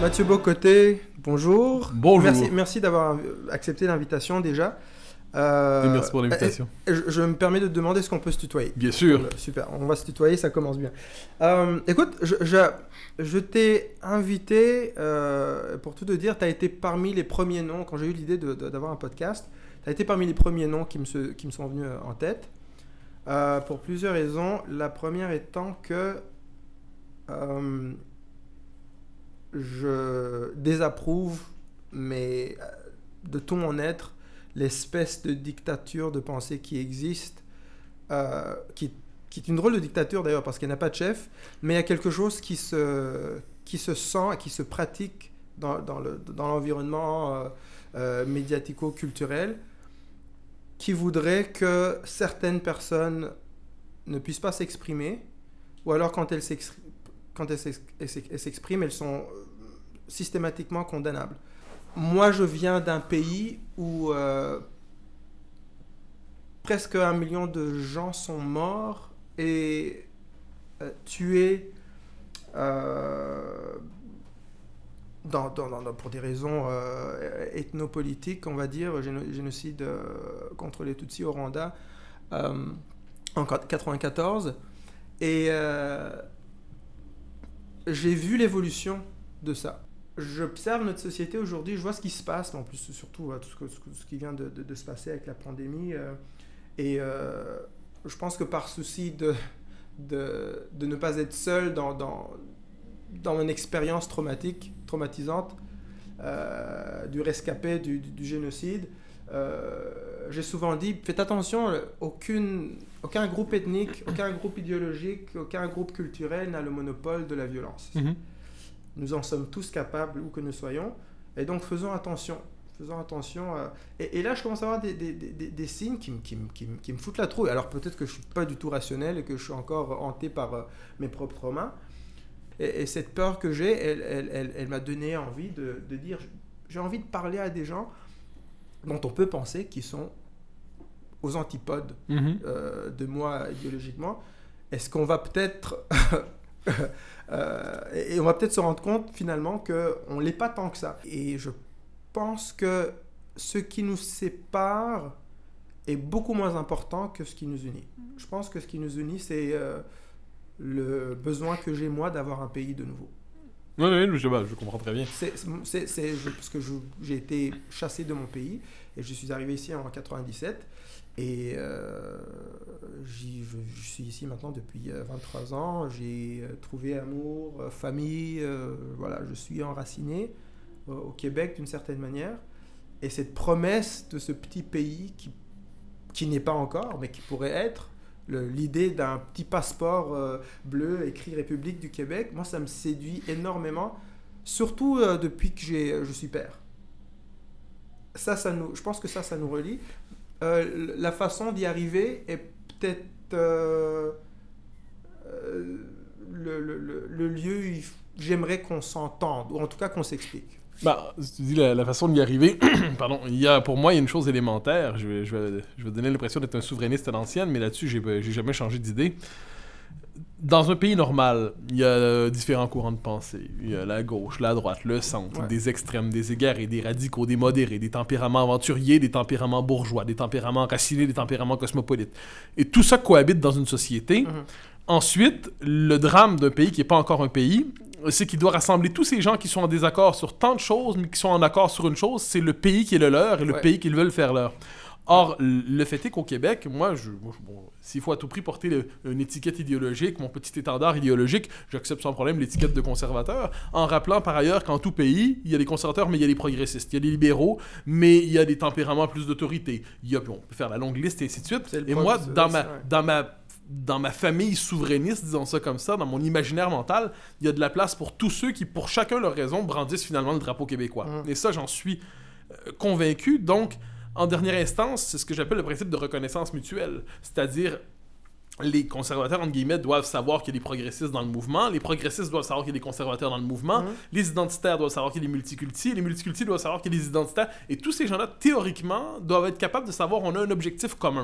Mathieu Bocoté, bonjour. Bonjour. Merci d'avoir accepté l'invitation déjà. Merci pour l'invitation. Je me permets de te demander, est-ce qu'on peut se tutoyer? Bien sûr. Super, on va se tutoyer, ça commence bien. Écoute, je t'ai invité, pour tout te dire, tu as été parmi les premiers noms, quand j'ai eu l'idée d'avoir un podcast, tu as été parmi les premiers noms qui me sont venus en tête, pour plusieurs raisons. La première étant que je désapprouve, mais de tout mon être, l'espèce de dictature de pensée qui existe, qui est une drôle de dictature d'ailleurs parce qu'il n'y a pas de chef, mais il y a quelque chose qui se sent et qui se pratique dans l'environnement médiatico-culturel, qui voudrait que certaines personnes ne puissent pas s'exprimer, ou alors quand elles s'expriment, elles sont systématiquement condamnables. Moi, je viens d'un pays où presque 1 million de gens sont morts et tués pour des raisons ethnopolitiques, on va dire, génocide contre les Tutsis au Rwanda en 1994. Et j'ai vu l'évolution de ça. J'observe notre société aujourd'hui, je vois ce qui se passe, en plus surtout tout ce qui vient de se passer avec la pandémie. Je pense que par souci de ne pas être seul dans mon expérience traumatisante du rescapé du génocide, j'ai souvent dit, faites attention, aucun groupe ethnique, aucun groupe idéologique, aucun groupe culturel n'a le monopole de la violence. Mm-hmm. Nous en sommes tous capables, où que nous soyons, et donc faisons attention. Et là, je commence à avoir des signes qui me foutent la trouille. Alors peut-être que je ne suis pas du tout rationnel et que je suis encore hanté par mes propres mains. Et cette peur que j'ai, elle m'a donné envie de dire, j'ai envie de parler à des gens dont on peut penser qu'ils sont aux antipodes de moi idéologiquement. Est-ce qu'on va peut-être... et on va peut-être se rendre compte finalement qu'on ne l'est pas tant que ça. Et je pense que ce qui nous sépare est beaucoup moins important que ce qui nous unit. Je pense que ce qui nous unit, c'est le besoin que j'ai moi d'avoir un pays de nouveau. Oui, je comprends très bien. Parce que j'ai été chassé de mon pays et je suis arrivé ici en 1997. Et je suis ici maintenant depuis 23 ans. J'ai trouvé amour, famille. Voilà, je suis enraciné au Québec d'une certaine manière. Et cette promesse de ce petit pays qui n'est pas encore, mais qui pourrait être, l'idée d'un petit passeport bleu écrit République du Québec, moi ça me séduit énormément, surtout depuis que je suis père. Je pense que ça nous relie. La façon d'y arriver est peut-être le lieu où j'aimerais qu'on s'entende, ou en tout cas qu'on s'explique. Bah, tu dis la façon d'y arriver, pardon, pour moi, il y a une chose élémentaire. Je vais donner l'impression d'être un souverainiste à l'ancienne, mais là-dessus, j'ai jamais changé d'idée. Dans un pays normal, il y a différents courants de pensée. Il y a la gauche, la droite, le centre, des extrêmes, des égarés, des radicaux, des modérés, des tempéraments aventuriers, des tempéraments bourgeois, des tempéraments racinés, des tempéraments cosmopolites. Et tout ça cohabite dans une société. Ensuite, le drame d'un pays qui n'est pas encore un pays, c'est qu'il doit rassembler tous ces gens qui sont en désaccord sur tant de choses, mais qui sont en accord sur une chose, c'est le pays qui est le leur et le pays qu'ils veulent faire leur. Or, le fait est qu'au Québec, moi, s'il faut à tout prix porter une étiquette idéologique, mon petit étendard idéologique, j'accepte sans problème l'étiquette de conservateur, en rappelant par ailleurs qu'en tout pays, il y a des conservateurs, mais il y a des progressistes, il y a des libéraux, mais il y a des tempéraments plus d'autorité. On peut faire la longue liste et ainsi de suite. Et moi, dans ma famille souverainiste, disons ça comme ça, dans mon imaginaire mental, il y a de la place pour tous ceux qui, pour chacun leur raison, brandissent finalement le drapeau québécois. Et ça, j'en suis convaincu. Donc, en dernière instance, c'est ce que j'appelle le principe de reconnaissance mutuelle. C'est-à-dire, les conservateurs, entre guillemets, doivent savoir qu'il y a des progressistes dans le mouvement, les progressistes doivent savoir qu'il y a des conservateurs dans le mouvement, les identitaires doivent savoir qu'il y a des multicultis, les multicultis doivent savoir qu'il y a des identitaires, et tous ces gens-là, théoriquement, doivent être capables de savoir qu'on a un objectif commun.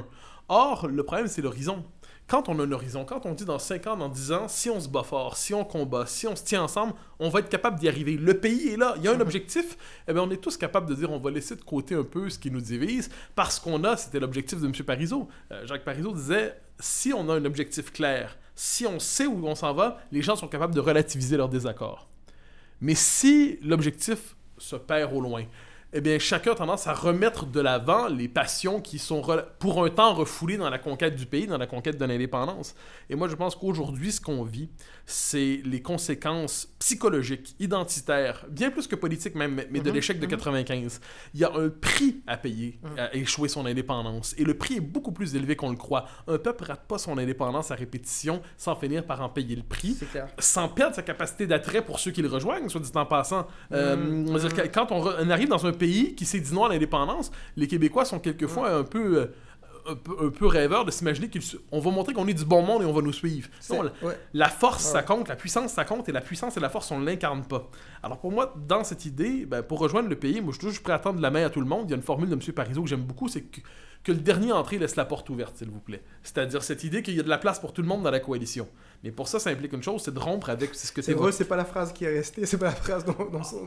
Or, le problème, c'est l'horizon. Quand on a un horizon, quand on dit dans 5 ans, dans 10 ans, si on se bat fort, si on combat, si on se tient ensemble, on va être capable d'y arriver. Le pays est là, il y a un objectif, eh bien on est tous capables de dire on va laisser de côté un peu ce qui nous divise, parce qu'on a, c'était l'objectif de M. Parizeau. Jacques Parizeau disait, si on a un objectif clair, si on sait où on s'en va, les gens sont capables de relativiser leurs désaccords. Mais si l'objectif se perd au loin, eh bien, chacun a tendance à remettre de l'avant les passions qui sont pour un temps refoulées dans la conquête du pays, dans la conquête de l'indépendance. Et moi, je pense qu'aujourd'hui, ce qu'on vit, c'est les conséquences psychologiques, identitaires, bien plus que politiques même, mais de l'échec de 95. Il y a un prix à payer à échouer son indépendance. Et le prix est beaucoup plus élevé qu'on le croit. Un peuple ne rate pas son indépendance à répétition sans finir par en payer le prix, sans perdre sa capacité d'attrait pour ceux qui le rejoignent, soit dit en passant. C'est-à-dire quand on arrive dans un pays qui s'est dit non à l'indépendance, les Québécois sont quelquefois un peu rêveurs de s'imaginer qu'on va montrer qu'on est du bon monde et on va nous suivre. Non, la force, ça compte, la puissance, ça compte, et la puissance et la force, on ne l'incarne pas. Alors pour moi, dans cette idée, pour rejoindre le pays, moi je suis toujours prêt à tendre la main à tout le monde. Il y a une formule de M. Parizeau que j'aime beaucoup, c'est que le dernier entré laisse la porte ouverte, s'il vous plaît. C'est-à-dire cette idée qu'il y a de la place pour tout le monde dans la coalition. Mais pour ça, ça implique une chose, c'est de rompre avec ce que c'est vrai, c'est pas la phrase qui est restée, c'est pas la phrase dans son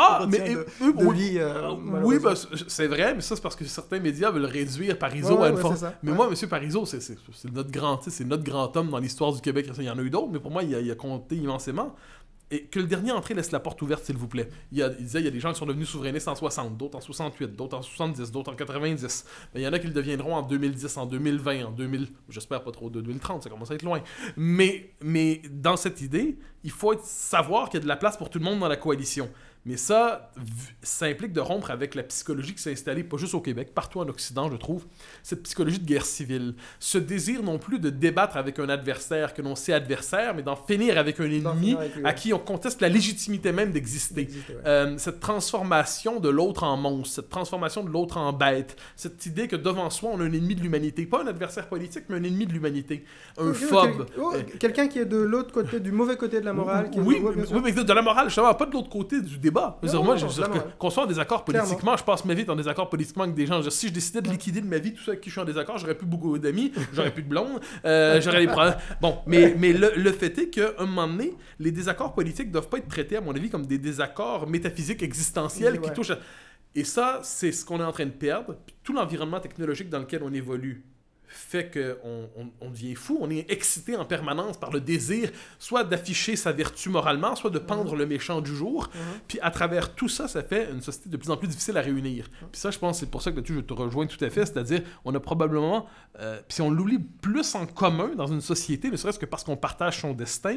vie. Oui, c'est vrai, mais ça, c'est parce que certains médias veulent réduire Parizeau à une forme. Mais moi, M. Parizeau, c'est notre grand homme dans l'histoire du Québec. Il y en a eu d'autres, mais pour moi, il a compté immensément. Et que le dernier entré laisse la porte ouverte, s'il vous plaît. Il disait, il y a des gens qui sont devenus souverainistes en 60, d'autres en 68, d'autres en 70, d'autres en 90. Mais il y en a qui le deviendront en 2010, en 2020, en 2000... J'espère pas trop, de 2030, ça commence à être loin. Mais dans cette idée, il faut savoir qu'il y a de la place pour tout le monde dans la coalition. Mais ça implique de rompre avec la psychologie qui s'est installée, pas juste au Québec, partout en Occident, je trouve, cette psychologie de guerre civile. Ce désir non plus de débattre avec un adversaire que l'on sait adversaire, mais d'en finir avec un ennemi à qui on conteste la légitimité même d'exister. Cette transformation de l'autre en monstre, cette transformation de l'autre en bête, cette idée que devant soi, on a un ennemi de l'humanité. Pas un adversaire politique, mais un ennemi de l'humanité. Un phobe. Quelqu'un qui est de l'autre côté, du mauvais côté de la morale. Mais de la morale, justement, pas de l'autre côté du débat. Qu'on soit en désaccord politiquement, je passe ma vie en désaccord politiquement avec des gens. Si je décidais de liquider de ma vie tous ceux avec qui je suis en désaccord, j'aurais plus beaucoup d'amis, j'aurais plus de blonde, j'aurais des problèmes. Bon, mais le fait est qu'à un moment donné, les désaccords politiques doivent pas être traités, à mon avis, comme des désaccords métaphysiques existentiels qui touchent à... Et ça, c'est ce qu'on est en train de perdre. Puis tout l'environnement technologique dans lequel on évolue fait qu'on devient fou, on est excité en permanence par le désir soit d'afficher sa vertu moralement, soit de pendre le méchant du jour. Puis à travers tout ça, ça fait une société de plus en plus difficile à réunir. Puis ça, je pense, c'est pour ça que là-dessus, je te rejoins tout à fait, c'est-à-dire, on a probablement, puis si on l'oublie plus en commun dans une société, ne serait-ce que parce qu'on partage son destin,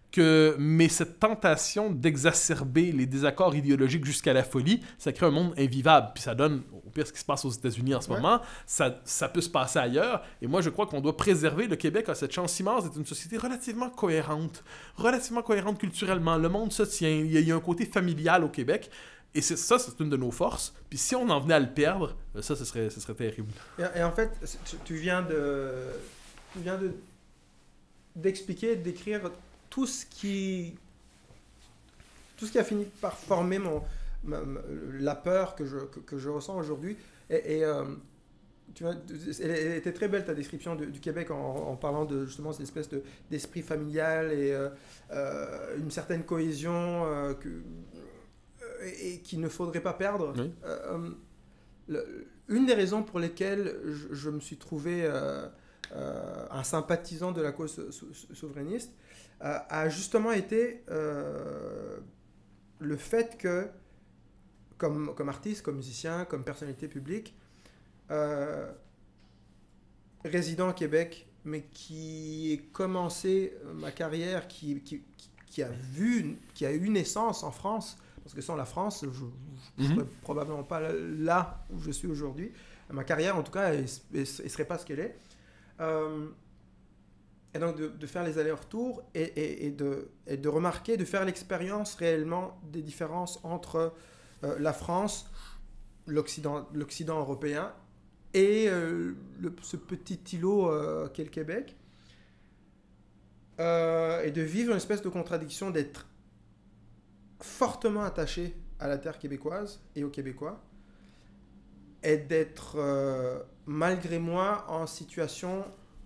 mais cette tentation d'exacerber les désaccords idéologiques jusqu'à la folie, ça crée un monde invivable. Puis ça donne, au pire, ce qui se passe aux États-Unis en ce moment, ça peut se passer ailleurs. Et moi, je crois qu'on doit préserver. Le Québec a cette chance immense d'être une société relativement cohérente culturellement. Le monde se tient. Il y a un côté familial au Québec. Et c'est une de nos forces. Puis si on en venait à le perdre, ça, ce serait terrible. Et en fait, tu viens d'expliquer, d'écrire tout ce qui a fini par former la peur que je ressens aujourd'hui. Tu vois, elle était très belle ta description du Québec en parlant de justement cette espèce d'esprit familial et une certaine cohésion et qu'il ne faudrait pas perdre. Oui. Une des raisons pour lesquelles je me suis trouvé un sympathisant de la cause souverainiste a justement été le fait que, comme artiste, comme musicien, comme personnalité publique, résident au Québec, mais qui a commencé ma carrière, qui a eu naissance en France, parce que sans la France, je ne serais probablement pas là où je suis aujourd'hui. Ma carrière, en tout cas, elle ne serait pas ce qu'elle est. Et donc de faire les allers-retours et de remarquer, de faire l'expérience réellement des différences entre la France, l'Occident européen et ce petit îlot qu'est le Québec, et de vivre une espèce de contradiction, d'être fortement attaché à la terre québécoise et aux Québécois, et d'être malgré moi, en situation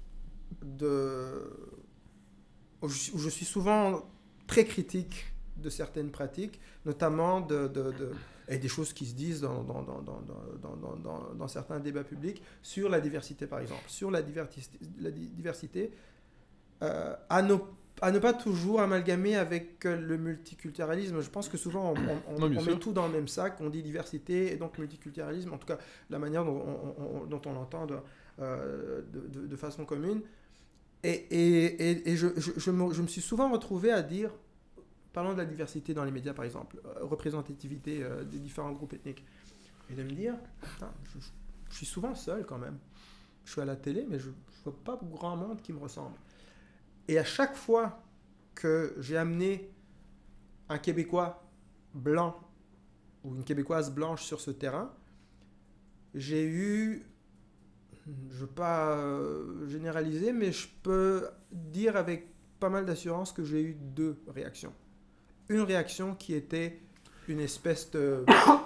où je suis souvent très critique de certaines pratiques, notamment et des choses qui se disent dans certains débats publics sur la diversité, par exemple. Sur la diversité, à ne pas toujours amalgamer avec le multiculturalisme. Je pense que souvent, on met tout dans le même sac. On dit diversité et donc multiculturalisme. En tout cas, la manière dont on l'entend de façon commune. Et je me suis souvent retrouvé à dire, parlons de la diversité dans les médias, par exemple, représentativité des différents groupes ethniques, et de me dire, je suis souvent seul quand même. Je suis à la télé, mais je ne vois pas grand monde qui me ressemble. Et à chaque fois que j'ai amené un Québécois blanc ou une Québécoise blanche sur ce terrain, j'ai eu, je ne veux pas généraliser, mais je peux dire avec pas mal d'assurance que j'ai eu 2 réactions. Une réaction qui était une espèce de...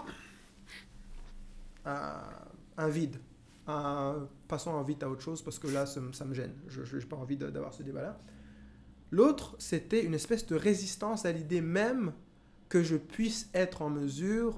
un vide. Passons vite à autre chose parce que là, ça me gêne. Je n'ai pas envie d'avoir ce débat-là. L'autre, c'était une espèce de résistance à l'idée même que je puisse être en mesure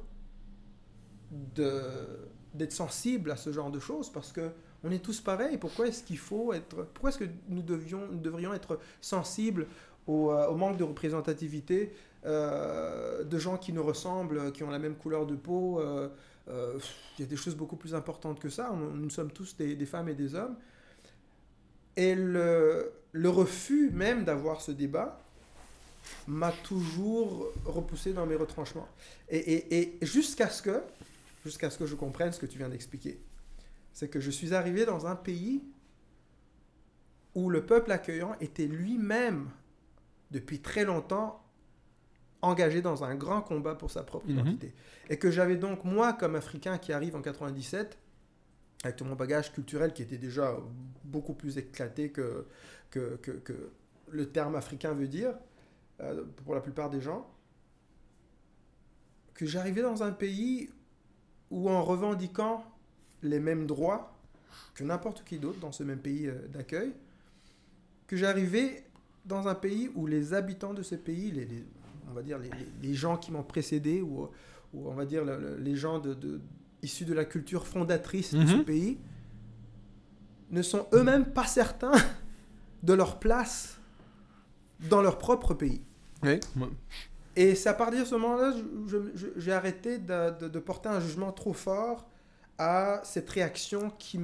d'être sensible à ce genre de choses parce que on est tous pareils. Pourquoi est-ce que nous devrions être sensibles au manque de représentativité de gens qui nous ressemblent, qui ont la même couleur de peau? Il y a des choses beaucoup plus importantes que ça. Nous sommes tous des femmes et des hommes. Et le refus même d'avoir ce débat m'a toujours repoussé dans mes retranchements. Et jusqu'à ce que je comprenne ce que tu viens d'expliquer. C'est que je suis arrivé dans un pays où le peuple accueillant était lui-même, depuis très longtemps, engagé dans un grand combat pour sa propre identité. Et que j'avais donc, moi, comme Africain qui arrive en 97, avec tout mon bagage culturel qui était déjà beaucoup plus éclaté que le terme africain veut dire, pour la plupart des gens, que j'arrivais dans un pays où, en revendiquant les mêmes droits que n'importe qui d'autre dans ce même pays d'accueil, que j'arrivais dans un pays où les habitants de ce pays, on va dire les gens qui m'ont précédé, ou on va dire les gens issus de la culture fondatrice de ce pays, ne sont eux-mêmes pas certains de leur place dans leur propre pays. Oui. Et c'est à partir de ce moment-là, j'ai arrêté de porter un jugement trop fort à cette réaction qui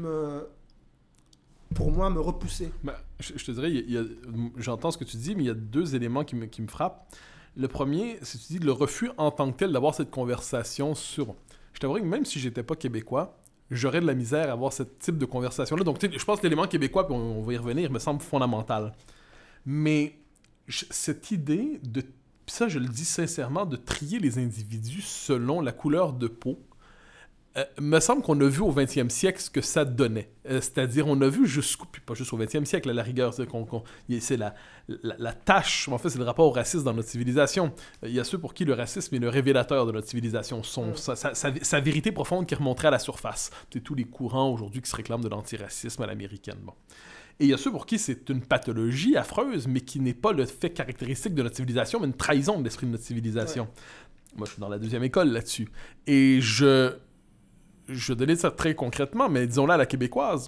pour moi, me repoussait. Ben, je te dirais, j'entends ce que tu dis, mais il y a 2 éléments qui me frappent. Le premier, c'est que tu dis le refus en tant que tel d'avoir cette conversation sur... Je t'avoue que même si j'étais pas québécois, j'aurais de la misère à avoir ce type de conversation-là. Donc, je pense que l'élément québécois, puis on va y revenir, me semble fondamental. Mais cette idée de... Puis ça, je le dis sincèrement, de trier les individus selon la couleur de peau, me semble qu'on a vu au 20e siècle ce que ça donnait. C'est-à-dire, on a vu puis pas juste au 20e siècle, à la rigueur, c'est la tâche, en fait, c'est le rapport au racisme dans notre civilisation. Il y a ceux pour qui le racisme est le révélateur de notre civilisation, sa vérité profonde qui remonterait à la surface. C'est tous les courants aujourd'hui qui se réclament de l'antiracisme à l'américaine. Bon. Et il y a ceux pour qui c'est une pathologie affreuse, mais qui n'est pas le fait caractéristique de notre civilisation, mais une trahison de l'esprit de notre civilisation. Ouais. Moi, je suis dans la 2e école là-dessus. Et je donnais ça très concrètement, mais disons-le à la québécoise,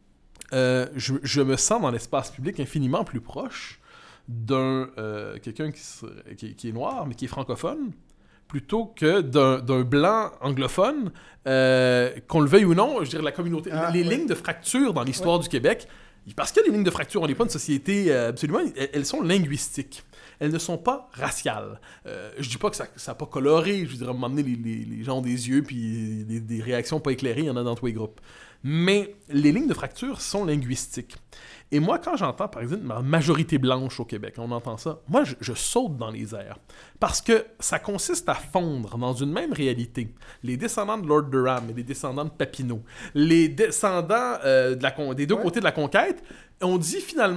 je me sens dans l'espace public infiniment plus proche d'un quelqu'un qui est noir, mais qui est francophone, plutôt que d'un blanc anglophone, qu'on le veuille ou non, je dirais la communauté. Les lignes de fracture dans l'histoire du Québec, parce que les lignes de fracture, on n'est pas une société absolument... Elles sont linguistiques. Elles ne sont pas raciales. Je dis pas que ça n'a pas coloré. Je dirais, à un moment donné, les gens ont des yeux puis des réactions pas éclairées, il y en a dans tous les groupes. Mais les lignes de fracture sont linguistiques. Et moi, quand j'entends, par exemple, ma majorité blanche au Québec, on entend ça, moi, je saute dans les airs. Parce que ça consiste à fondre dans une même réalité. Les descendants de Lord Durham et les descendants de Papineau, les descendants des 2 côtés de la conquête, on dit finalement...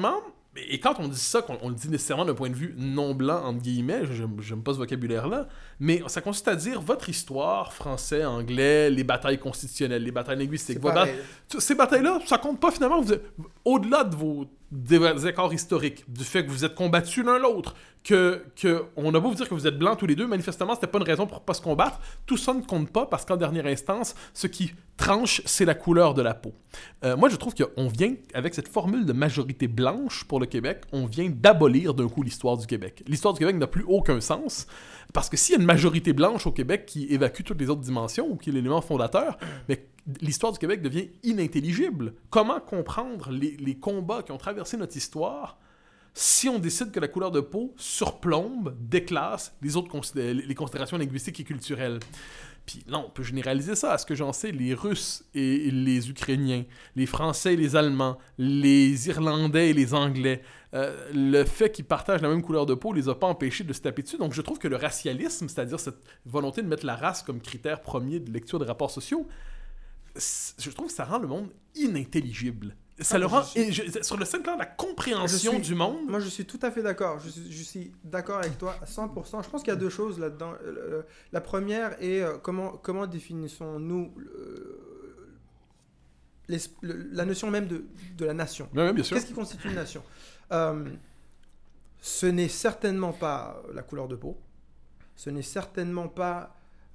Et quand on dit ça, on le dit nécessairement d'un point de vue non-blanc, entre guillemets, j'aime pas ce vocabulaire-là, mais ça consiste à dire votre histoire, français, anglais, les batailles constitutionnelles, les batailles linguistiques, ces batailles-là, ça compte pas finalement. Au-delà de des accords historiques, du fait que vous êtes combattus l'un l'autre, on a beau vous dire que vous êtes blancs tous les deux, manifestement, c'était pas une raison pour pas se combattre. Tout ça ne compte pas parce qu'en dernière instance, ce qui tranche, c'est la couleur de la peau. Moi, je trouve qu'on vient, avec cette formule de majorité blanche pour le Québec, on vient d'abolir d'un coup l'histoire du Québec. L'histoire du Québec n'a plus aucun sens parce que s'il y a une majorité blanche au Québec qui évacue toutes les autres dimensions ou qui est l'élément fondateur, mais l'histoire du Québec devient inintelligible. Comment comprendre les combats qui ont traversé notre histoire si on décide que la couleur de peau surplombe, déclasse les considérations linguistiques et culturelles? Puis là, on peut généraliser ça. À ce que j'en sais, les Russes et les Ukrainiens, les Français et les Allemands, les Irlandais et les Anglais, le fait qu'ils partagent la même couleur de peau les a pas empêchés de se taper dessus. Donc je trouve que le racialisme, c'est-à-dire cette volonté de mettre la race comme critère premier de lecture des rapports sociaux, je trouve que ça rend le monde inintelligible. Ça le rend, sur le simple plan de la compréhension du monde. Moi, je suis tout à fait d'accord. Je suis d'accord avec toi à 100%. Je pense qu'il y a deux choses là-dedans. La première est comment définissons-nous la notion même de la nation. Oui, bien sûr. Qu'est-ce qui constitue une nation? Ce n'est certainement pas la couleur de peau. Ce n'est certainement pas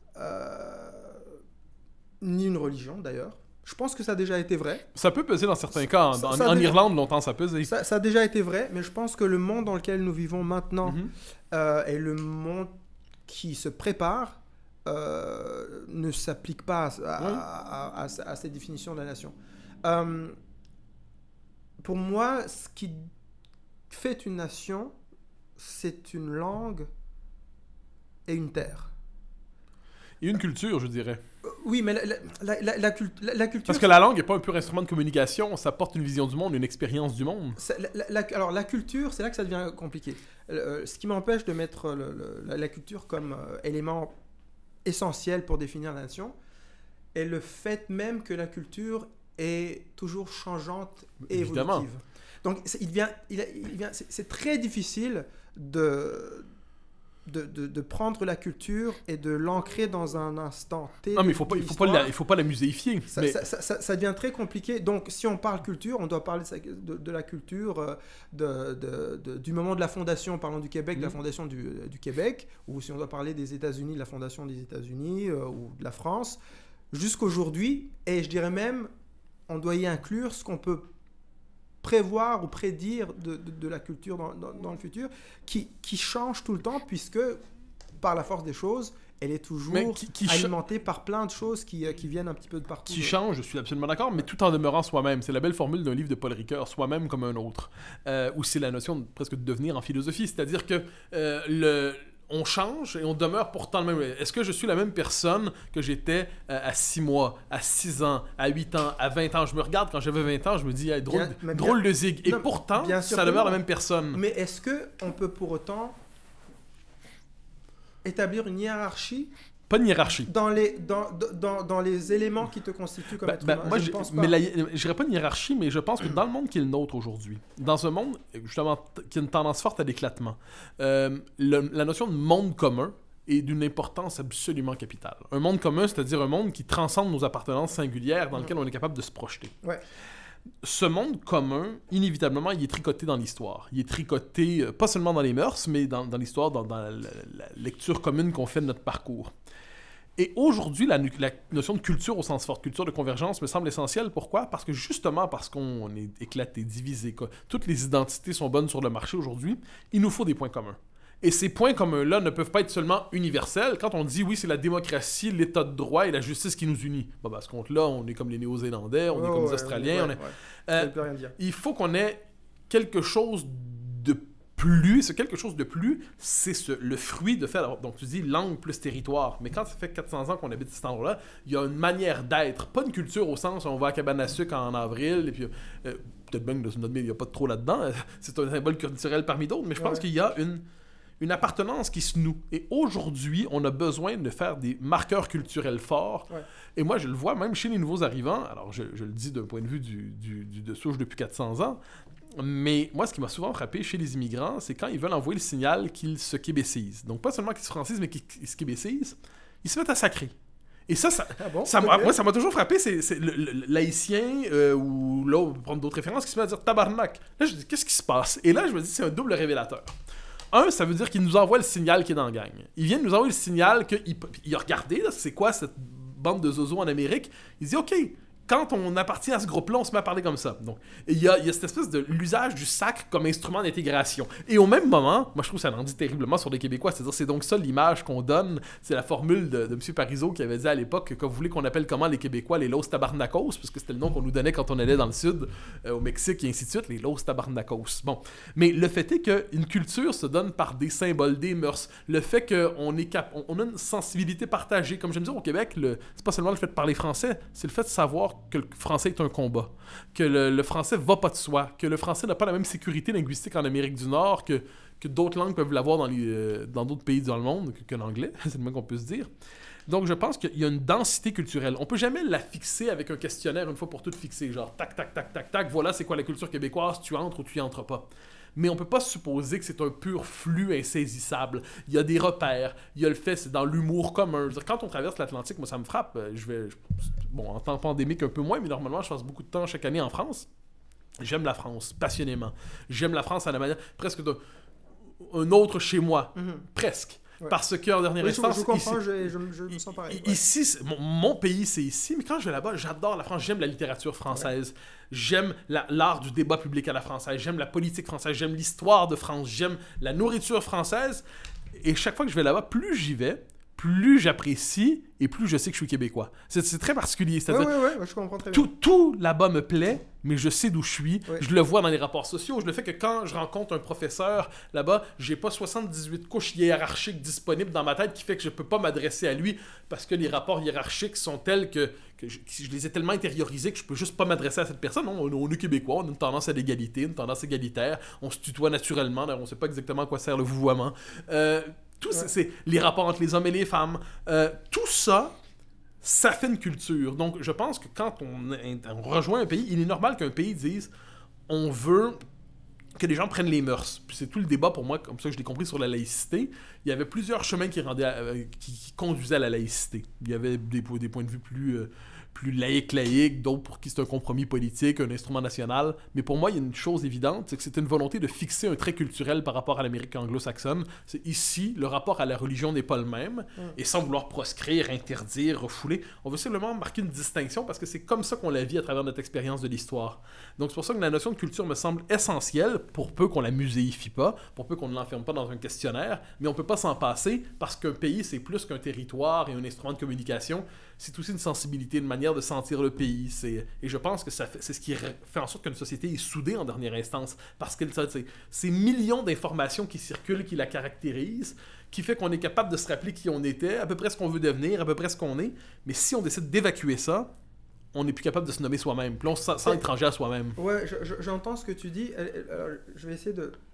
ni une religion, d'ailleurs. Je pense que ça a déjà été vrai. Ça peut peser dans certains cas. En Irlande, longtemps, ça pesait. Ça a déjà été vrai, mais je pense que le monde dans lequel nous vivons maintenant et le monde qui se prépare ne s'applique pas à cette définition de la nation. Pour moi, ce qui fait une nation, c'est une langue et une terre. Et une culture, je dirais. Oui, mais la culture... Parce que la langue n'est pas un pur instrument de communication, ça porte une vision du monde, une expérience du monde. Alors, la culture, c'est là que ça devient compliqué. Ce qui m'empêche de mettre la culture comme élément essentiel pour définir la nation est le fait même que la culture est toujours changeante et évolutive. Donc, c'est très difficile de prendre la culture et de l'ancrer dans un instant T. Non, mais il faut pas la muséifier. Ça devient très compliqué. Donc, si on parle culture, on doit parler de la culture du moment de la fondation, parlons du Québec, de la fondation du Québec, ou si on doit parler des États-Unis, de la fondation des États-Unis, ou de la France, jusqu'aujourd'hui. Et je dirais même, on doit y inclure ce qu'on peut prévoir ou prédire de la culture dans le futur, qui change tout le temps, puisque par la force des choses, elle est toujours alimentée par plein de choses qui viennent un petit peu de partout. Qui change, je suis absolument d'accord, mais tout en demeurant soi-même. C'est la belle formule d'un livre de Paul Ricoeur, soi-même comme un autre. Ou c'est la notion presque de devenir en philosophie, c'est-à-dire que on change et on demeure pourtant le même. Est-ce que je suis la même personne que j'étais à 6 mois, à 6 ans, à 8 ans, à 20 ans? Je me regarde quand j'avais 20 ans, je me dis, hey, drôle de zig. Et non, pourtant, ça demeure la même personne. Mais est-ce qu'on peut pour autant établir une hiérarchie? Pas une hiérarchie. Dans les éléments qui te constituent comme être humain. Moi, je pense pas. Je dirais pas une hiérarchie, mais je pense que dans le monde qui est le nôtre aujourd'hui, dans un monde justement qui a une tendance forte à l'éclatement, la notion de monde commun est d'une importance absolument capitale. Un monde commun, c'est-à-dire un monde qui transcende nos appartenances singulières, dans lequel on est capable de se projeter. Ouais. Ce monde commun, inévitablement, il est tricoté dans l'histoire. Il est tricoté, pas seulement dans les mœurs, mais dans l'histoire, dans la lecture commune qu'on fait de notre parcours. Et aujourd'hui, la notion de culture au sens fort, culture de convergence, me semble essentielle. Pourquoi? Parce que justement, parce qu'on est éclaté, divisé, toutes les identités sont bonnes sur le marché aujourd'hui, il nous faut des points communs. Et ces points communs-là ne peuvent pas être seulement universels. Quand on dit, oui, c'est la démocratie, l'état de droit et la justice qui nous unit. Bon, à ce compte-là, on est comme les Néo-Zélandais, on est comme les Australiens. Ça peut rien dire. Il faut qu'on ait quelque chose de plus. Ce quelque chose de plus, c'est le fruit de faire... Donc, tu dis langue plus territoire. Mais quand ça fait 400 ans qu'on habite cet endroit-là, il y a une manière d'être. Pas une culture au sens où on va à Cabane à sucre en avril, et puis... peut-être bien que dans notre milieu, il n'y a pas de trop là-dedans. C'est un symbole culturel parmi d'autres, mais je pense qu'il y a une appartenance qui se noue. Et aujourd'hui, on a besoin de faire des marqueurs culturels forts. Ouais. Et moi, je le vois même chez les nouveaux arrivants. Alors, je le dis d'un point de vue de souche depuis 400 ans. Mais moi, ce qui m'a souvent frappé chez les immigrants, c'est quand ils veulent envoyer le signal qu'ils se québécisent. Donc, pas seulement qu'ils se francisent, mais qu'ils se québécisent, ils se mettent à sacrer. Et Ah bon? moi, ça m'a toujours frappé, c'est l'haïtien, ou là, on peut prendre d'autres références, qui se met à dire tabarnak. Là, je dis, qu'est-ce qui se passe? Et là, je me dis, c'est un double révélateur. Un, ça veut dire qu'il nous envoie le signal qui est dans la gang. Il vient de nous envoyer le signal qu'il a regardé, là, c'est quoi cette bande de zozos en Amérique? Il dit, OK, quand on appartient à ce groupe-là, on se met à parler comme ça. Donc, il y a cette espèce de l'usage du sacre comme instrument d'intégration. Et au même moment, moi je trouve que ça en dit terriblement sur les Québécois, c'est-à-dire c'est donc ça l'image qu'on donne, c'est la formule de M. Parizeau qui avait dit à l'époque que vous voulez qu'on appelle comment les Québécois les Los Tabarnakos, parce que c'était le nom qu'on nous donnait quand on allait dans le sud, au Mexique et ainsi de suite, les Los Tabarnakos. Bon, mais le fait est qu'une culture se donne par des symboles, des mœurs, le fait qu'on on a une sensibilité partagée, comme j'aime dire au Québec, c'est pas seulement le fait de parler français, c'est le fait de savoir que le français est un combat, que le français va pas de soi, que le français n'a pas la même sécurité linguistique en Amérique du Nord que d'autres langues peuvent l'avoir dans d'autres pays dans le monde, que l'anglais, c'est le moins qu'on peut se dire. Donc je pense qu'il y a une densité culturelle. On peut jamais la fixer avec un questionnaire une fois pour toutes fixé, genre tac, tac, tac, tac, tac, voilà c'est quoi la culture québécoise, tu entres ou tu y entres pas. Mais on peut pas supposer que c'est un pur flux insaisissable. Il y a des repères, il y a le fait, c'est dans l'humour commun. Je veux dire, quand on traverse l'Atlantique, moi ça me frappe, bon, en temps pandémique un peu moins, mais normalement je passe beaucoup de temps chaque année en France. J'aime la France, passionnément. J'aime la France à la manière presque d'un autre chez moi, presque. Ouais. Parce qu'en dernière instance, je comprends, je me sens pareil. Ici, mon pays, c'est ici, mais quand je vais là-bas, j'adore la France. J'aime la littérature française. Ouais. J'aime l'art du débat public à la française. J'aime la politique française. J'aime l'histoire de France. J'aime la nourriture française. Et chaque fois que je vais là-bas, plus j'y vais, plus j'apprécie et plus je sais que je suis québécois. C'est très particulier. C'est-à-dire, je comprends très bien. Tout là-bas me plaît, mais je sais d'où je suis. Ouais. Je le vois dans les rapports sociaux. Je le fais que quand je rencontre un professeur là-bas, j'ai pas 78 couches hiérarchiques disponibles dans ma tête qui fait que je peux pas m'adresser à lui parce que les rapports hiérarchiques sont tels que je les ai tellement intériorisés que je peux juste pas m'adresser à cette personne. Non, on est québécois, on a une tendance à l'égalité, une tendance égalitaire. On se tutoie naturellement, on sait pas exactement à quoi sert le vouvoiement. C'est les rapports entre les hommes et les femmes. Tout ça fait une culture. Donc, je pense que quand on rejoint un pays, il est normal qu'un pays dise « on veut que les gens prennent les mœurs ». Puis c'est tout le débat pour moi, comme ça que je l'ai compris, sur la laïcité. Il y avait plusieurs chemins qui conduisaient à la laïcité. Il y avait des points de vue plus laïque, d'autres pour qui c'est un compromis politique, un instrument national. Mais pour moi, il y a une chose évidente, c'est que c'est une volonté de fixer un trait culturel par rapport à l'Amérique anglo-saxonne. C'est ici, le rapport à la religion n'est pas le même, et sans vouloir proscrire, interdire, refouler, on veut simplement marquer une distinction parce que c'est comme ça qu'on la vit à travers notre expérience de l'histoire. Donc c'est pour ça que la notion de culture me semble essentielle, pour peu qu'on la muséifie pas, pour peu qu'on ne l'enferme pas dans un questionnaire, mais on peut pas s'en passer parce qu'un pays, c'est plus qu'un territoire et un instrument de communication. C'est aussi une sensibilité, une manière de sentir le pays. Et je pense que c'est ce qui fait en sorte qu'une société est soudée en dernière instance. Parce que ces millions d'informations qui circulent, qui la caractérisent, qui fait qu'on est capable de se rappeler qui on était, à peu près ce qu'on veut devenir, à peu près ce qu'on est. Mais si on décide d'évacuer ça, on n'est plus capable de se nommer soi-même. Puis on se sent étranger à soi-même. Ouais, j'entends ce que tu dis. Je vais essayer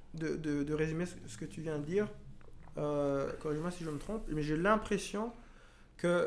de résumer ce que tu viens de dire. Corrige-moi si je me trompe. Mais j'ai l'impression que...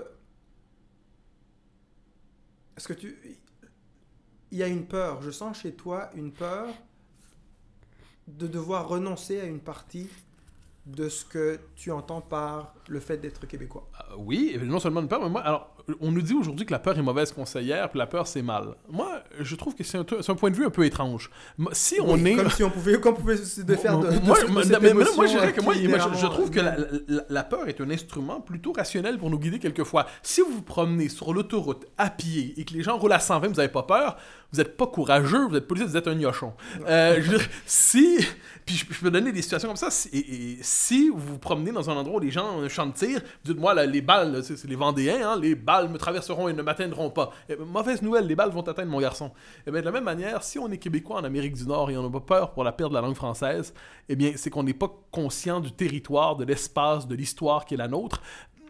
Est-ce que il y a une peur, je sens chez toi une peur de devoir renoncer à une partie de ce que tu entends par le fait d'être québécois. Oui, et non seulement une peur, mais moi, alors, on nous dit aujourd'hui que la peur est mauvaise conseillère, puis la peur c'est mal. Moi, je trouve que c'est un point de vue un peu étrange. Si on est... Comme si on pouvait de faire de moi, je dirais que je trouve que la peur est un instrument plutôt rationnel pour nous guider quelquefois. Si vous vous promenez sur l'autoroute à pied et que les gens roulent à 120, vous n'avez pas peur, vous n'êtes pas courageux, vous êtes policier, vous êtes un gnochon. Je veux dire, puis je peux donner des situations comme ça, si vous vous promenez dans un endroit où les gens ont un champ de tir, dites-moi, là, les balles, là, c'est les Vendéens, hein, les balles me traverseront et ne m'atteindront pas. Mauvaise nouvelle, les balles vont atteindre mon garçon. Et bien, de la même manière, si on est Québécois en Amérique du Nord et on n'a pas peur pour la perte de la langue française, eh bien, c'est qu'on n'est pas conscient du territoire, de l'espace, de l'histoire qui est la nôtre.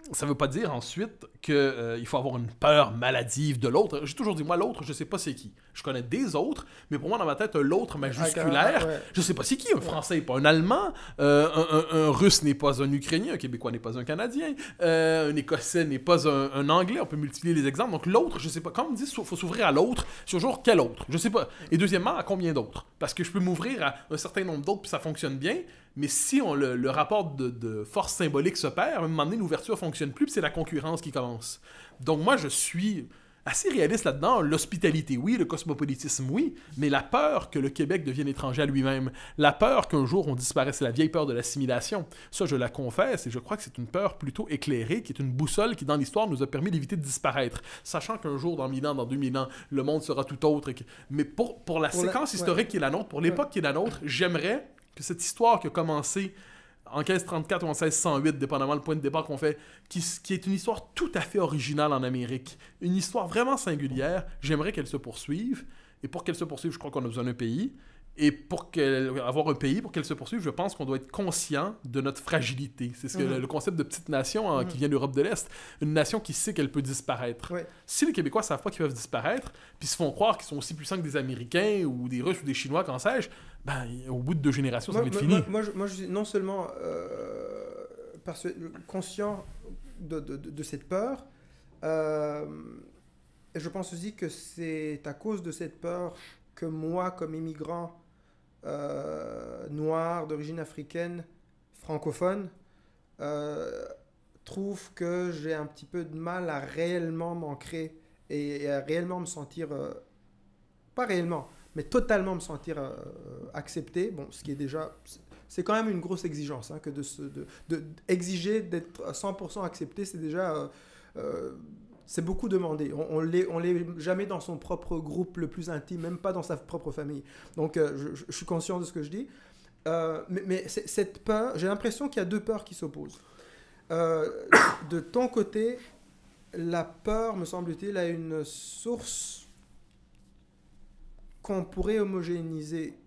ça veut pas dire ensuite qu'il faut avoir une peur maladive de l'autre. J'ai toujours dit, moi, l'autre, je sais pas c'est qui. Je connais des autres, mais pour moi, dans ma tête, l'autre majusculaire, je sais pas c'est qui. Un Français n'est pas un Allemand, un Russe n'est pas un Ukrainien, un Québécois n'est pas un Canadien, un Écossais n'est pas un Anglais. On peut multiplier les exemples. Donc l'autre, je sais pas. Quand on me dit qu'il faut s'ouvrir à l'autre, c'est toujours quel autre? Je sais pas. Et deuxièmement, à combien d'autres? Parce que je peux m'ouvrir à un certain nombre d'autres, puis ça fonctionne bien. Mais si le rapport de force symbolique se perd, à un moment donné, l'ouverture ne fonctionne plus, puis c'est la concurrence qui commence. Donc moi, je suis assez réaliste là-dedans. L'hospitalité, oui. Le cosmopolitisme, oui. Mais la peur que le Québec devienne étranger à lui-même, la peur qu'un jour on disparaisse, c'est la vieille peur de l'assimilation. Ça, je la confesse, et je crois que c'est une peur plutôt éclairée, qui est une boussole qui, dans l'histoire, nous a permis d'éviter de disparaître. Sachant qu'un jour, dans 1000 ans, dans 2000 ans, le monde sera tout autre. Mais pour la séquence historique qui est la nôtre, pour l'époque qui est la nôtre, j'aimerais que cette histoire qui a commencé en 1534 ou en 1608, dépendamment du point de départ qu'on fait, qui est une histoire tout à fait originale en Amérique, une histoire vraiment singulière, j'aimerais qu'elle se poursuive. Et pour qu'elle se poursuive, je crois qu'on a besoin d'un pays. Et pour avoir un pays, pour qu'elle se poursuive, je pense qu'on doit être conscient de notre fragilité. C'est ce que le concept de petite nation qui vient d'Europe de l'Est. Une nation qui sait qu'elle peut disparaître. Ouais. Si les Québécois ne savent pas qu'ils peuvent disparaître, puis se font croire qu'ils sont aussi puissants que des Américains ou des Russes ou des Chinois, qu'en sais-je, ben, au bout de 2 générations, ça va être fini. Moi, je suis non seulement conscient de cette peur, et je pense aussi que c'est à cause de cette peur que moi, comme immigrant noir d'origine africaine, francophone, trouve que j'ai un petit peu de mal à réellement m'ancrer et à réellement me sentir, pas réellement, mais totalement me sentir accepté. Bon, ce qui est déjà, c'est quand même une grosse exigence, hein, que exiger d'être 100% accepté, c'est déjà... c'est beaucoup demandé. On l'est jamais dans son propre groupe le plus intime, même pas dans sa propre famille. Donc, je suis conscient de ce que je dis. Mais cette peur, j'ai l'impression qu'il y a 2 peurs qui s'opposent. De ton côté, la peur, me semble-t-il, a une source qu'on pourrait homogénéiser.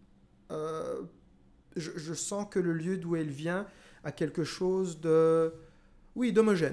Je sens que le lieu d'où elle vient a quelque chose d'homogène.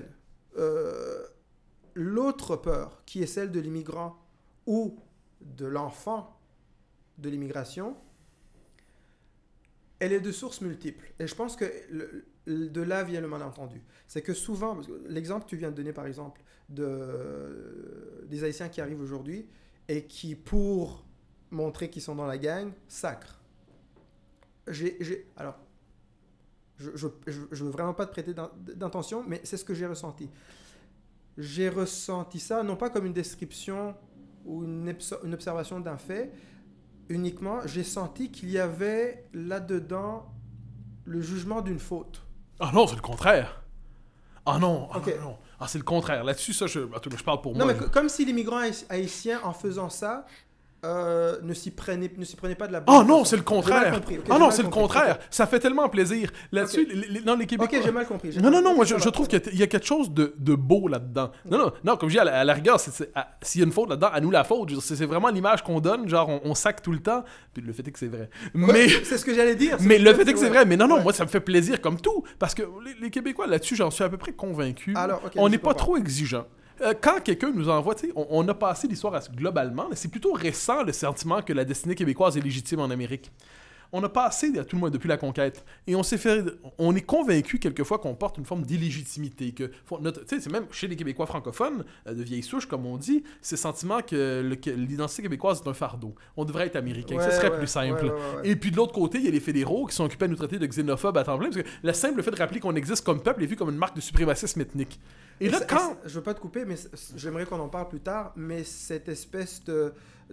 L'autre peur, qui est celle de l'immigrant ou de l'enfant de l'immigration, elle est de sources multiples. Et je pense que de là vient le malentendu. C'est que souvent, l'exemple que tu viens de donner par exemple des Haïtiens qui arrivent aujourd'hui et qui, pour montrer qu'ils sont dans la gang, sacrent. Alors, je veux vraiment pas te prêter d'intention, mais c'est ce que j'ai ressenti. J'ai ressenti ça, non pas comme une description ou une observation d'un fait, uniquement, j'ai senti qu'il y avait là-dedans le jugement d'une faute. Ah non, c'est le contraire. Ah non, okay. Non. Ah, c'est le contraire. Là-dessus, ça, je parle pour moi. Non, mais comme si l'immigrant haïtien, en faisant ça, ne s'y prenait pas de la bonne façon. Non, c'est le contraire. Okay, non, c'est le contraire. Okay. Ça fait tellement plaisir. Là-dessus, les Québécois... Ok, j'ai mal compris. Non, moi, je trouve qu'il y a quelque chose de beau là-dedans. Non, comme je dis, à la rigueur, s'il y a une faute là-dedans, à nous la faute. C'est vraiment l'image qu'on donne, genre, on sac tout le temps. Puis le fait est que c'est vrai. Mais... c'est ce que j'allais dire. Mais le fait est que c'est vrai. Mais non, moi, ça me fait plaisir comme tout. Parce que les Québécois, là-dessus, j'en suis à peu près convaincu. On n'est pas trop exigeants. Quand quelqu'un nous envoie, on a passé l'histoire globalement, mais c'est plutôt récent le sentiment que la destinée québécoise est légitime en Amérique. On a passé à tout le monde depuis la conquête et on est convaincu quelquefois qu'on porte une forme d'illégitimité. C'est même chez les Québécois francophones, de vieille souche comme on dit, ce sentiment que l'identité québécoise est un fardeau. On devrait être américain, ce serait plus simple. Ouais. Et puis de l'autre côté, il y a les fédéraux qui sont occupés à nous traiter de xénophobes à temps plein, parce que le simple fait de rappeler qu'on existe comme peuple est vu comme une marque de suprémacisme ethnique. Et là, je veux pas te couper, mais j'aimerais qu'on en parle plus tard, mais cette espèce de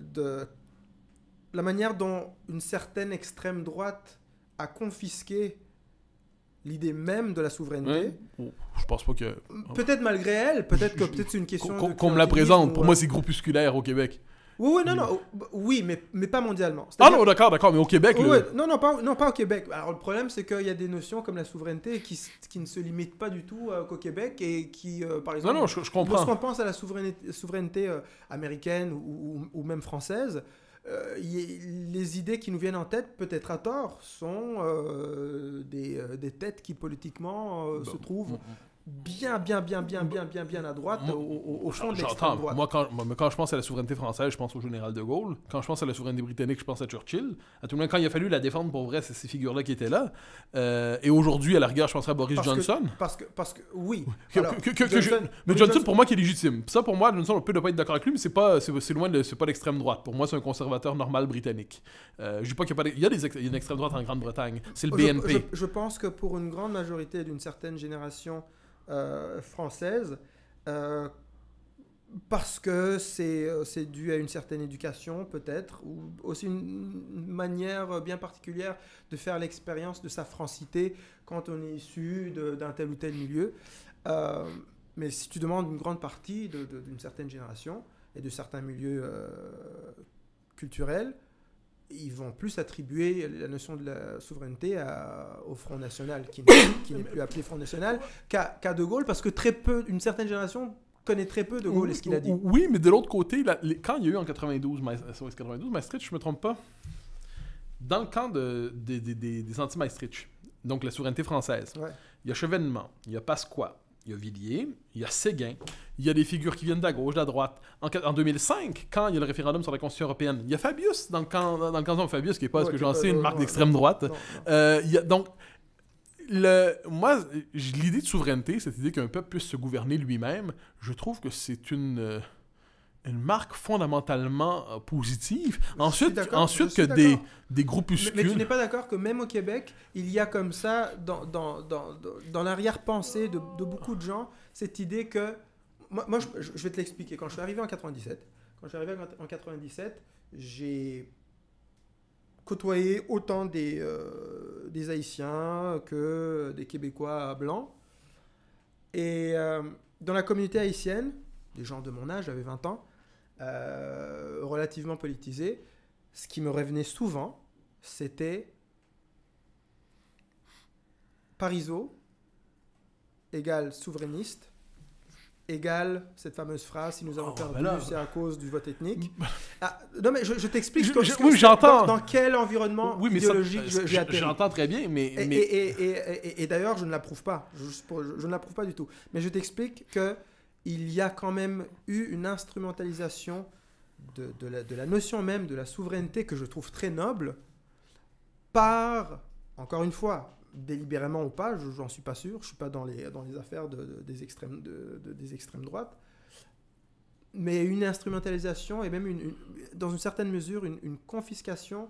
la manière dont une certaine extrême droite a confisqué l'idée même de la souveraineté. Ouais. Je pense pas que... Peut-être malgré elle, peut-être c'est une question... Qu'on me la présente, pour moi c'est groupusculaire au Québec. Oui, mais pas mondialement. Non, d'accord, mais au Québec... Non, pas au Québec. Alors le problème, c'est qu'il y a des notions comme la souveraineté qui ne se limitent pas du tout qu'au Québec et qui, par exemple... Non, je comprends. Lorsqu'on pense à la souveraineté américaine ou même française, les idées qui nous viennent en tête, peut-être à tort, sont des têtes qui politiquement se trouvent bien à droite, au fond de l'extrême J'entends. droite. Moi, quand je pense à la souveraineté française, je pense au général de Gaulle. Quand je pense à la souveraineté britannique, je pense à Churchill. À tout le monde, quand il a fallu la défendre, pour vrai, c'est ces figures-là qui étaient là. Et aujourd'hui, à la rigueur, je penserais à Boris Johnson. Parce que oui. Mais Johnson, pour moi, qui est légitime. Ça, pour moi, Johnson, on peut ne pas être d'accord avec lui, mais c'est loin c'est pas l'extrême droite. Pour moi, c'est un conservateur normal britannique. Je dis pas qu'il y a pas il y a une extrême droite en Grande-Bretagne. C'est le BNP. Je pense que pour une grande majorité d'une certaine génération française, parce que c'est dû à une certaine éducation peut-être, ou aussi une manière bien particulière de faire l'expérience de sa francité quand on est issu d'un tel ou tel milieu. Mais si tu demandes une grande partie d'une certaine génération et de certains milieux culturels, ils vont plus attribuer la notion de la souveraineté au Front National, qui n'est plus appelé Front National, qu'à De Gaulle, parce que une certaine génération connaît très peu De Gaulle et ce qu'il a dit. Oui, mais de l'autre côté, quand il y a eu en 92, Maastricht, je ne me trompe pas, dans le camp des anti-Maastricht, donc la souveraineté française, il y a Chevènement, il y a Pasqua, il y a Villiers, il y a Séguin, il y a des figures qui viennent de la gauche, de la droite. En 2005, quand il y a le référendum sur la Constitution européenne, il y a Fabius dans le canton de Fabius, qui n'est pas, ce que j'en sais, une marque d'extrême droite. Donc, moi, l'idée de souveraineté, cette idée qu'un peuple puisse se gouverner lui-même, je trouve que c'est une marque fondamentalement positive. Ensuite que des groupuscules... Mais tu n'es pas d'accord que même au Québec, il y a comme ça, dans l'arrière-pensée de beaucoup de gens, cette idée que... Moi je vais te l'expliquer. Quand je suis arrivé en 97, j'ai côtoyé autant des Haïtiens que des Québécois blancs. Et dans la communauté haïtienne, des gens de mon âge, j'avais 20 ans, relativement politisés, ce qui me revenait souvent, c'était Parizeau égale souverainiste égale cette fameuse phrase, si nous avons perdu, c'est à cause du vote ethnique. Non mais je t'explique j'entends. Dans quel environnement idéologique j'ai atterri. J'entends très bien, mais... Et d'ailleurs, je ne l'approuve pas. Je ne l'approuve pas du tout. Mais je t'explique que il y a quand même eu une instrumentalisation de la notion même de la souveraineté que je trouve très noble par, encore une fois, délibérément ou pas, j'en suis pas sûr, je suis pas dans les affaires des extrêmes droites, mais une instrumentalisation et même dans une certaine mesure une confiscation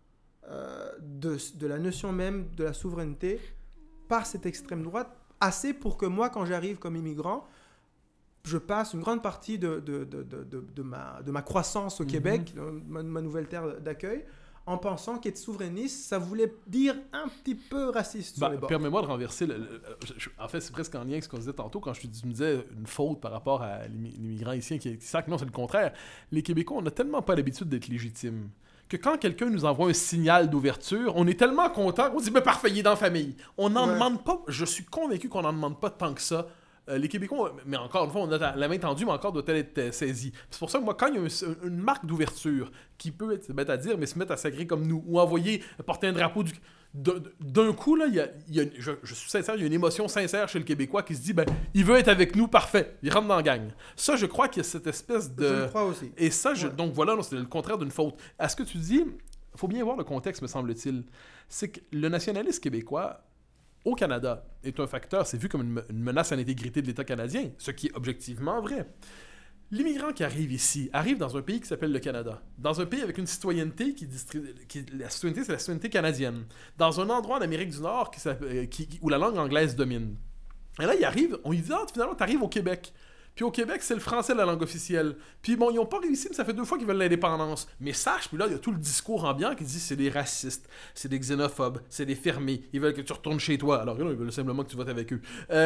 de la notion même de la souveraineté par cette extrême droite, assez pour que moi, quand j'arrive comme immigrant, je passe une grande partie de ma croissance au Québec, ma nouvelle terre d'accueil, en pensant qu'être souverainiste, ça voulait dire un petit peu raciste sur les bords. Permets-moi de renverser... en fait, c'est presque en lien avec ce qu'on disait tantôt, quand tu me disais une faute par rapport à l'immigrant haïtien qui sac. Non, c'est le contraire. Les Québécois, on n'a tellement pas l'habitude d'être légitimes que quand quelqu'un nous envoie un signal d'ouverture, on est tellement content qu'on dit « Ben parfait, il est dans la famille ». On n'en demande pas... Je suis convaincu qu'on n'en demande pas tant que ça. Les Québécois, mais encore une fois, on a la main tendue, mais encore doit-elle être saisie. C'est pour ça que moi, quand il y a une marque d'ouverture qui peut être, c'est bête à dire, mais se mettre à sacrer comme nous, ou envoyer, porter un drapeau d'un coup, là, je suis sincère, il y a une émotion sincère chez le Québécois qui se dit, ben, il veut être avec nous, parfait, il rentre dans la gang. Ça, je crois qu'il y a cette espèce de... Je le crois aussi. Et ça, donc voilà, c'est le contraire d'une faute. À ce que tu dis, il faut bien voir le contexte, me semble-t-il. C'est que le nationalisme québécois, au Canada, est un facteur, c'est vu comme une menace à l'intégrité de l'État canadien, ce qui est objectivement vrai. L'immigrant qui arrive ici arrive dans un pays qui s'appelle le Canada, dans un pays avec une citoyenneté la citoyenneté, c'est la citoyenneté canadienne, dans un endroit en Amérique du Nord où la langue anglaise domine. Et là, il arrive, on lui dit « Ah, finalement, tu arrives au Québec ». Puis au Québec, c'est le français la langue officielle. Puis bon, ils n'ont pas réussi, mais ça fait 2 fois qu'ils veulent l'indépendance. Mais sache, puis là, il y a tout le discours ambiant qui dit c'est des racistes, c'est des xénophobes, c'est des fermés. Ils veulent que tu retournes chez toi. Alors là, ils veulent simplement que tu votes avec eux.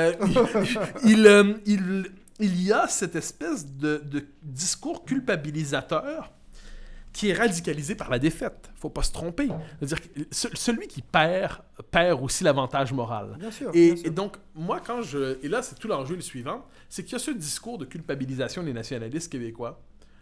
Il y a cette espèce de discours culpabilisateur qui est radicalisé par la défaite. Faut pas se tromper. C'est-à-dire que celui qui perd aussi l'avantage moral. Bien sûr, et donc, moi, et là, c'est tout l'enjeu le suivant, c'est qu'il y a ce discours de culpabilisation des nationalistes québécois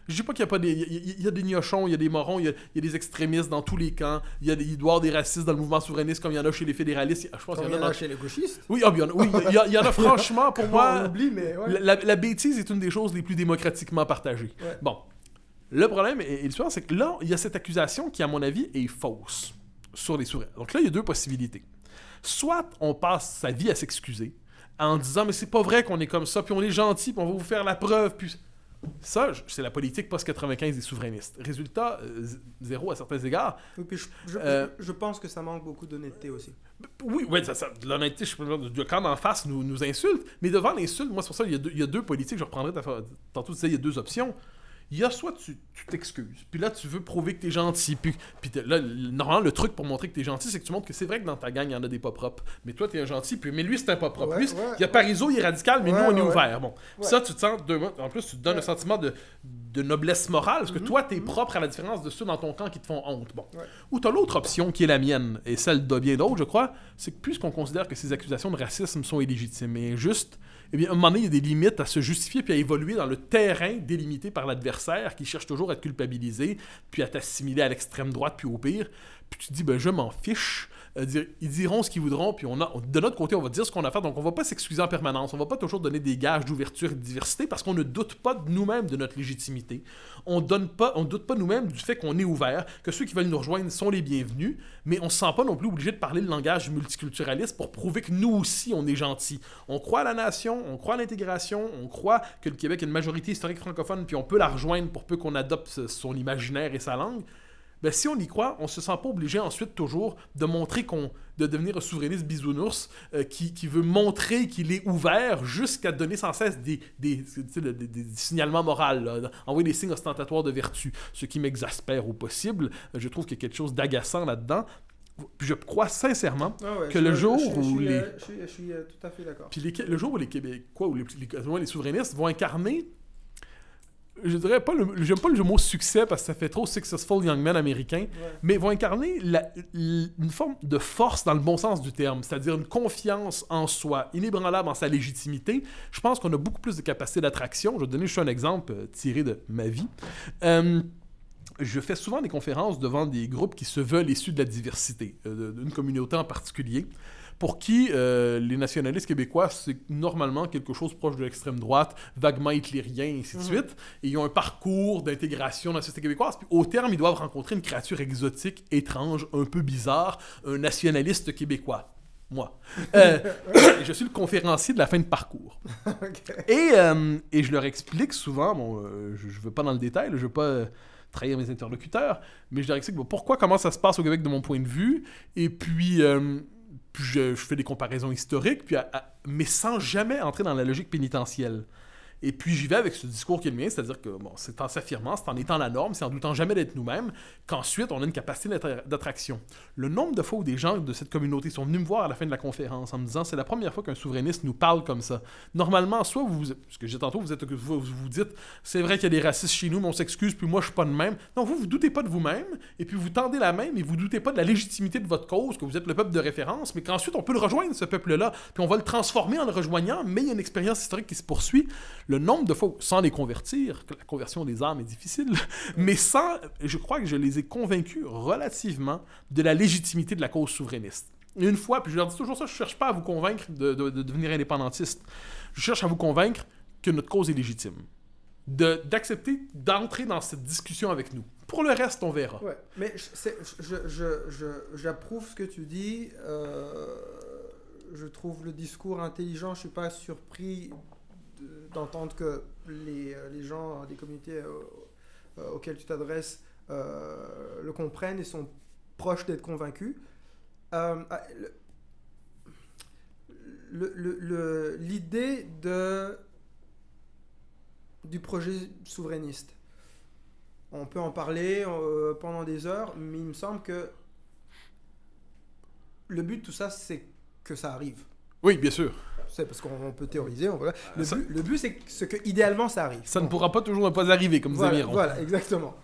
Je dis pas qu'il y a pas des... Il y a des gnochons, il y a des morons, il y a des extrémistes dans tous les camps, il doit y avoir des racistes dans le mouvement souverainiste comme il y en a chez les fédéralistes. Je pense Comme qu'il y en a chez les gauchistes. Oui, il y en a franchement, pour moi... On oublie, mais ouais. La bêtise est une des choses les plus démocratiquement partagées. Ouais. Bon. Le problème, et l'histoire, c'est que là, il y a cette accusation qui, à mon avis, est fausse sur les souverains. Donc là, il y a deux possibilités. Soit on passe sa vie à s'excuser en disant « Mais c'est pas vrai qu'on est comme ça, puis on est gentil, puis on va vous faire la preuve. » Puis ça, c'est la politique post-95 des souverainistes. Résultat, zéro à certains égards. Oui, puis je pense que ça manque beaucoup d'honnêteté aussi. Oui, l'honnêteté, je peux dire, quand en face nous insulte, mais devant l'insulte, moi, c'est pour ça qu'il y a deux politiques, je reprendrai tantôt, tu disais, il y a deux options. Il y a soit tu t'excuses, puis là tu veux prouver que t'es gentil, puis là, normalement, le truc pour montrer que t'es gentil, c'est que tu montres que c'est vrai que dans ta gang, il y en a des pas propres, mais toi t'es un gentil, mais lui c'est un pas propre. Lui, il y a Parizeau, il est radical, mais nous on est ouvert. Bon. Ça, tu te sens, en plus, tu te donnes un sentiment de noblesse morale, parce que toi t'es propre à la différence de ceux dans ton camp qui te font honte. Bon. Ou t'as l'autre option qui est la mienne, et celle de bien d'autres, je crois, c'est que puisqu'on considère que ces accusations de racisme sont illégitimes et injustes, eh bien, à un moment donné, il y a des limites à se justifier puis à évoluer dans le terrain délimité par l'adversaire qui cherche toujours à te culpabiliser, puis à t'assimiler à l'extrême droite, puis au pire. Puis tu te dis, ben je m'en fiche. Ils diront ce qu'ils voudront, puis de notre côté, on va dire ce qu'on a fait. Donc, on va pas s'excuser en permanence. On va pas toujours donner des gages d'ouverture et de diversité parce qu'on ne doute pas de nous-mêmes de notre légitimité. On doute pas nous-mêmes du fait qu'on est ouvert, que ceux qui veulent nous rejoindre sont les bienvenus, mais on se sent pas non plus obligé de parler le langage multiculturaliste pour prouver que nous aussi, on est gentils. On croit à la nation, on croit à l'intégration, on croit que le Québec a une majorité historique francophone, puis on peut la rejoindre pour peu qu'on adopte son imaginaire et sa langue. Ben, si on y croit, on se sent pas obligé ensuite toujours de montrer de devenir un souverainiste bisounours qui veut montrer qu'il est ouvert jusqu'à donner sans cesse des signalements moraux, là, envoyer des signes ostentatoires de vertu, ce qui m'exaspère au possible. Je trouve qu'il y a quelque chose d'agaçant là-dedans. Puis je crois sincèrement que le jour où Je suis tout à fait d'accord. Puis le jour où les Québécois ou les souverainistes vont incarner, je dirais pas j'aime pas le mot succès parce que ça fait trop successful young men américain, mais vont incarner une forme de force dans le bon sens du terme, c'est-à-dire une confiance en soi, inébranlable en sa légitimité. Je pense qu'on a beaucoup plus de capacité d'attraction. Je vais te donner juste un exemple tiré de ma vie. Je fais souvent des conférences devant des groupes qui se veulent issus de la diversité, d'une communauté en particulier, pour qui les nationalistes québécois, c'est normalement quelque chose proche de l'extrême droite, vaguement hitlérien, et ainsi de suite. Et ils ont un parcours d'intégration dans la société québécoise. Puis au terme, ils doivent rencontrer une créature exotique, étrange, un peu bizarre, un nationaliste québécois. Moi. Je suis le conférencier de la fin de parcours. Et je leur explique souvent, je ne veux pas dans le détail, je ne veux pas trahir mes interlocuteurs, mais je leur explique pourquoi, comment ça se passe au Québec de mon point de vue, et puis je fais des comparaisons historiques, mais sans jamais entrer dans la logique pénitentielle. Et puis j'y vais avec ce discours qui est le mien, c'est-à-dire que c'est en s'affirmant, c'est en étant la norme, c'est en doutant jamais d'être nous-mêmes, qu'ensuite on a une capacité d'attraction. Le nombre de fois où des gens de cette communauté sont venus me voir à la fin de la conférence en me disant c'est la première fois qu'un souverainiste nous parle comme ça. Normalement, soit ce que j'ai tantôt, vous dites c'est vrai qu'il y a des racistes chez nous, mais on s'excuse, puis moi je suis pas de même. Non, vous doutez pas de vous-même, et puis vous tendez la main, mais vous doutez pas de la légitimité de votre cause, que vous êtes le peuple de référence, mais qu'ensuite on peut le rejoindre, ce peuple-là, puis on va le transformer en le rejoignant, mais il y a une expérience historique qui se poursuit. Le nombre de fois, sans les convertir, que la conversion des âmes est difficile, mais je crois que je les ai convaincus relativement de la légitimité de la cause souverainiste. Et une fois, puis je leur dis toujours ça, je ne cherche pas à vous convaincre de devenir indépendantiste. Je cherche à vous convaincre que notre cause est légitime. D'accepter d'entrer dans cette discussion avec nous. Pour le reste, on verra. Ouais, mais j'approuve ce que tu dis. Je trouve le discours intelligent. Je ne suis pas surpris d'entendre que les gens des communautés auxquelles tu t'adresses le comprennent et sont proches d'être convaincus. L'idée du projet souverainiste, on peut en parler pendant des heures, mais il me semble que le but de tout ça, c'est que ça arrive. Oui, bien sûr. C'est parce qu'on peut théoriser. Le but, c'est que idéalement ça arrive. Ça ne pourra pas toujours ne pas arriver, comme disait Miron. Voilà, exactement.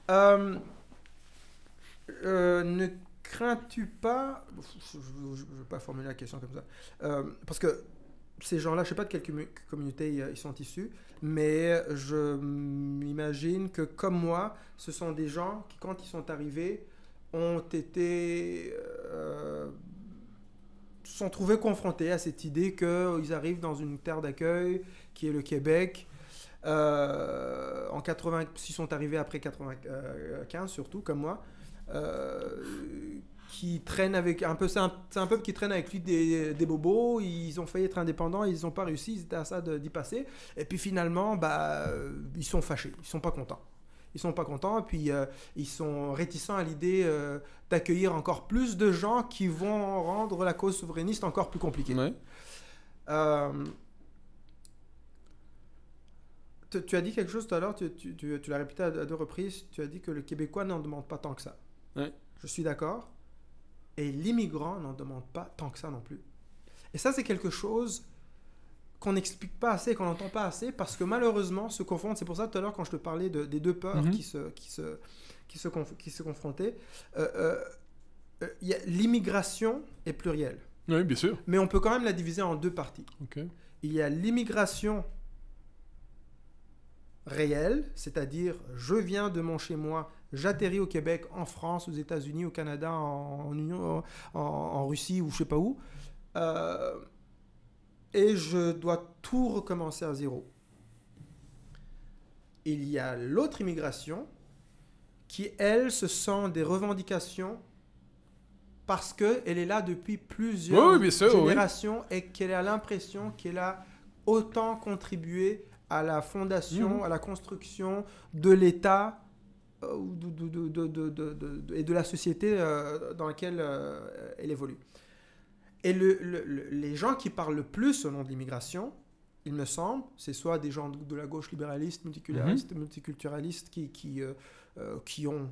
Ne crains-tu pas... Je ne vais pas formuler la question comme ça. Parce que ces gens-là, je ne sais pas de quelle communauté ils sont issus, mais je m'imagine que, comme moi, ce sont des gens qui, quand ils sont arrivés, ont été... se sont trouvés confrontés à cette idée qu'ils arrivent dans une terre d'accueil qui est le Québec. En 80, s'ils sont arrivés après 95 surtout, comme moi, qui traînent avec un peu, c'est un peuple qui traîne avec lui des bobos. Ils ont failli être indépendants, ils n'ont pas réussi, ils étaient à ça d'y passer. Et puis finalement, ils sont fâchés, ils sont pas contents. Ils sont pas contents, et puis ils sont réticents à l'idée d'accueillir encore plus de gens qui vont rendre la cause souverainiste encore plus compliquée. Ouais. Tu as dit quelque chose tout à l'heure, tu l'as répété à 2 reprises, tu as dit que le Québécois n'en demande pas tant que ça. Ouais. Je suis d'accord. Et l'immigrant n'en demande pas tant que ça non plus. Et ça, c'est quelque chose qu'on n'explique pas assez, qu'on n'entend pas assez, parce que malheureusement, se confondent. C'est pour ça, tout à l'heure, quand je te parlais des deux peurs qui se confrontaient, l'immigration est plurielle. Oui, bien sûr. Mais on peut quand même la diviser en 2 parties. Okay. Il y a l'immigration réelle, c'est-à-dire je viens de mon chez-moi, j'atterris au Québec, en France, aux États-Unis, au Canada, en Russie ou je sais pas où, et je dois tout recommencer à zéro. Il y a l'autre immigration qui, elle, ce sont des revendications parce qu'elle est là depuis plusieurs générations et qu'elle a l'impression qu'elle a autant contribué à la fondation, à la construction de l'État et de la société dans laquelle elle évolue. Et les gens qui parlent le plus au nom de l'immigration, il me semble, c'est soit des gens de la gauche libéraliste, multiculturaliste qui ont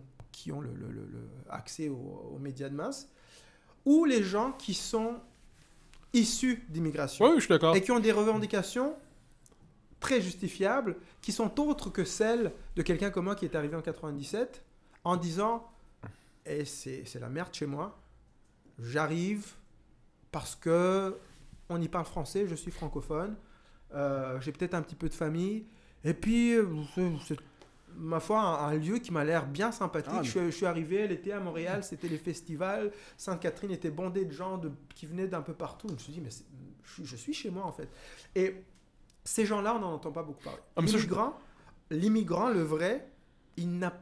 accès aux médias de masse, ou les gens qui sont issus d'immigration. Oui, je suis d'accord. Et qui ont des revendications très justifiables, qui sont autres que celles de quelqu'un comme moi qui est arrivé en 97, en disant c'est la merde chez moi, j'arrive parce que on y parle français, je suis francophone, j'ai peut-être un petit peu de famille, et puis c'est ma foi un lieu qui m'a l'air bien sympathique. Je suis arrivé l'été à Montréal, c'était les festivals, Sainte-Catherine était bondée de gens qui venaient d'un peu partout. Je me suis dit mais je suis chez moi en fait. Et ces gens-là, on n'en entend pas beaucoup parler. L'immigrant, le vrai, il ne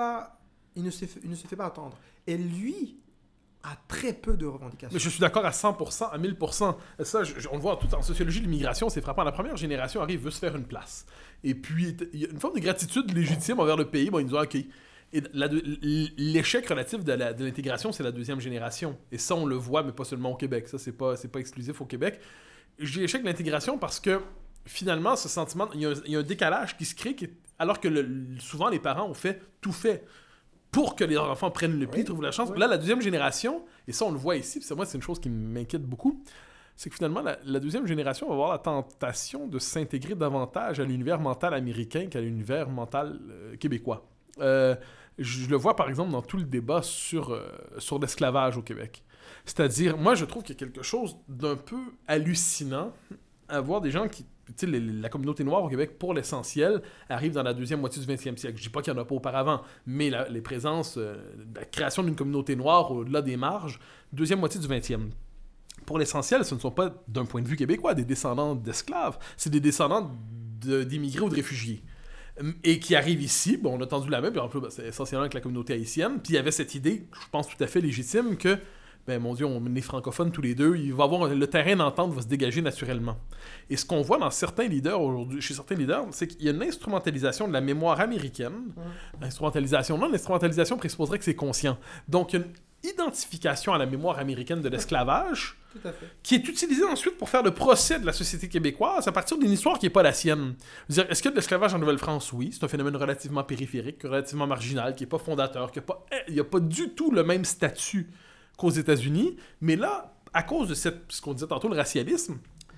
se fait pas attendre. Et lui a très peu de revendications. Mais je suis d'accord à 100%, à 1000%. Ça, on le voit tout en sociologie de l'immigration, c'est frappant. La première génération arrive, veut se faire une place. Et puis, il y a une forme de gratitude légitime envers le pays. Bon, ils nous ont accueillis. Et l'échec relatif de l'intégration, c'est la deuxième génération. Et ça, on le voit, mais pas seulement au Québec. Ça, c'est pas exclusif au Québec. Je dis échec de l'intégration parce que finalement, ce sentiment, il y a un décalage qui se crée, alors que souvent les parents ont tout fait pour que les enfants prennent le pli, trouvent la chance. Là, la deuxième génération, et ça on le voit ici, puis moi c'est une chose qui m'inquiète beaucoup, c'est que finalement la deuxième génération va avoir la tentation de s'intégrer davantage à l'univers mental américain qu'à l'univers mental québécois. Je le vois par exemple dans tout le débat sur l'esclavage au Québec. C'est-à-dire, moi je trouve qu'il y a quelque chose d'un peu hallucinant à voir des gens qui... Tu sais, la communauté noire au Québec, pour l'essentiel, arrive dans la deuxième moitié du 20e siècle. Je dis pas qu'il n'y en a pas auparavant, mais les présences, la création d'une communauté noire au-delà des marges, deuxième moitié du 20e. Pour l'essentiel, ce ne sont pas, d'un point de vue québécois, des descendants d'esclaves, c'est des descendants d'immigrés ou de réfugiés. Et qui arrivent ici, bon, on a tendu la main, puis en plus, c'est essentiellement avec la communauté haïtienne, puis il y avait cette idée, je pense tout à fait légitime, que mon Dieu, on est francophones tous les deux, le terrain d'entente va se dégager naturellement. Et ce qu'on voit dans certains leaders aujourd'hui, chez certains leaders, c'est qu'il y a une instrumentalisation de la mémoire américaine. L'instrumentalisation présupposerait que c'est conscient. Donc, il y a une identification à la mémoire américaine de l'esclavage qui est utilisée ensuite pour faire le procès de la société québécoise à partir d'une histoire qui n'est pas la sienne. Est-ce qu'il y a de l'esclavage en Nouvelle-France? Oui, c'est un phénomène relativement périphérique, relativement marginal, qui n'est pas fondateur, il n'y a pas du tout le même statut qu'aux États-Unis, mais là, à cause de ce qu'on disait tantôt, le racialisme,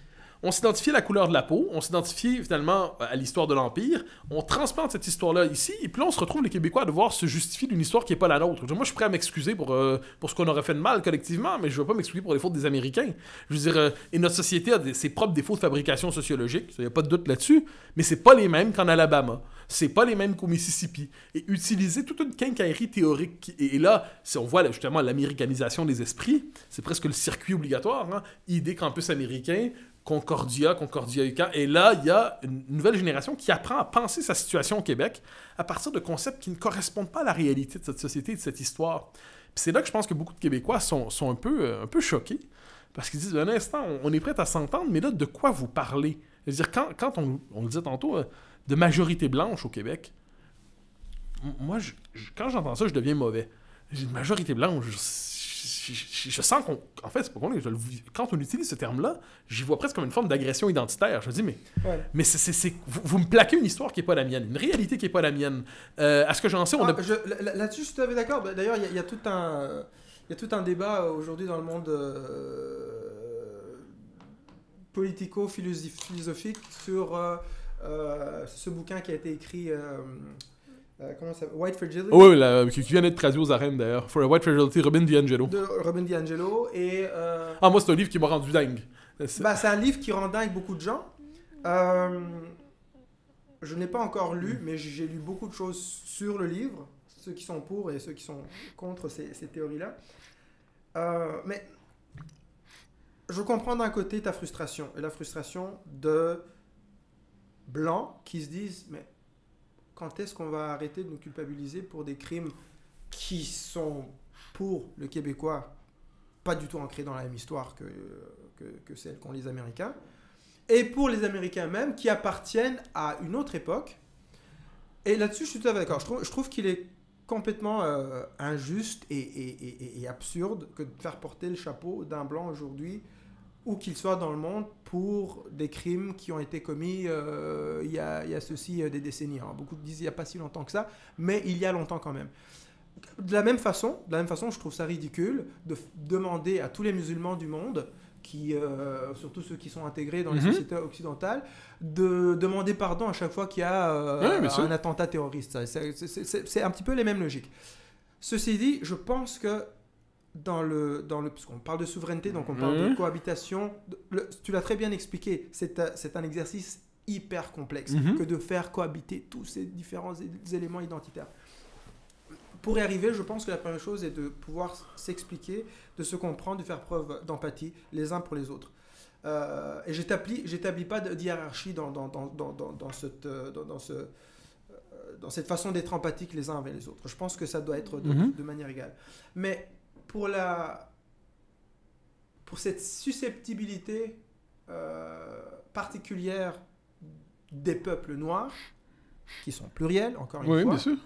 On s'identifie à la couleur de la peau, on s'identifie finalement à l'histoire de l'Empire, on transplante cette histoire-là ici, et puis là on se retrouve les Québécois à devoir se justifier d'une histoire qui n'est pas la nôtre. Moi je suis prêt à m'excuser pour ce qu'on aurait fait de mal collectivement, mais je ne vais pas m'excuser pour les fautes des Américains. Je veux dire, et notre société a ses propres défauts de fabrication sociologique, il n'y a pas de doute là-dessus, mais c'est pas les mêmes qu'en Alabama, c'est pas les mêmes qu'au Mississippi. Et utiliser toute une quincaillerie théorique, et là, si on voit justement l'américanisation des esprits, c'est presque le circuit obligatoire, hein? Idée campus américain, Concordia, UQAM. Et là, il y a une nouvelle génération qui apprend à penser sa situation au Québec à partir de concepts qui ne correspondent pas à la réalité de cette société et de cette histoire. Puis c'est là que je pense que beaucoup de Québécois sont un peu choqués. Parce qu'ils disent, un instant, on est prêt à s'entendre, mais là, de quoi vous parlez? C'est-à-dire, quand on le disait tantôt, de majorité blanche au Québec, moi, quand j'entends ça, je deviens mauvais. J'ai une majorité blanche, je sens qu'on... En fait, c'est pas qu'on est... Quand on utilise ce terme-là, j'y vois presque comme une forme d'agression identitaire. Je me dis, mais vous me plaquez une histoire qui n'est pas la mienne, une réalité qui n'est pas la mienne. À ce que j'en sais, on a... Là-dessus, je suis tout à fait d'accord. D'ailleurs, il y a tout un débat aujourd'hui dans le monde politico-philosophique sur ce bouquin qui a été écrit... comment ça s'appelle? White Fragility. Oh, oui, qui vient d'être traduit aux arènes d'ailleurs. For a White Fragility, Robin DiAngelo. De Robin DiAngelo. Et, moi, c'est un livre qui m'a rendu dingue. C'est un livre qui rend dingue beaucoup de gens. Je n'ai pas encore lu, mais j'ai lu beaucoup de choses sur le livre, ceux qui sont pour et ceux qui sont contre ces théories-là. Mais je comprends d'un côté ta frustration, et la frustration de blancs qui se disent, mais quand est-ce qu'on va arrêter de nous culpabiliser pour des crimes qui sont, pour le Québécois, pas du tout ancrés dans la même histoire que celle qu'ont les Américains, et pour les Américains même, qui appartiennent à une autre époque. Et là-dessus, je suis tout à fait d'accord. Je trouve qu'il est complètement injuste et absurde que de faire porter le chapeau d'un blanc aujourd'hui, où qu'il soit dans le monde, pour des crimes qui ont été commis il y a ceci des décennies. Alors, beaucoup disent il n'y a pas si longtemps que ça, mais il y a longtemps quand même. De la même façon, je trouve ça ridicule de demander à tous les musulmans du monde, surtout ceux qui sont intégrés dans les sociétés occidentales, de demander pardon à chaque fois qu'il y a un attentat terroriste. C'est un petit peu les mêmes logiques. Ceci dit, je pense que parce qu'on parle de souveraineté, donc on parle de cohabitation, tu l'as très bien expliqué, c'est un exercice hyper complexe que de faire cohabiter tous ces différents éléments identitaires. Pour y arriver, je pense que la première chose est de pouvoir s'expliquer, de se comprendre, de faire preuve d'empathie les uns pour les autres. Et j'établis pas d'hiérarchie dans cette façon d'être empathique les uns avec les autres. Je pense que ça doit être de manière égale. Mais pour cette susceptibilité particulière des peuples noirs, qui sont pluriels, encore une fois, bien sûr.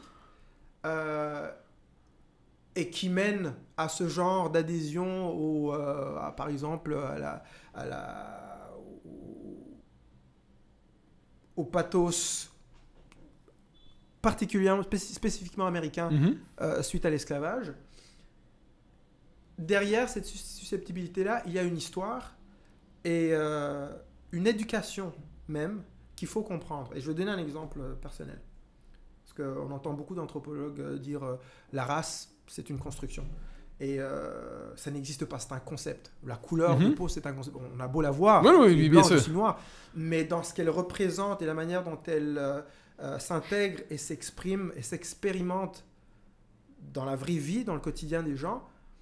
Et qui mène à ce genre d'adhésion par exemple au pathos particulièrement spécifiquement américain suite à l'esclavage. Derrière cette susceptibilité-là, il y a une histoire et une éducation même qu'il faut comprendre. Et je vais donner un exemple personnel. Parce qu'on entend beaucoup d'anthropologues dire la race, c'est une construction. Et ça n'existe pas, c'est un concept. La couleur de peau, c'est un concept. On a beau la voir, oui, bien sûr. Aussi noir, mais dans ce qu'elle représente et la manière dont elle s'intègre et s'exprime et s'expérimente dans la vraie vie, dans le quotidien des gens,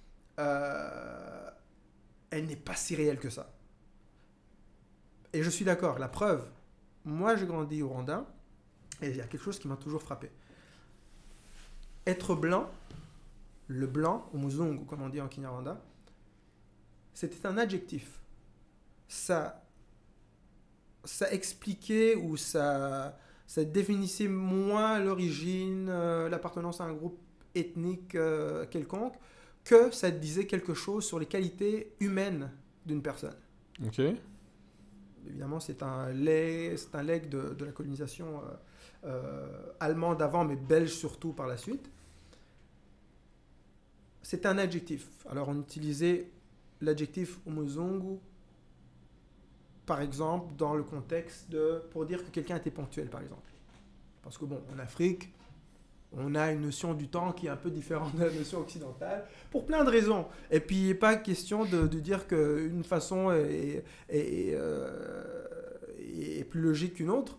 elle n'est pas si réelle que ça. Et je suis d'accord, la preuve, moi j'ai grandi au Rwanda, et il y a quelque chose qui m'a toujours frappé. Être blanc, le blanc, ou muzungu, comme on dit en Kinyarwanda, c'était un adjectif. Ça expliquait ou ça définissait moins l'origine, l'appartenance à un groupe ethnique quelconque, que ça disait quelque chose sur les qualités humaines d'une personne. Ok. Évidemment, c'est un legs de la colonisation allemande avant, mais belge surtout par la suite. C'est un adjectif. Alors, on utilisait l'adjectif umuzungu par exemple, dans le contexte pour dire que quelqu'un était ponctuel, par exemple. Parce que, bon, en Afrique, on a une notion du temps qui est un peu différente de la notion occidentale, pour plein de raisons. Et puis, il n'est pas question de dire qu'une façon est plus logique qu'une autre.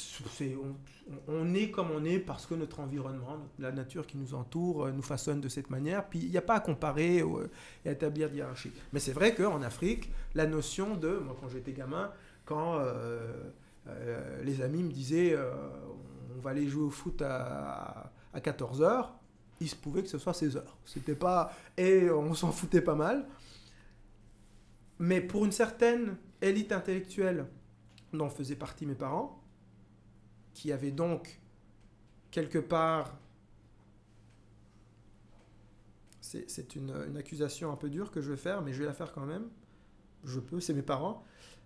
On est comme on est parce que notre environnement, la nature qui nous entoure, nous façonne de cette manière. Puis, il n'y a pas à comparer et à établir de hiérarchie. Mais c'est vrai qu'en Afrique, la notion moi, quand j'étais gamin, quand les amis me disaient on va aller jouer au foot à 14h, il se pouvait que ce soit 16h. C'était pas... Et on s'en foutait pas mal. Mais pour une certaine élite intellectuelle dont faisaient partie mes parents, qui avaient donc quelque part... C'est une accusation un peu dure que je vais faire, mais je vais la faire quand même. Je peux, c'est mes parents.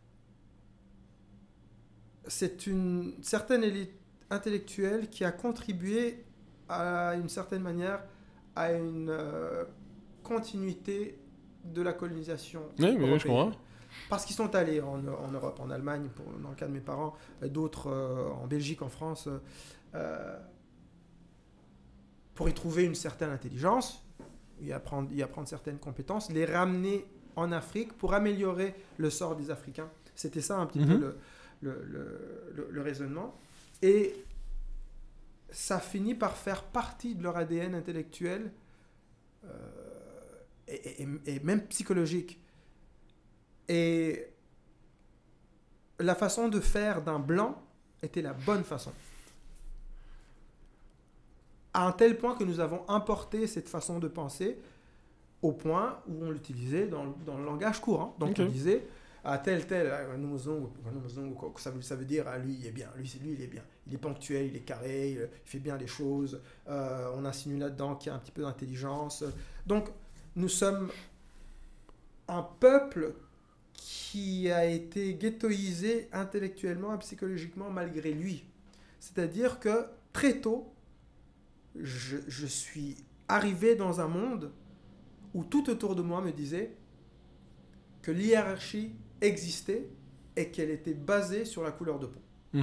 C'est une certaine élite intellectuelle qui a contribué à une certaine manière à une continuité de la colonisation européenne. Je comprends. Parce qu'ils sont allés en Europe, en Allemagne, dans le cas de mes parents, d'autres en Belgique, en France, pour y trouver une certaine intelligence, y apprendre certaines compétences, les ramener en Afrique pour améliorer le sort des Africains. C'était ça un petit peu le raisonnement. Et ça finit par faire partie de leur ADN intellectuel et même psychologique. Et la façon de faire d'un blanc était la bonne façon. À un tel point que nous avons importé cette façon de penser au point où on l'utilisait dans le langage courant. Donc on disait à tel, ça veut dire lui il est bien, lui il est bien, il est ponctuel, il est carré, il fait bien les choses, on insinue là-dedans qu'il y a un petit peu d'intelligence. Donc nous sommes un peuple qui a été ghettoisé intellectuellement et psychologiquement malgré lui. C'est-à-dire que très tôt, je suis arrivé dans un monde où tout autour de moi me disait que l'hiérarchie existait et qu'elle était basée sur la couleur de peau.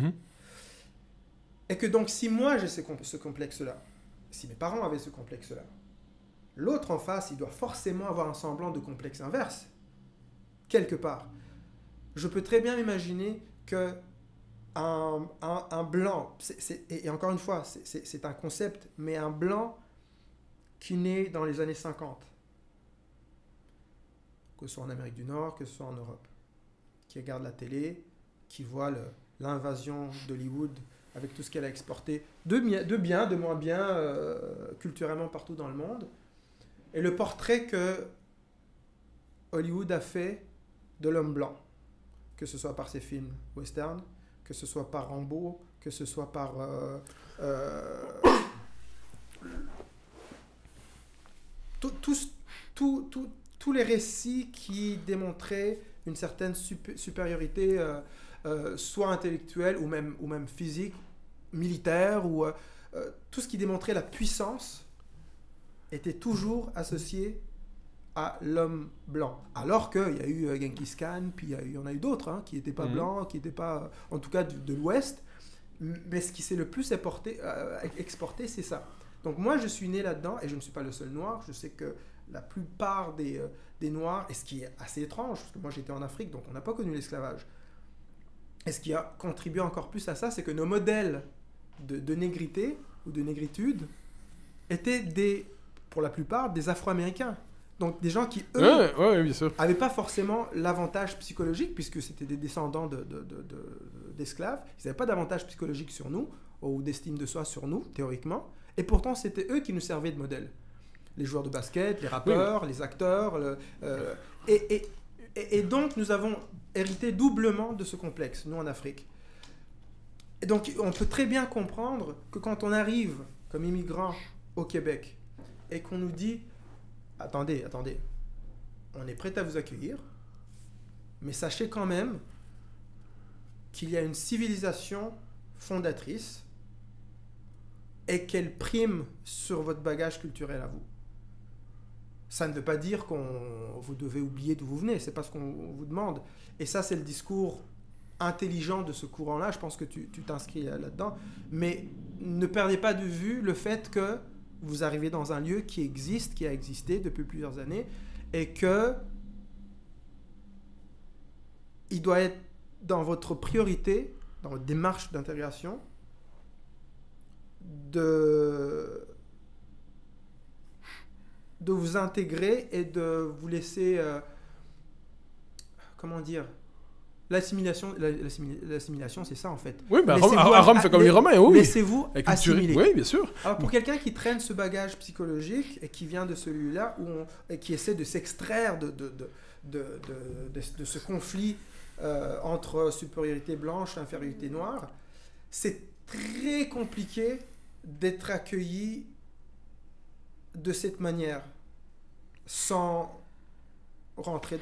Et que donc si moi j'ai ce complexe-là, si mes parents avaient ce complexe-là, l'autre en face, il doit forcément avoir un semblant de complexe inverse, quelque part. Je peux très bien imaginer que un blanc, et encore une fois, c'est un concept, mais un blanc qui naît dans les années 50, que ce soit en Amérique du Nord, que ce soit en Europe, qui regarde la télé, qui voit l'invasion d'Hollywood avec tout ce qu'elle a exporté, de bien, de moins bien, culturellement partout dans le monde, et le portrait que Hollywood a fait de l'homme blanc, que ce soit par ses films western, que ce soit par Rambo, que ce soit par tous les récits qui démontraient une certaine supériorité, soit intellectuelle ou même physique, militaire, ou tout ce qui démontrait la puissance était toujours associé à l'homme blanc. Alors qu'il y a eu Genghis Khan, puis il y en a eu d'autres qui n'étaient pas blancs, qui n'étaient pas, en tout cas de l'Ouest, mais ce qui s'est le plus exporté, c'est ça. Donc moi, je suis né là-dedans, et je ne suis pas le seul noir. Je sais que la plupart des Noirs, et ce qui est assez étrange, parce que moi j'étais en Afrique, donc on n'a pas connu l'esclavage, et ce qui a contribué encore plus à ça, c'est que nos modèles de négrité ou de négritude étaient pour la plupart des Afro-Américains. Donc des gens qui, eux, n'avaient pas forcément l'avantage psychologique, puisque c'était des descendants d'esclaves. Ils n'avaient pas d'avantage psychologique sur nous, ou d'estime de soi sur nous, théoriquement. Et pourtant, c'était eux qui nous servaient de modèle. Les joueurs de basket, les rappeurs, les acteurs. Et donc, nous avons hérité doublement de ce complexe, nous, en Afrique. Et donc, on peut très bien comprendre que quand on arrive comme immigrant au Québec et qu'on nous dit « Attendez, on est prêt à vous accueillir, mais sachez quand même qu'il y a une civilisation fondatrice et qu'elle prime sur votre bagage culturel à vous. » Ça ne veut pas dire vous devez oublier d'où vous venez, c'est pas ce qu'on vous demande. Et ça, c'est le discours intelligent de ce courant-là, je pense que tu t'inscris là-dedans. Mais ne perdez pas de vue le fait que vous arrivez dans un lieu qui existe, qui a existé depuis plusieurs années, et que il doit être dans votre priorité, dans votre démarche d'intégration, de vous intégrer et de vous laisser, comment dire, l'assimilation, c'est ça en fait. Oui, mais à Rome fait comme les Romains, oui. Laissez-vous assimiler. Oui, bien sûr. Alors pour quelqu'un qui traîne ce bagage psychologique et qui vient de celui-là, et qui essaie de s'extraire de ce conflit entre supériorité blanche et infériorité noire, c'est très compliqué d'être accueilli de cette manière, sans rentrer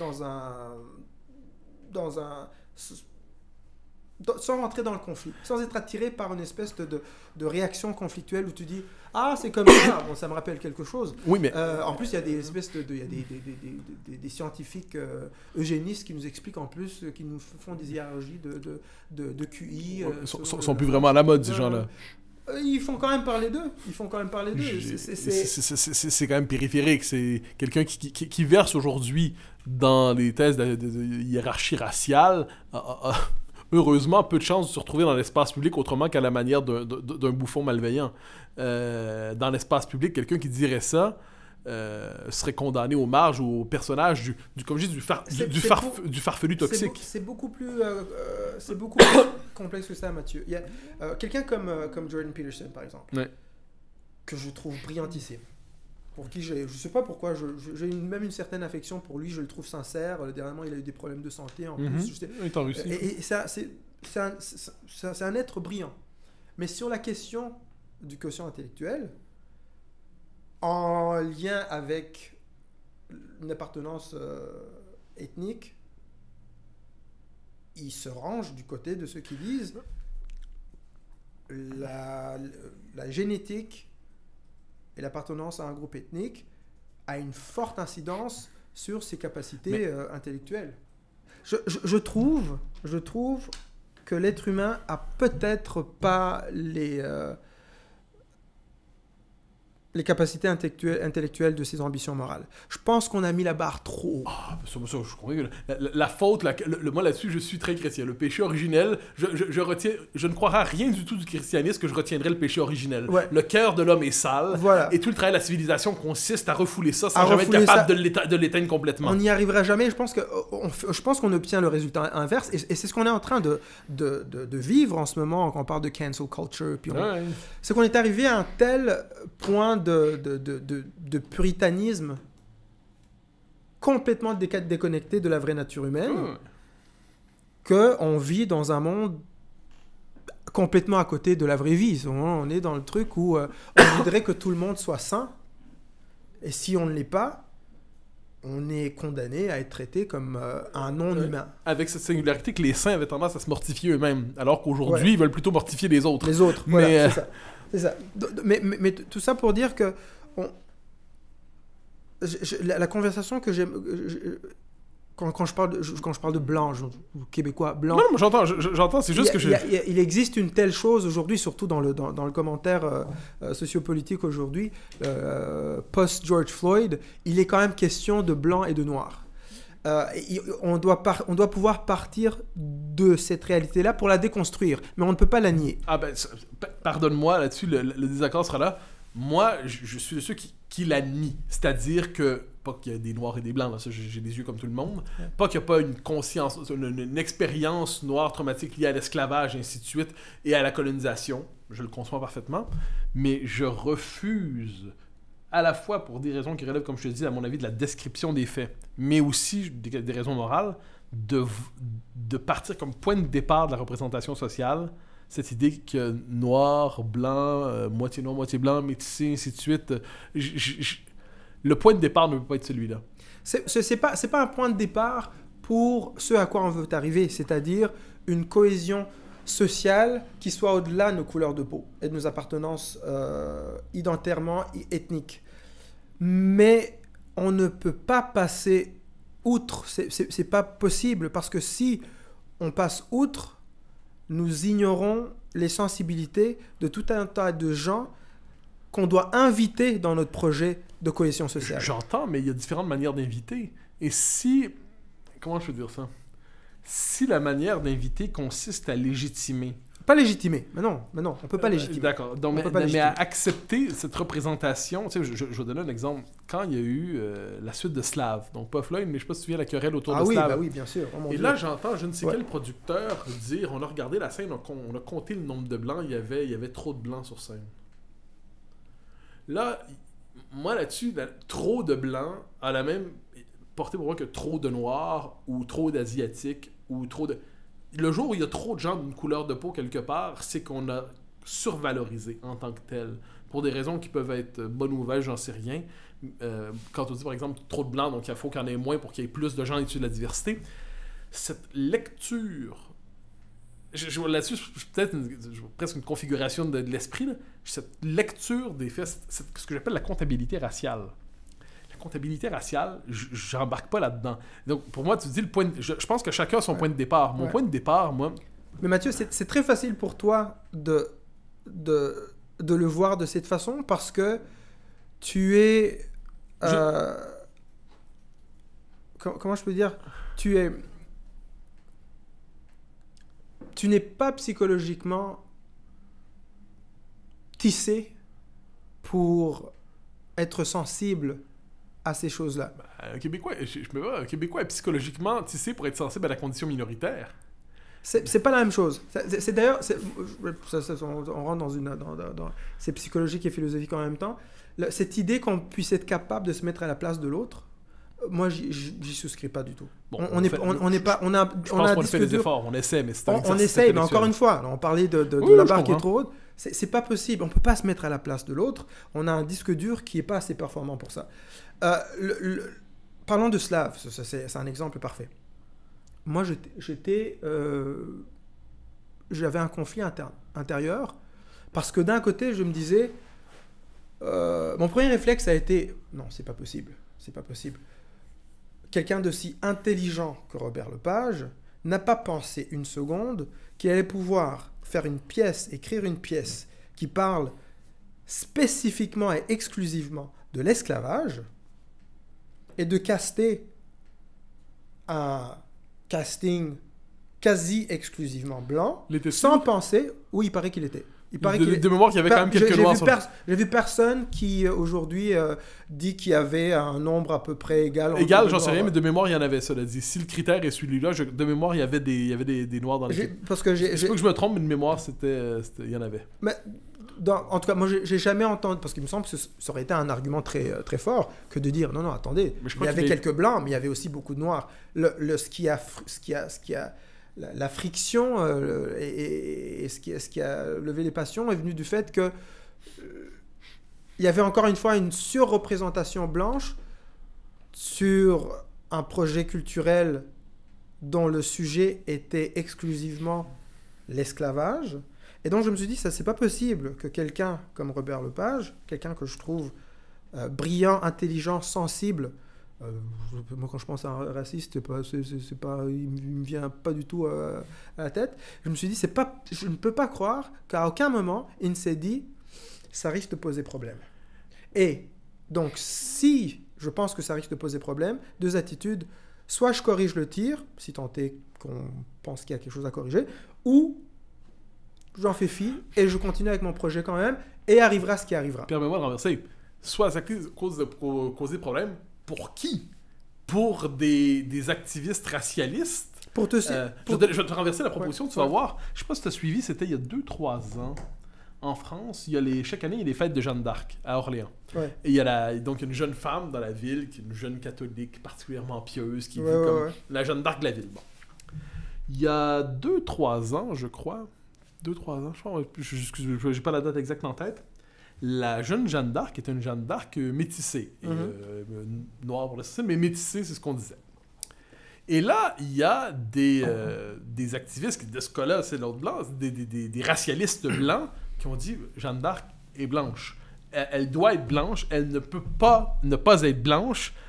sans rentrer dans le conflit, sans être attiré par une espèce de réaction conflictuelle où tu dis « Ah, c'est comme ça, bon, ça me rappelle quelque chose. » Oui, mais... en plus, il y a des espèces il y a des scientifiques eugénistes qui nous expliquent en plus, qui nous font des hiérarchies de QI. Sont plus vraiment à la mode, ces gens-là. Ils font quand même parler d'eux. C'est quand même périphérique. C'est quelqu'un qui verse aujourd'hui dans les thèses de hiérarchie raciale heureusement peu de chances de se retrouver dans l'espace public autrement qu'à la manière d'un bouffon malveillant. Dans l'espace public, quelqu'un qui dirait ça serait condamné aux marges ou au personnage comme je dis, du farfelu toxique. C'est beaucoup plus complexe que ça, Mathieu. Il y a quelqu'un comme Jordan Peterson, par exemple, que je trouve brillantissime. Pour qui je ne sais pas pourquoi, j'ai même une certaine affection pour lui, je le trouve sincère. Dernièrement, il a eu des problèmes de santé en plus. Il est en Russie. Et ça, c'est un être brillant. Mais sur la question du quotient intellectuel, en lien avec une appartenance ethnique, il se range du côté de ceux qui disent la génétique et l'appartenance à un groupe ethnique a une forte incidence sur ses capacités intellectuelles. Je trouve que l'être humain a peut-être pas les capacités intellectuelles de ses ambitions morales. Je pense qu'on a mis la barre trop haut. Je crois que la faute, moi là-dessus, je suis très chrétien. Le péché originel, je ne croirais à rien du tout du christianisme que je retiendrais le péché originel. Ouais. Le cœur de l'homme est sale, et tout le travail de la civilisation consiste à refouler ça sans jamais être capable de l'éteindre complètement. On n'y arrivera jamais. Je pense qu'on obtient le résultat inverse, et c'est ce qu'on est en train de vivre en ce moment quand on parle de cancel culture. Puis c'est qu'on est arrivé à un tel point de puritanisme complètement déconnecté de la vraie nature humaine, qu'on vit dans un monde complètement à côté de la vraie vie. On est dans le truc où on voudrait que tout le monde soit sain, et si on ne l'est pas, on est condamné à être traité comme un non-humain. Avec cette singularité que les saints avaient tendance à se mortifier eux-mêmes, alors qu'aujourd'hui, ils veulent plutôt mortifier les autres. Les autres, voilà, c'est ça. Mais tout ça pour dire que la conversation que j'aime... Quand je parle de blanc, québécois, blanc... Non, j'entends, c'est juste il existe une telle chose aujourd'hui, surtout dans le commentaire sociopolitique aujourd'hui, post-George Floyd, il est quand même question de blanc et de noir. On doit pouvoir partir de cette réalité-là pour la déconstruire, mais on ne peut pas la nier. Pardonne-moi là-dessus, le désaccord sera là. Moi, je suis de ceux qui la nient. C'est-à-dire que, pas qu'il y a des noirs et des blancs, là, ça, j'ai des yeux comme tout le monde, pas qu'il n'y a pas une conscience, une expérience noire traumatique liée à l'esclavage, et ainsi de suite, et à la colonisation. Je le conçois parfaitement. Mais je refuse, à la fois pour des raisons qui relèvent, comme je te dis, à mon avis, de la description des faits, mais aussi des raisons morales, de partir comme point de départ de la représentation sociale, cette idée que noir, blanc, moitié noir, moitié blanc, métissé, ainsi de suite. Le point de départ ne peut pas être celui-là. C'est pas un point de départ pour ce à quoi on veut arriver, c'est-à-dire une cohésion sociale qui soit au-delà de nos couleurs de peau et de nos appartenances identitairement ethniques. Mais on ne peut pas passer outre. C'est pas possible, parce que si on passe outre, nous ignorons les sensibilités de tout un tas de gens qu'on doit inviter dans notre projet de cohésion sociale. J'entends, mais il y a différentes manières d'inviter. Et si... Comment je peux dire ça? Si la manière d'inviter consiste à légitimer... Pas légitimer, mais non, on peut pas légitimer. D'accord, donc, mais à accepter cette représentation... Tu sais, je vais donner un exemple. Quand il y a eu la suite de Slav, donc pas Floyd, mais je ne sais pas si tu te souviens la querelle autour de Slav. Ah oui, bien sûr. Oh, et Dieu. Là, j'entends je ne sais quel producteur dire, on a regardé la scène, on a compté le nombre de blancs, il y avait trop de blancs sur scène. Là, moi là-dessus, trop de blancs a la même portée pour moi que trop de noirs ou trop d'asiatiques ou trop de... Le jour où il y a trop de gens d'une couleur de peau quelque part, c'est qu'on a survalorisé en tant que tel. Pour des raisons qui peuvent être bonnes ou mauvaises, j'en sais rien. Quand on dit par exemple trop de blancs, donc il faut qu'il y en ait moins pour qu'il y ait plus de gens issus de la diversité. Cette lecture... Là-dessus, peut-être presque une configuration de l'esprit. Là. Cette lecture des faits, c'est ce que j'appelle la comptabilité raciale. La comptabilité raciale, j'embarque pas là-dedans. Donc, pour moi, tu dis le point de... je pense que chacun a son point de départ. Mon point de départ, moi... Mais Mathieu, c'est très facile pour toi de le voir de cette façon parce que tu es... Comment je peux dire? Tu n'es pas psychologiquement tissé pour être sensible à ces choses-là. Un Québécois, un Québécois est psychologiquement tissé pour être sensible à la condition minoritaire. C'est pas la même chose. C'est d'ailleurs... on rentre dans c'est psychologique et philosophique en même temps. Cette idée qu'on puisse être capable de se mettre à la place de l'autre, moi, j'y souscris pas du tout. Bon, on n'est pas... On a fait des efforts, on essaie, mais c'est un on essaie, mais encore une fois, on parlait de la barre qui est trop haute. C'est pas possible. On peut pas se mettre à la place de l'autre. On a un disque dur qui est pas assez performant pour ça. Parlons de Slav. C'est un exemple parfait. Moi, j'avais un conflit intérieur parce que d'un côté, je me disais... mon premier réflexe a été... Non, c'est pas possible. C'est pas possible. Quelqu'un d'aussi intelligent que Robert Lepage n'a pas pensé une seconde qu'il allait pouvoir écrire une pièce qui parle spécifiquement et exclusivement de l'esclavage et de caster un casting quasi exclusivement blanc sans penser où il paraît qu'il était. De mémoire, qu'il y avait quand même quelques noirs sur... J'ai vu personne qui, aujourd'hui, dit qu'il y avait un nombre à peu près égal. Égal, j'en sais rien, mais de mémoire, il y en avait, cela dit. Si le critère est celui-là, de mémour, il y avait des noirs dans l'équipe. Parce que je sais pas que je me trompe, mais de mémoire, il y en avait. Mais, en tout cas, moi, j'ai jamais entendu... Parce qu'il me semble que ça aurait été un argument très, très fort que de dire, non, attendez, il y avait quelques blancs, mais il y avait aussi beaucoup de noirs. Ce qui a la friction et ce qui a levé les passions est venu du fait que il y avait encore une fois une surreprésentation blanche sur un projet culturel dont le sujet était exclusivement l'esclavage. Et donc je me suis dit, ça c'est pas possible que quelqu'un comme Robert Lepage, quelqu'un que je trouve brillant, intelligent, sensible, moi quand je pense à un raciste, il me vient pas du tout à la tête. Je me suis dit, je ne peux pas croire qu'à aucun moment il ne s'est dit ça risque de poser problème. Et donc si je pense que ça risque de poser problème, deux attitudes: soit je corrige le tir, si tant est qu'on pense qu'il y a quelque chose à corriger, ou j'en fais fi et je continue avec mon projet quand même, et arrivera ce qui arrivera. Permets-moi de renverser. Soit ça cause causer problème. Pour qui? Pour des activistes racialistes? Je vais te renverser la proposition, tu vas voir. Je sais pas si tu as suivi, c'était il y a 2-3 ans. En France, chaque année, il y a les fêtes de Jeanne d'Arc à Orléans. Ouais. Et il y a donc une jeune femme dans la ville, qui est une jeune catholique particulièrement pieuse, qui vit comme la Jeanne d'Arc de la ville. Bon. Il y a 2-3 ans, je crois. 2-3 ans, je crois. Je n'ai pas la date exacte en tête. La jeune Jeanne d'Arc était une Jeanne d'Arc métissée. Noire pour le système, mais métissée, c'est ce qu'on disait. Et là, il y a des activistes, de ce cas-là, c'est l'autre blanc, des racialistes blancs qui ont dit Jeanne d'Arc est blanche. Elle doit être blanche, elle ne peut pas ne pas être blanche,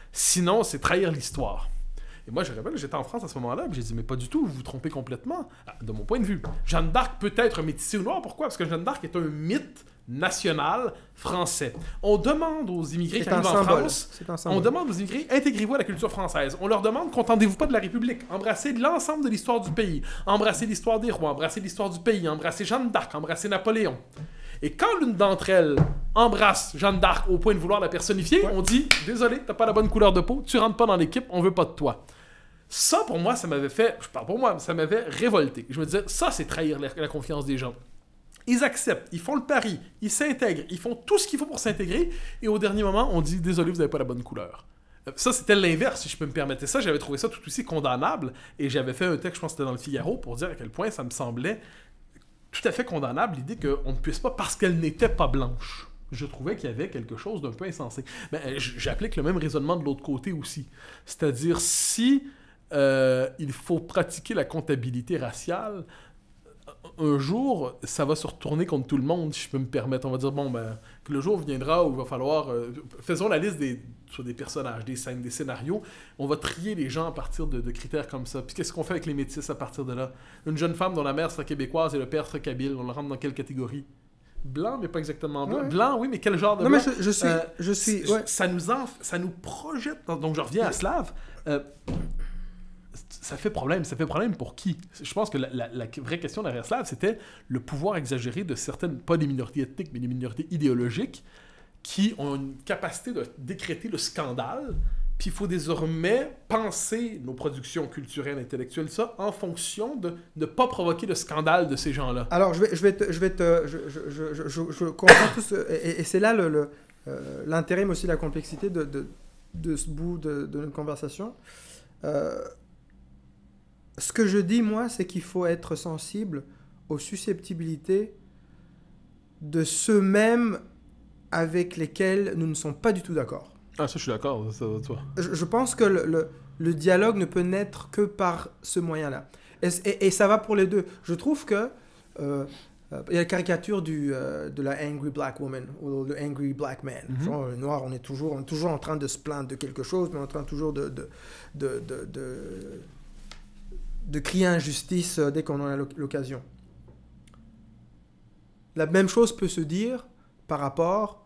Sinon, c'est trahir l'histoire. Et moi, je rappelle que j'étais en France à ce moment-là, puis j'ai dit, mais pas du tout, vous vous trompez complètement. De mon point de vue, Jeanne d'Arc peut être métissée ou noire. Pourquoi? Parce que Jeanne d'Arc est un mythe national français. On demande aux immigrés qui arrivent en France, on demande aux immigrés, intégrez-vous à la culture française. On leur demande, contentez-vous pas de la République. Embrassez l'ensemble de l'histoire du pays. Embrassez l'histoire des rois, embrassez l'histoire du pays, embrassez Jeanne d'Arc, embrassez Napoléon. Et quand l'une d'entre elles embrasse Jeanne d'Arc au point de vouloir la personnifier, on dit, désolé, t'as pas la bonne couleur de peau, tu rentres pas dans l'équipe, on veut pas de toi. Ça, pour moi, ça m'avait fait... Je parle pour moi, ça m'avait révolté. Je me disais, ça, c'est trahir la confiance des gens. Ils acceptent, ils font le pari, ils s'intègrent, ils font tout ce qu'il faut pour s'intégrer, et au dernier moment, on dit « Désolé, vous n'avez pas la bonne couleur ». Ça, c'était l'inverse, si je peux me permettre. Ça, j'avais trouvé ça tout aussi condamnable, et j'avais fait un texte, je pense que c'était dans le Figaro, pour dire à quel point ça me semblait tout à fait condamnable, l'idée qu'on ne puisse pas, parce qu'elle n'était pas blanche. Je trouvais qu'il y avait quelque chose d'un peu insensé. Mais j'applique le même raisonnement de l'autre côté aussi. C'est-à-dire, si il faut pratiquer la comptabilité raciale, un jour, ça va se retourner contre tout le monde, si je peux me permettre. On va dire, bon, ben, que le jour viendra où il va falloir... faisons la liste sur des personnages, des scènes, des scénarios. On va trier les gens à partir de critères comme ça. Puis qu'est-ce qu'on fait avec les métis à partir de là? Une jeune femme dont la mère serait québécoise et le père serait kabyle, on la rentre dans quelle catégorie? Blanc, mais pas exactement blanc. Ouais. Blanc, oui, mais quel genre de blanc? Non, mais je suis... Ouais. Ça nous projette... Donc, je reviens à Slave. Ça fait problème. Ça fait problème pour qui? Je pense que la vraie question derrière Slave, c'était le pouvoir exagéré de certaines, pas des minorités ethniques, mais des minorités idéologiques, qui ont une capacité de décréter le scandale. Puis il faut désormais penser nos productions culturelles, intellectuelles, ça, en fonction de ne pas provoquer le scandale de ces gens-là. Alors, je comprends tout ce... Et c'est là l'intérêt, mais aussi la complexité de ce bout de notre conversation. Ce que je dis, moi, c'est qu'il faut être sensible aux susceptibilités de ceux-mêmes avec lesquels nous ne sommes pas du tout d'accord. Ah, ça, je suis d'accord, ça va toi. Je pense que le dialogue ne peut naître que par ce moyen-là. Et ça va pour les deux. Je trouve que... il y a la caricature de la angry black woman ou le angry black man. Mm-hmm. Genre, le noir, on est toujours en train de se plaindre de quelque chose, mais on est en train toujours de crier injustice dès qu'on en a l'occasion. La même chose peut se dire par rapport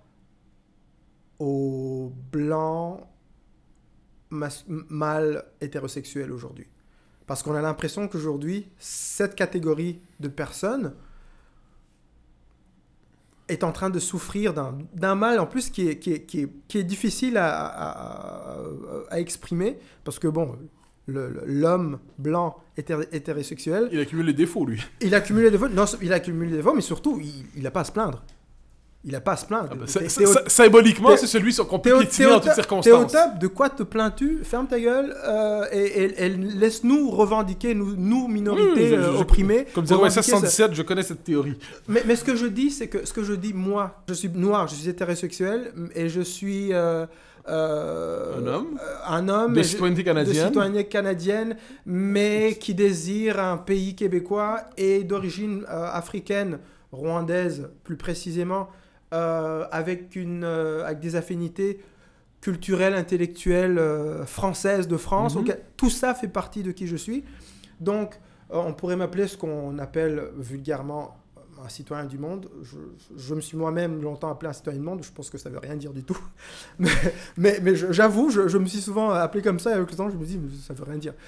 aux blancs mâles hétérosexuels aujourd'hui. Parce qu'on a l'impression qu'aujourd'hui, cette catégorie de personnes est en train de souffrir d'un mal en plus qui est difficile à exprimer, parce que bon, l'homme blanc hétérosexuel... Il accumule les défauts, lui. Il accumule les défauts, non, il accumule les défauts, mais surtout, il n'a pas à se plaindre. Il n'a pas à se plaindre. Ah ben symboliquement, c'est celui qu'on peut piétiner en toutes circonstances. T'es au top, de quoi te plains-tu? Ferme ta gueule et laisse-nous revendiquer, nous minorités opprimées. Comme disait OSS 117, je connais cette théorie. Mais ce que je dis, c'est que moi, je suis noir, je suis hétérosexuel et je suis... un homme de citoyenneté canadienne, mais qui désire un pays québécois et d'origine africaine, rwandaise plus précisément, avec des affinités culturelles, intellectuelles, françaises de France. Mm-hmm. Donc, tout ça fait partie de qui je suis. Donc, on pourrait m'appeler ce qu'on appelle vulgairement un citoyen du monde. Je me suis moi-même longtemps appelé un citoyen du monde. Je pense que ça ne veut rien dire du tout. mais j'avoue, je me suis souvent appelé comme ça. Et avec le temps, je me dis, ça ne veut rien dire.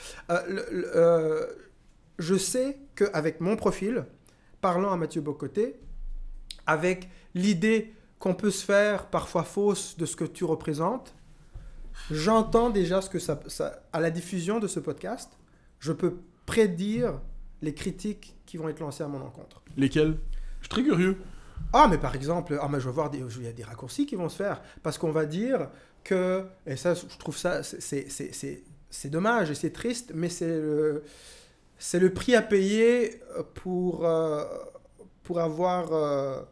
Je sais qu'avec mon profil, parlant à Mathieu Bocoté, avec l'idée qu'on peut se faire parfois fausse de ce que tu représentes, j'entends déjà ce que ça, à la diffusion de ce podcast, je peux prédire les critiques qui vont être lancées à mon encontre. Lesquelles? Je suis très curieux. Ah, mais par exemple, mais je vais voir il y a des raccourcis qui vont se faire, parce qu'on va dire que, et ça, je trouve ça, c'est dommage et c'est triste, mais c'est le prix à payer pour avoir...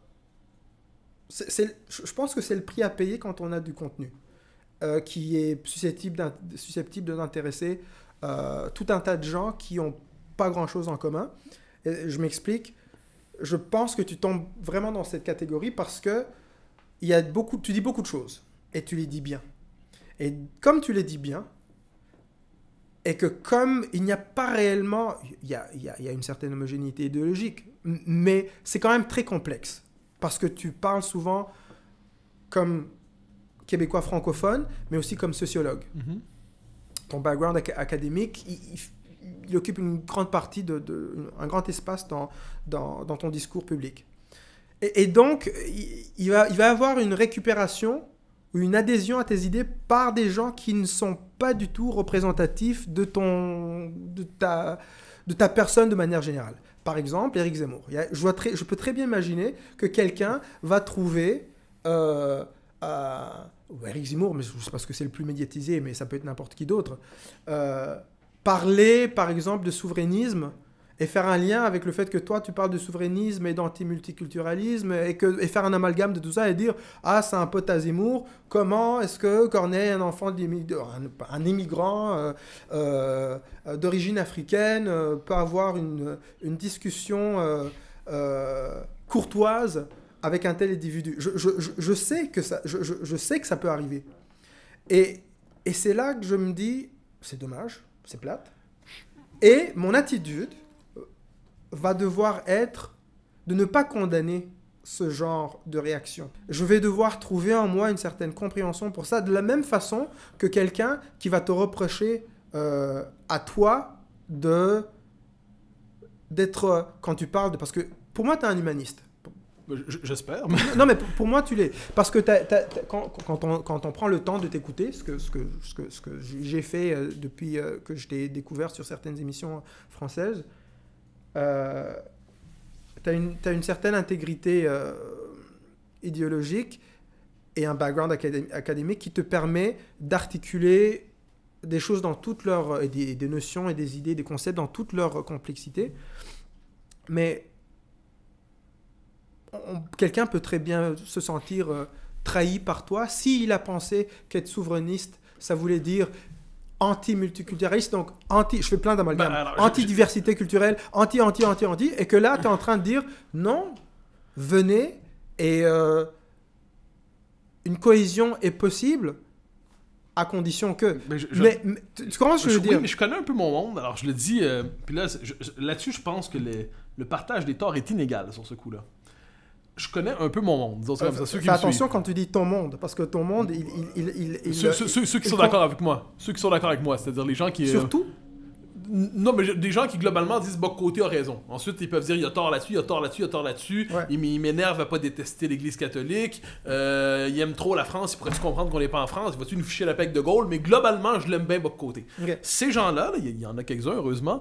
je pense que c'est le prix à payer quand on a du contenu qui est susceptible d'intéresser tout un tas de gens qui n'ont pas grand-chose en commun. Et je m'explique. Je pense que tu tombes vraiment dans cette catégorie parce que tu dis beaucoup de choses et tu les dis bien. Et comme tu l'as dit bien, et que comme il n'y a pas réellement... Il y a une certaine homogénéité idéologique, mais c'est quand même très complexe. Parce que tu parles souvent comme québécois francophone, mais aussi comme sociologue. Mhm. Ton background académique, il occupe une grande partie, un grand espace dans ton discours public. Et donc, il va y avoir une récupération ou une adhésion à tes idées par des gens qui ne sont pas du tout représentatifs de ta personne de manière générale. Par exemple, Éric Zemmour. Je peux très bien imaginer que quelqu'un va trouver... ou Éric Zemmour, mais je ne sais pas ce que c'est le plus médiatisé, mais ça peut être n'importe qui d'autre. Parler, par exemple, de souverainisme et faire un lien avec le fait que toi, tu parles de souverainisme et d'anti-multiculturalisme et faire un amalgame de tout ça et dire « Ah, c'est un pote à Zemmour. Comment est-ce que Corneille, un enfant un immigrant d'origine africaine, peut avoir une discussion courtoise avec un tel individu ?» Je sais que ça peut arriver. Et c'est là que je me dis « C'est dommage, c'est plate. » Et mon attitude va devoir être de ne pas condamner ce genre de réaction. Je vais devoir trouver en moi une certaine compréhension pour ça, de la même façon que quelqu'un qui va te reprocher à toi d'être, quand tu parles de... Parce que pour moi, tu es un humaniste. J'espère. Non, mais pour moi, tu l'es. Parce que quand on prend le temps de t'écouter, ce que j'ai fait depuis que je t'ai découvert sur certaines émissions françaises, t'as une certaine intégrité idéologique et un background académique qui te permet d'articuler des choses dans toute leur... des notions et des idées, des concepts dans toute leur complexité. Mais quelqu'un peut très bien se sentir trahi par toi s'il a pensé qu'être souverainiste, ça voulait dire anti-multiculturaliste, donc je fais plein d'amalgames, anti-diversité culturelle, anti, et que là, tu es en train de dire, non, venez, et une cohésion est possible, à condition que... Mais tu comprends ce que je veux dire? Oui, mais je connais un peu mon monde, alors je le dis, puis là-dessus, je pense que le partage des torts est inégal sur ce coup-là. Je connais un peu mon monde. Fais attention quand tu dis ton monde, parce que ton monde, ceux qui sont d'accord avec moi. Ceux qui sont d'accord avec moi, c'est-à-dire les gens qui... Surtout? Non, mais des gens qui globalement disent bah, côté a raison. Ensuite, ils peuvent dire il y a tort là-dessus, il y a tort là-dessus, il y a tort là-dessus. Ouais. Il m'énerve à pas détester l'Église catholique. Il aime trop la France, il pourrait se comprendre qu'on n'est pas en France. Il va-tu nous ficher la paix de Gaulle? Mais globalement, je l'aime bien de côté. Okay. Ces gens-là, il y en a quelques-uns, heureusement.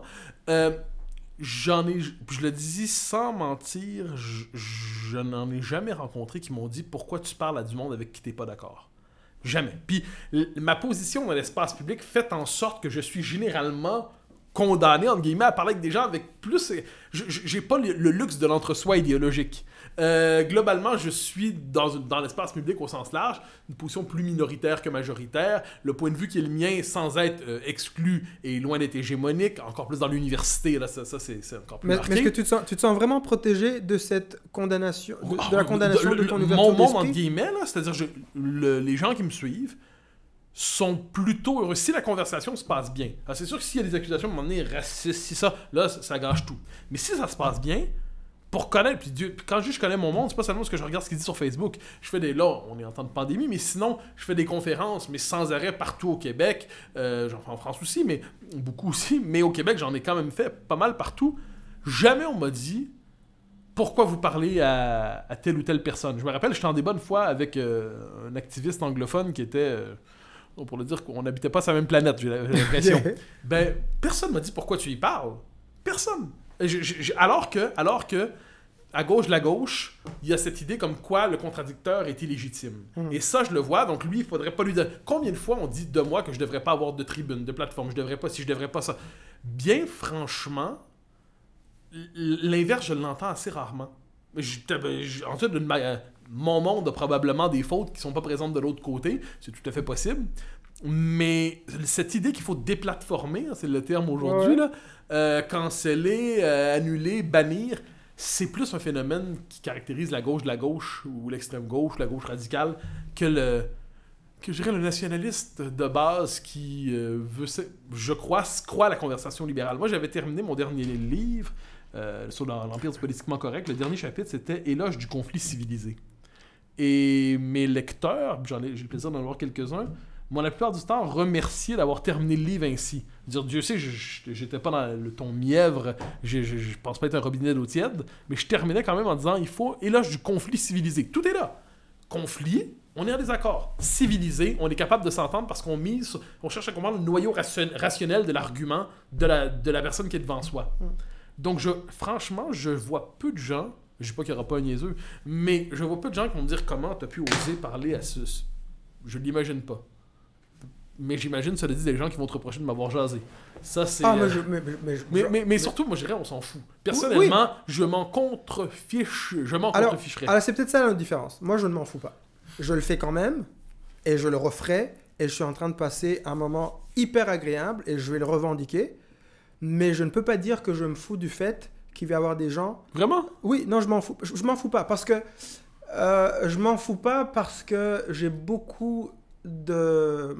Je le dis sans mentir, je n'en ai jamais rencontré qui m'ont dit pourquoi tu parles à du monde avec qui t'es pas d'accord. Jamais. Puis ma position dans l'espace public fait en sorte que je suis généralement condamné, entre guillemets, à parler avec des gens avec plus... J'ai pas le luxe de l'entre-soi idéologique. Globalement, je suis dans l'espace public au sens large, une position plus minoritaire que majoritaire. Le point de vue qui est le mien, sans être exclu et loin d'être hégémonique, encore plus dans l'université, là, ça c'est encore plus marqué. Mais est-ce que tu te sens vraiment protégé de cette condamnation, de la condamnation de ton ouverture d'esprit? Mon monde, entre guillemets, là, c'est-à-dire les gens qui me suivent sont plutôt heureux si la conversation se passe bien. Alors, c'est sûr que s'il y a des accusations à un moment donné racistes, si ça gâche tout. Mais si ça se passe bien, pour connaître, puis quand je connais mon monde, c'est pas seulement ce que je regarde ce qu'il dit sur Facebook. Je fais là, on est en temps de pandémie, mais sinon, je fais des conférences, mais sans arrêt partout au Québec. J'en fais en France aussi, mais beaucoup aussi. Mais au Québec, j'en ai quand même fait pas mal partout. Jamais on m'a dit pourquoi vous parlez à telle ou telle personne. Je me rappelle, j'étais en débat une fois avec un activiste anglophone qui était... pour le dire qu'on n'habitait pas sur la même planète, j'ai l'impression. Ben, personne m'a dit pourquoi tu y parles. Personne. Alors que à gauche de la gauche, il y a cette idée comme quoi le contradicteur est illégitime. Et ça, je le vois, donc lui, il faudrait pas lui dire... Combien de fois on dit de moi que je devrais pas avoir de tribune, de plateforme, je devrais pas ci, je devrais pas ça. Bien franchement, l'inverse, je l'entends assez rarement. Ensuite, mon monde a probablement des fautes qui sont pas présentes de l'autre côté, c'est tout à fait possible. Mais cette idée qu'il faut déplatformer, c'est le terme aujourd'hui, là, canceller, annuler, bannir, c'est plus un phénomène qui caractérise la gauche de la gauche ou l'extrême gauche, la gauche radicale, que que je dirais le nationaliste de base qui je crois à la conversation libérale. Moi, j'avais terminé mon dernier livre sur l'Empire du politiquement correct. Le dernier chapitre, c'était Éloge du conflit civilisé. Et mes lecteurs, j'ai le plaisir d'en avoir quelques-uns, m'ont la plupart du temps remercié d'avoir terminé le livre ainsi. Dire, Dieu sait, j'étais pas dans le ton mièvre, je pense pas être un robinet d'eau tiède, mais je terminais quand même en disant, il faut éloge du conflit civilisé. Tout est là. Conflit, on est en désaccord. Civilisé, on est capable de s'entendre parce on cherche à comprendre le noyau rationnel de l'argument de la personne qui est devant soi. Donc, franchement, je vois peu de gens, je dis pas qu'il n'y aura pas un niaiseux, mais je vois peu de gens qui vont me dire comment tu as pu oser parler à ce... Je l'imagine pas. Mais j'imagine, cela dit, des gens qui vont te reprocher de m'avoir jasé. Ça, c'est... mais surtout, moi, je dirais, on s'en fout. Personnellement, je m'en contrefiche. Contreficherais. Alors, c'est peut-être ça la différence. Moi, je ne m'en fous pas. Je le fais quand même, et je le referai, et je suis en train de passer un moment hyper agréable, et je vais le revendiquer. Mais je ne peux pas dire que je me fous du fait qu'il va y avoir des gens... Vraiment? Oui, non, je m'en fous. Je m'en fous pas, parce que... je m'en fous pas parce que j'ai beaucoup de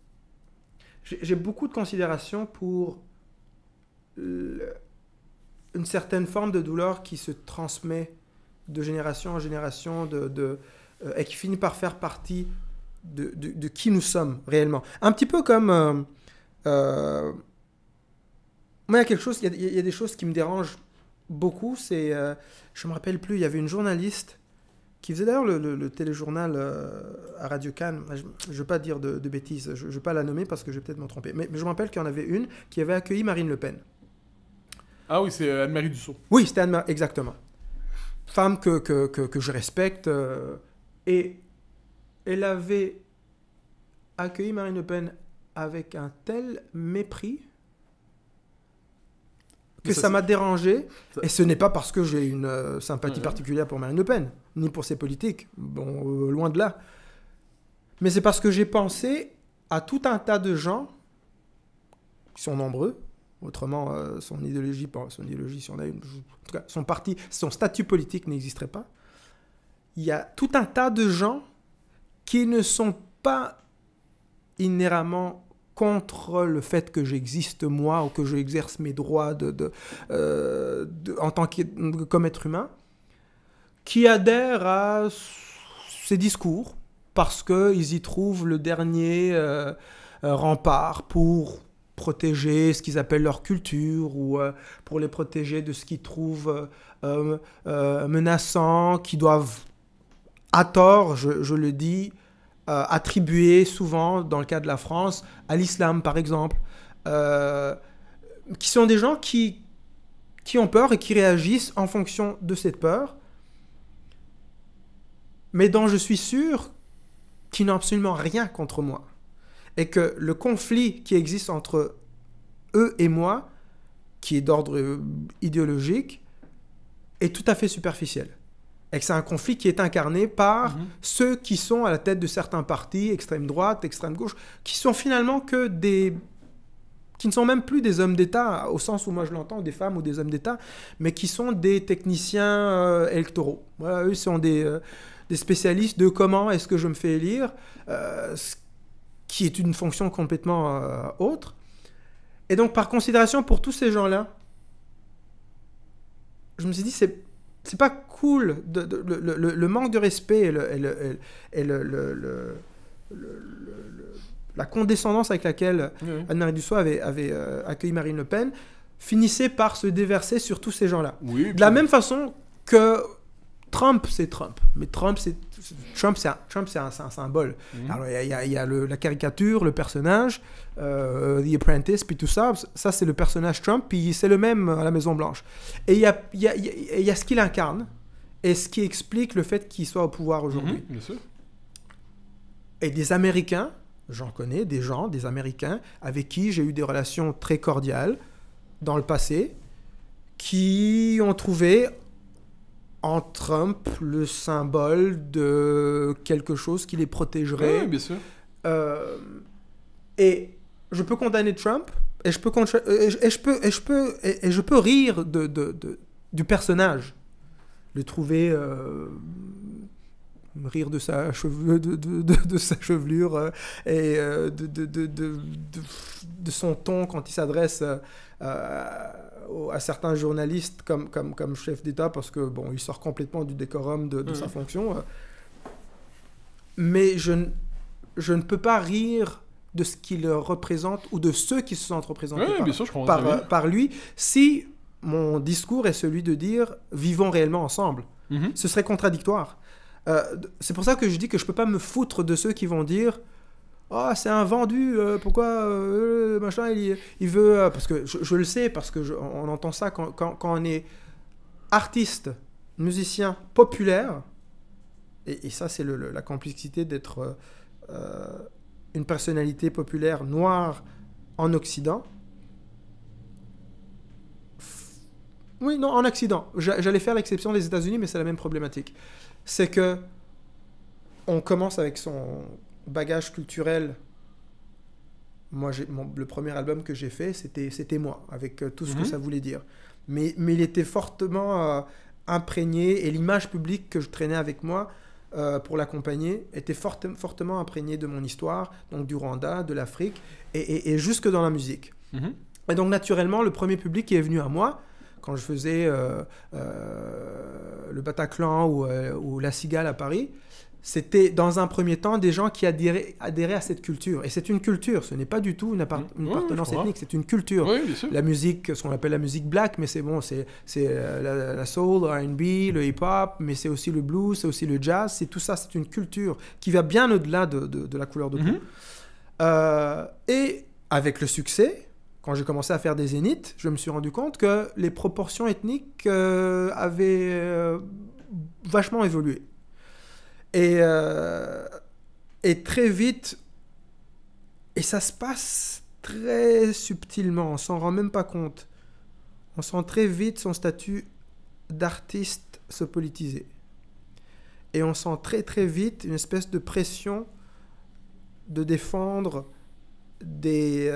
considération pour une certaine forme de douleur qui se transmet de génération en génération et qui finit par faire partie de qui nous sommes réellement. Un petit peu comme... moi, il y a quelque chose, il y a des choses qui me dérangent beaucoup. C'est, je me rappelle plus, il y avait une journaliste qui faisait d'ailleurs le téléjournal à Radio Cannes. Je ne veux pas dire de bêtises, je ne vais pas la nommer parce que je vais peut-être me tromper. Mais je me rappelle qu'il y en avait une qui avait accueilli Marine Le Pen. Ah oui, c'est Anne-Marie Dussault. Oui, c'était Anne-Marie, exactement. Femme que je respecte. Et elle avait accueilli Marine Le Pen avec un tel mépris que ça m'a dérangé. Et ce n'est pas parce que j'ai une sympathie particulière pour Marine Le Pen, ni pour ses politiques. Bon, loin de là. Mais c'est parce que j'ai pensé à tout un tas de gens qui sont nombreux. Autrement, son idéologie, si on a une, en tout cas, son parti, son statut politique n'existerait pas. Il y a tout un tas de gens qui ne sont pas inhéremment contre le fait que j'existe moi ou que j'exerce mes droits en tant comme être humain, qui adhèrent à ces discours parce qu'ils y trouvent le dernier rempart pour protéger ce qu'ils appellent leur culture ou pour les protéger de ce qu'ils trouvent menaçant, qui doivent, à tort, je le dis, attribués souvent, dans le cas de la France, à l'islam, par exemple, qui sont des gens qui ont peur et qui réagissent en fonction de cette peur, mais dont je suis sûr qu'ils n'ont absolument rien contre moi. Et que le conflit qui existe entre eux et moi, qui est d'ordre idéologique, est tout à fait superficiel. Et que c'est un conflit qui est incarné par ceux qui sont à la tête de certains partis, extrême droite, extrême gauche, qui sont finalement qui ne sont même plus des hommes d'État, au sens où moi je l'entends, des femmes ou des hommes d'État, mais qui sont des techniciens électoraux. Voilà, eux sont des spécialistes de comment est-ce que je me fais élire, qui est une fonction complètement autre. Et donc, par considération pour tous ces gens-là, je me suis dit, c'est pas cool, le manque de respect et la condescendance avec laquelle Anne-Marie Dussault avait accueilli Marine Le Pen finissait par se déverser sur tous ces gens-là. Oui, de la même façon que Trump, c'est Trump. Mais Trump, c'est un symbole. Alors, il y a la caricature, le personnage, The Apprentice, puis tout ça. Ça, c'est le personnage Trump, puis c'est le même à la Maison-Blanche. Et il y a ce qu'il incarne, et ce qui explique le fait qu'il soit au pouvoir aujourd'hui. Bien sûr. Et des Américains, j'en connais, des Américains, avec qui j'ai eu des relations très cordiales dans le passé, qui ont trouvé en Trump le symbole de quelque chose qui les protégerait. Oui, bien sûr. Et je peux condamner Trump et je peux rire du personnage, le trouver rire de sa, de sa chevelure et de son ton quand il s'adresse à certains journalistes comme chef d'État, parce que bon, il sort complètement du décorum de sa fonction. Mais je ne peux pas rire de ce qu'il représente ou de ceux qui se sentent représentés par lui, si mon discours est celui de dire vivons réellement ensemble. Ce serait contradictoire. C'est pour ça que je dis que je peux pas me foutre de ceux qui vont dire ah, c'est un vendu, pourquoi machin il veut parce que je le sais, parce que on entend ça quand on est artiste, musicien populaire, et ça c'est la complexité d'être une personnalité populaire noire en Occident. Oui, non, en Occident. J'allais faire l'exception des États-Unis, mais c'est la même problématique. C'est que on commence avec son bagage culturel. Moi, le premier album que j'ai fait, c'était moi, avec tout ce que ça voulait dire. Mais il était fortement imprégné, et l'image publique que je traînais avec moi pour l'accompagner était fortement imprégnée de mon histoire, donc du Rwanda, de l'Afrique, et jusque dans la musique. Et donc, naturellement, le premier public qui est venu à moi, quand je faisais le Bataclan ou la Cigale à Paris, c'était dans un premier temps des gens qui adhéraient à cette culture. Et c'est une culture, ce n'est pas du tout une appartenance ethnique, c'est une culture. Oui, bien sûr. La musique, ce qu'on appelle la musique black, mais c'est bon, c'est la soul, le R&B, le hip-hop, mais c'est aussi le blues, c'est aussi le jazz, c'est tout ça, c'est une culture qui va bien au-delà de la couleur de peau. Et avec le succès, quand j'ai commencé à faire des zéniths, je me suis rendu compte que les proportions ethniques avaient vachement évolué. Et très vite, et ça se passe très subtilement, on s'en rend même pas compte. On sent très vite son statut d'artiste se politiser. Et on sent très très vite une espèce de pression de défendre des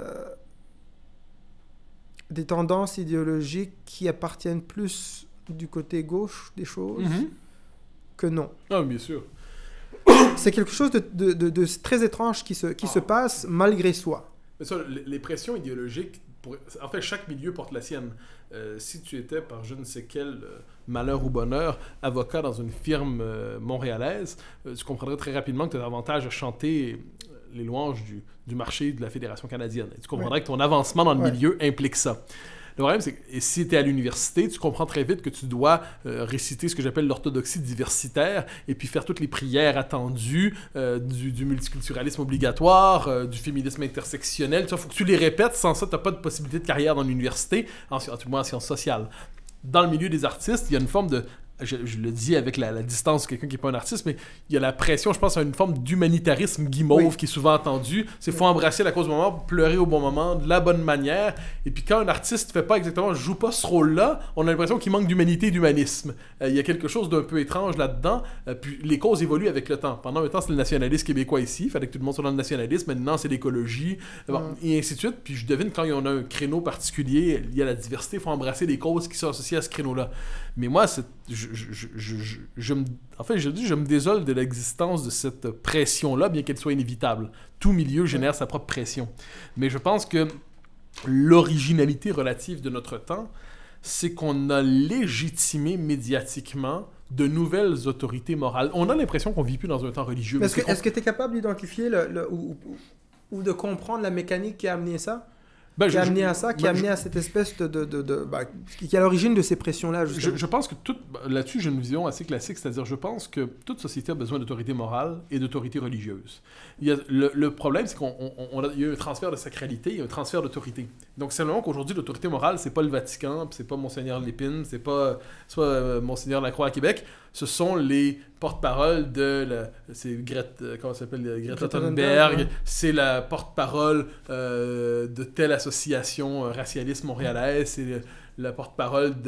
tendances idéologiques qui appartiennent plus du côté gauche des choses que non. Ah, bien sûr. C'est quelque chose de très étrange qui se passe malgré soi. Mais ça, les pressions idéologiques, en fait, chaque milieu porte la sienne. Si tu étais, par je ne sais quel malheur ou bonheur, avocat dans une firme montréalaise, tu comprendrais très rapidement que tu as davantage à chanter les louanges du marché de la Fédération canadienne. Et tu comprendrais que ton avancement dans le milieu implique ça. Le problème, c'est que si tu es à l'université, tu comprends très vite que tu dois réciter ce que j'appelle l'orthodoxie diversitaire et puis faire toutes les prières attendues du multiculturalisme obligatoire, du féminisme intersectionnel. Il faut que tu les répètes. Sans ça, tu n'as pas de possibilité de carrière dans l'université, en tout cas en sciences sociales. Dans le milieu des artistes, il y a une forme de... Je le dis avec la distance de quelqu'un qui n'est pas un artiste, mais il y a la pression, je pense, à une forme d'humanitarisme guimauve qui est souvent entendue. C'est faut embrasser la cause du moment, pleurer au bon moment, de la bonne manière. Et puis quand un artiste fait pas exactement, joue pas ce rôle-là, on a l'impression qu'il manque d'humanité et d'humanisme. Il y a quelque chose d'un peu étrange là-dedans. Puis les causes évoluent avec le temps. Pendant un temps, c'était le nationalisme québécois ici. Il fallait que tout le monde soit dans le nationalisme. Maintenant, c'est l'écologie. Et ainsi de suite. Puis je devine, quand il y en a un créneau particulier, il y a la diversité, il faut embrasser les causes qui sont associées à ce créneau-là. Mais moi, je me désole de l'existence de cette pression-là, bien qu'elle soit inévitable. Tout milieu génère sa propre pression. Mais je pense que l'originalité relative de notre temps, c'est qu'on a légitimé médiatiquement de nouvelles autorités morales. On a l'impression qu'on ne vit plus dans un temps religieux. Est-ce que tu es capable d'identifier ou de comprendre la mécanique qui a amené ça ? Qui a amené à ça, qui a amené à cette espèce qui est à l'origine de ces pressions-là. Je pense que là-dessus, j'ai une vision assez classique, c'est-à-dire je pense que toute société a besoin d'autorité morale et d'autorité religieuse. Le problème, c'est qu'il y a un transfert de sacralité, il y a un transfert d'autorité. Donc, c'est vraiment qu'aujourd'hui, l'autorité morale, c'est pas le Vatican, c'est pas Monseigneur Lépine, c'est pas Monseigneur Lacroix à Québec, ce sont les porte-parole c'est Greta Thunberg, c'est la porte-parole de telle association racialiste montréalaise, c'est la porte-parole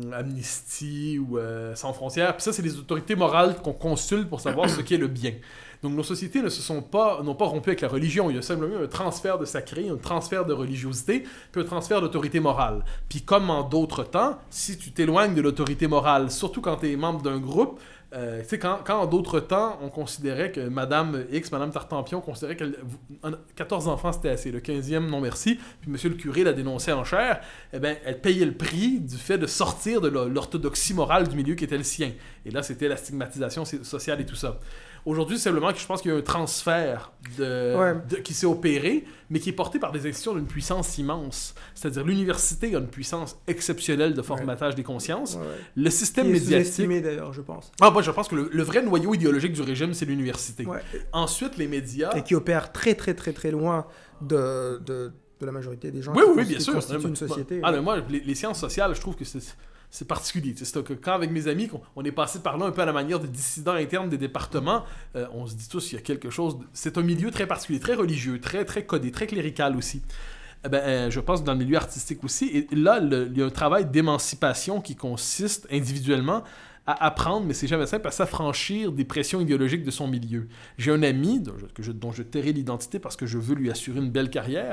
d'Amnesty ou Sans Frontières. Puis ça, c'est les autorités morales qu'on consulte pour savoir ce qu'est le bien. Donc nos sociétés n'ont pas rompu avec la religion. Il y a simplement un transfert de sacré, un transfert de religiosité, puis un transfert d'autorité morale. Puis comme en d'autres temps, si tu t'éloignes de l'autorité morale, surtout quand tu es membre d'un groupe, tu sais, quand en d'autres temps, on considérait que Madame X, Madame Tartampion, considérait que 14 enfants, c'était assez. Le 15e, non merci. Puis Monsieur le curé la dénonçait en chair. Eh bien, elle payait le prix du fait de sortir de l'orthodoxie morale du milieu qui était le sien. Et là, c'était la stigmatisation sociale et tout ça. Aujourd'hui, c'est simplement que je pense qu'il y a un transfert qui s'est opéré, mais qui est porté par des institutions d'une puissance immense. C'est-à-dire l'université a une puissance exceptionnelle de formatage des consciences. Le système médiatique... sous-estimé d'ailleurs, je pense. Moi, je pense que le vrai noyau idéologique du régime, c'est l'université. Ensuite, les médias... Et qui opèrent très, très, très, très loin de la majorité des gens bien sûr. Constituent une société. Mais moi, les sciences sociales, je trouve que c'est particulier. C'est que quand avec mes amis, on est passé par là un peu à la manière des dissidents internes des départements, on se dit tous qu'il y a quelque chose... C'est un milieu très particulier, très religieux, très, très codé, très clérical aussi. Je pense dans le milieu artistique aussi. Et là, il y a un travail d'émancipation qui consiste individuellement à apprendre, mais c'est jamais simple, à s'affranchir des pressions idéologiques de son milieu. J'ai un ami dont je tairai l'identité parce que je veux lui assurer une belle carrière.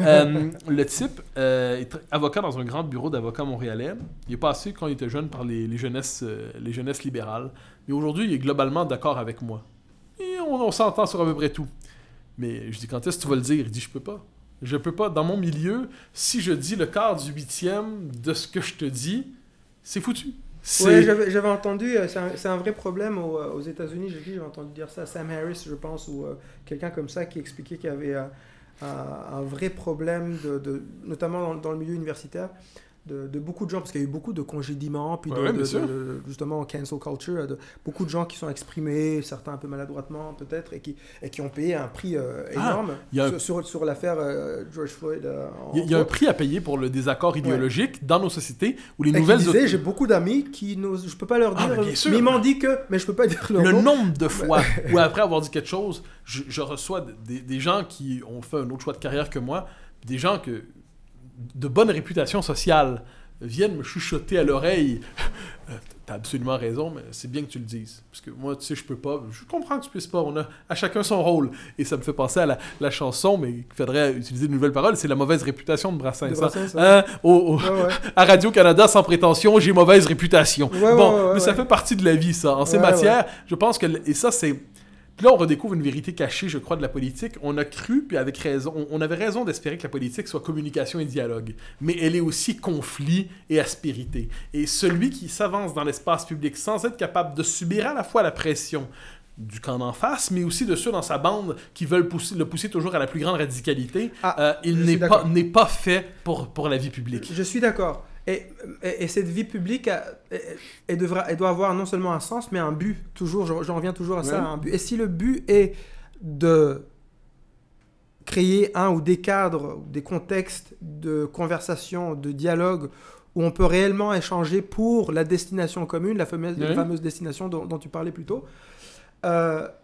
Le type est avocat dans un grand bureau d'avocats montréalais. Il est passé quand il était jeune par les jeunesses libérales. Mais aujourd'hui, il est globalement d'accord avec moi. Et on s'entend sur à peu près tout. Mais je dis, quand est-ce que tu vas le dire? Il dit, je peux pas. Je peux pas. Dans mon milieu, si je dis le quart du 8e de ce que je te dis, c'est foutu. Oui, j'avais entendu, c'est un vrai problème aux États-Unis, j'avais entendu dire ça, Sam Harris, je pense, ou quelqu'un comme ça qui expliquait qu'il y avait un vrai problème, notamment dans le milieu universitaire, de beaucoup de gens, parce qu'il y a eu beaucoup de congédiements, puis justement cancel culture, beaucoup de gens qui sont exprimés, certains un peu maladroitement peut-être, et qui ont payé un prix énorme sur l'affaire George Floyd. Il y a un prix à payer pour le désaccord idéologique dans nos sociétés, où les et nouvelles... j'ai beaucoup d'amis qui n'osent, je peux pas leur dire, mais ils m'ont dit mais je peux pas dire leur nom. Le nombre de fois où après avoir dit quelque chose, je reçois des gens qui ont fait un autre choix de carrière que moi, des gens de bonne réputation sociale viennent me chuchoter à l'oreille. T'as absolument raison, mais c'est bien que tu le dises. Parce que moi, tu sais, je peux pas. Je comprends que tu puisses pas. On a à chacun son rôle. Et ça me fait penser à la chanson, mais il faudrait utiliser de nouvelles paroles. C'est la mauvaise réputation de Brassens. À Radio-Canada, sans prétention, j'ai mauvaise réputation. Mais ça fait partie de la vie, ça. En ces matières, je pense que... Et ça, c'est... Puis là, on redécouvre une vérité cachée, je crois, de la politique. On a cru, puis avec raison, on avait raison d'espérer que la politique soit communication et dialogue. Mais elle est aussi conflit et aspérité. Et celui qui s'avance dans l'espace public sans être capable de subir à la fois la pression du camp d'en face, mais aussi de ceux dans sa bande qui veulent le pousser toujours à la plus grande radicalité, il n'est pas fait pour la vie publique. Je suis d'accord. Et cette vie publique, elle doit avoir non seulement un sens, mais un but. Toujours, j'en reviens toujours à ça, un but. Et si le but est de créer un ou des cadres, des contextes de conversation, de dialogue, où on peut réellement échanger pour la destination commune, la fameuse destination dont tu parlais plus tôt, la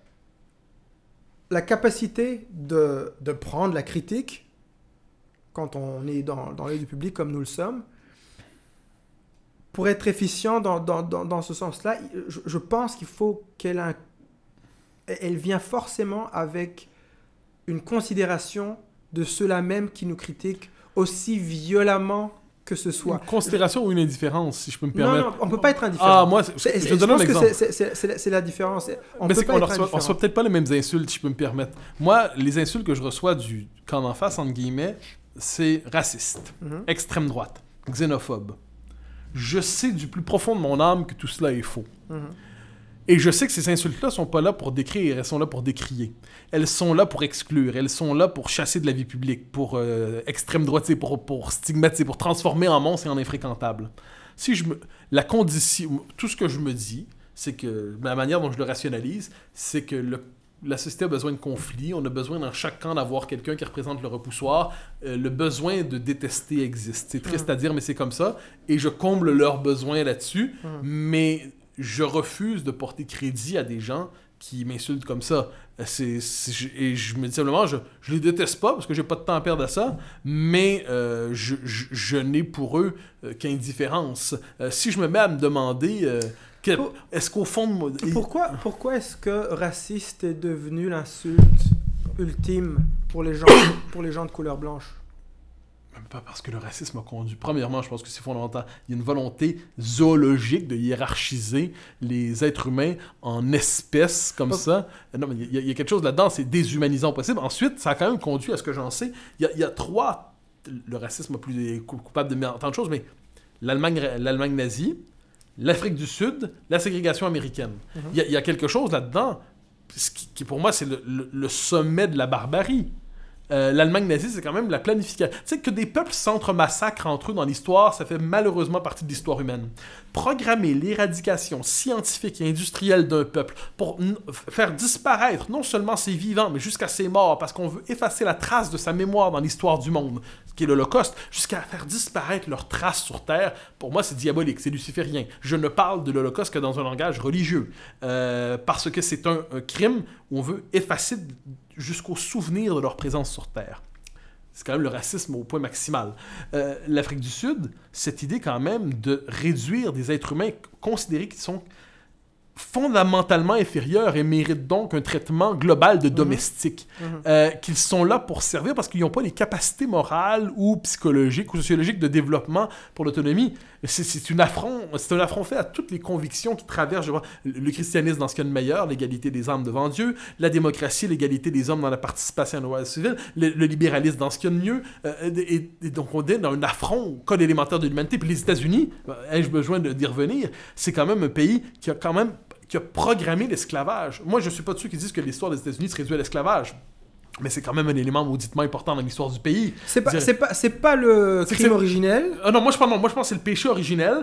capacité de prendre la critique, quand on est dans l'œil du public comme nous le sommes, pour être efficient dans ce sens-là, je pense qu'il faut elle vient forcément avec une considération de ceux-là même qui nous critiquent aussi violemment que ce soit. Une considération ou une indifférence, si je peux me permettre. Non, on ne peut pas être indifférent. Moi, je donne un exemple. C'est la différence. On reçoit peut-être pas les mêmes insultes, si je peux me permettre. Moi, les insultes que je reçois du camp d'en face, entre guillemets, c'est raciste, extrême droite, xénophobe. Je sais du plus profond de mon âme que tout cela est faux. Et je sais que ces insultes-là sont pas là pour décrire, elles sont là pour décrier. Elles sont là pour exclure, elles sont là pour chasser de la vie publique, pour extrême droite, pour stigmatiser, pour transformer en monstre et en infréquentable. Tout ce que je me dis, c'est que la manière dont je le rationalise, c'est que la société a besoin de conflits, on a besoin dans chaque camp d'avoir quelqu'un qui représente le repoussoir, le besoin de détester existe. C'est triste à dire, mais c'est comme ça, et je comble leurs besoins là-dessus, mais je refuse de porter crédit à des gens qui m'insultent comme ça. Et je me dis simplement, je les déteste pas, parce que j'ai pas de temps à perdre à ça, mais je n'ai pour eux qu'indifférence. Si je me mets à me demander... Est-ce qu'au fond... Pourquoi est-ce que raciste est devenu l'insulte ultime pour les gens de couleur blanche? Même pas parce que le racisme a conduit. Premièrement, je pense que c'est fondamental. Il y a une volonté zoologique de hiérarchiser les êtres humains en espèces comme ça. Non, mais il y a quelque chose là-dedans, c'est déshumanisant possible. Ensuite, ça a quand même conduit à ce que j'en sais. Il y a trois... Le racisme a plus coupable de tant de choses, mais l'Allemagne nazie, l'Afrique du Sud, la ségrégation américaine. Il y a quelque chose là-dedans qui pour moi, c'est le sommet de la barbarie. L'Allemagne nazie, c'est quand même la planification. Tu sais, que des peuples s'entre-massacrent entre eux dans l'histoire, ça fait malheureusement partie de l'histoire humaine. Programmer l'éradication scientifique et industrielle d'un peuple pour faire disparaître non seulement ses vivants, mais jusqu'à ses morts, parce qu'on veut effacer la trace de sa mémoire dans l'histoire du monde, ce qui est l'Holocauste, jusqu'à faire disparaître leur trace sur Terre, pour moi, c'est diabolique, c'est luciférien. Je ne parle de l'Holocauste que dans un langage religieux, parce que c'est un crime où on veut effacer jusqu'au souvenir de leur présence sur Terre. C'est quand même le racisme au point maximal. L'Afrique du Sud, cette idée quand même de réduire des êtres humains considérés qui sont fondamentalement inférieurs et méritent donc un traitement global de domestiques. Qu'ils sont là pour servir parce qu'ils n'ont pas les capacités morales ou psychologiques ou sociologiques de développement pour l'autonomie. C'est un affront fait à toutes les convictions qui traversent le christianisme dans ce qu'il y a de meilleur, l'égalité des âmes devant Dieu, la démocratie, l'égalité des hommes dans la participation à la loi civile, le libéralisme dans ce qu'il y a de mieux. Et donc on est dans un affront au code élémentaire de l'humanité. Puis les États-Unis, ai-je besoin d'y revenir, c'est quand même un pays qui a programmé l'esclavage. Moi, je ne suis pas de ceux qui disent que l'histoire des États-Unis se réduit à l'esclavage. Mais c'est quand même un élément mauditement important dans l'histoire du pays. C'est pas le crime originel. Non, moi je pense que c'est le péché originel.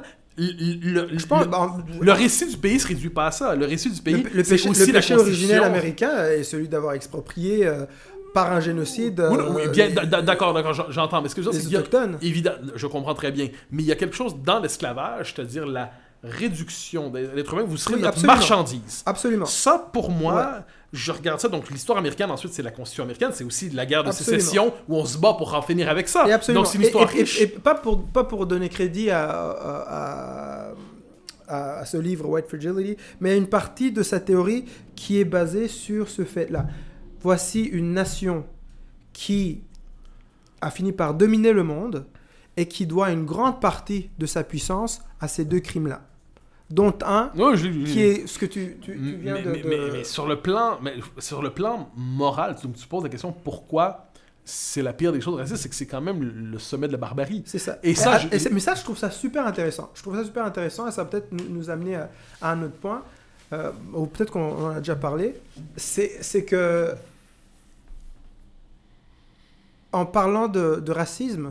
Le récit du pays se réduit pas à ça. Le récit du pays, c'est aussi le péché originel américain est celui d'avoir exproprié par un génocide. Oui, bien, d'accord, j'entends. Mais ce que je veux dire, c'est les autochtones. Évidemment, je comprends très bien. Mais il y a quelque chose dans l'esclavage, c'est-à-dire la réduction de l'être humain, vous serez notre marchandise. Absolument. Ça, pour moi, je regarde ça. Donc, l'histoire américaine, ensuite, c'est la Constitution américaine, c'est aussi la guerre de sécession où on se bat pour en finir avec ça. Donc, c'est une histoire riche. Et pas pour donner crédit à ce livre, White Fragility, mais une partie de sa théorie qui est basée sur ce fait-là. Voici une nation qui a fini par dominer le monde et qui doit une grande partie de sa puissance à ces deux crimes-là. Dont un qui est ce que tu viens de... Mais sur le plan moral, tu poses la question pourquoi c'est la pire des choses racistes, c'est que c'est quand même le sommet de la barbarie. C'est ça. Mais ça, je trouve ça super intéressant. Je trouve ça super intéressant et ça va peut-être nous amener à un autre point, ou peut-être qu'on en a déjà parlé. C'est que en parlant de racisme,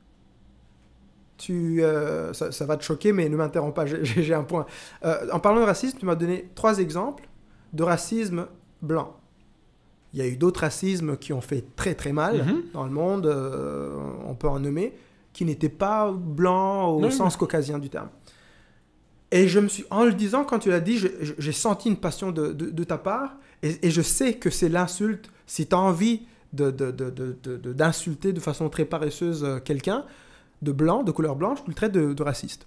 ça va te choquer, mais ne m'interromps pas, j'ai un point. En parlant de racisme, tu m'as donné 3 exemples de racisme blanc. Il y a eu d'autres racismes qui ont fait très très mal dans le monde, on peut en nommer, qui n'étaient pas blancs au sens caucasien du terme. Et en le disant, quand tu l'as dit, j'ai senti une passion de ta part, et je sais que c'est l'insulte. Si tu as envie d'insulter de façon très paresseuse quelqu'un, de blanc, de couleur blanche, tu le traites de raciste.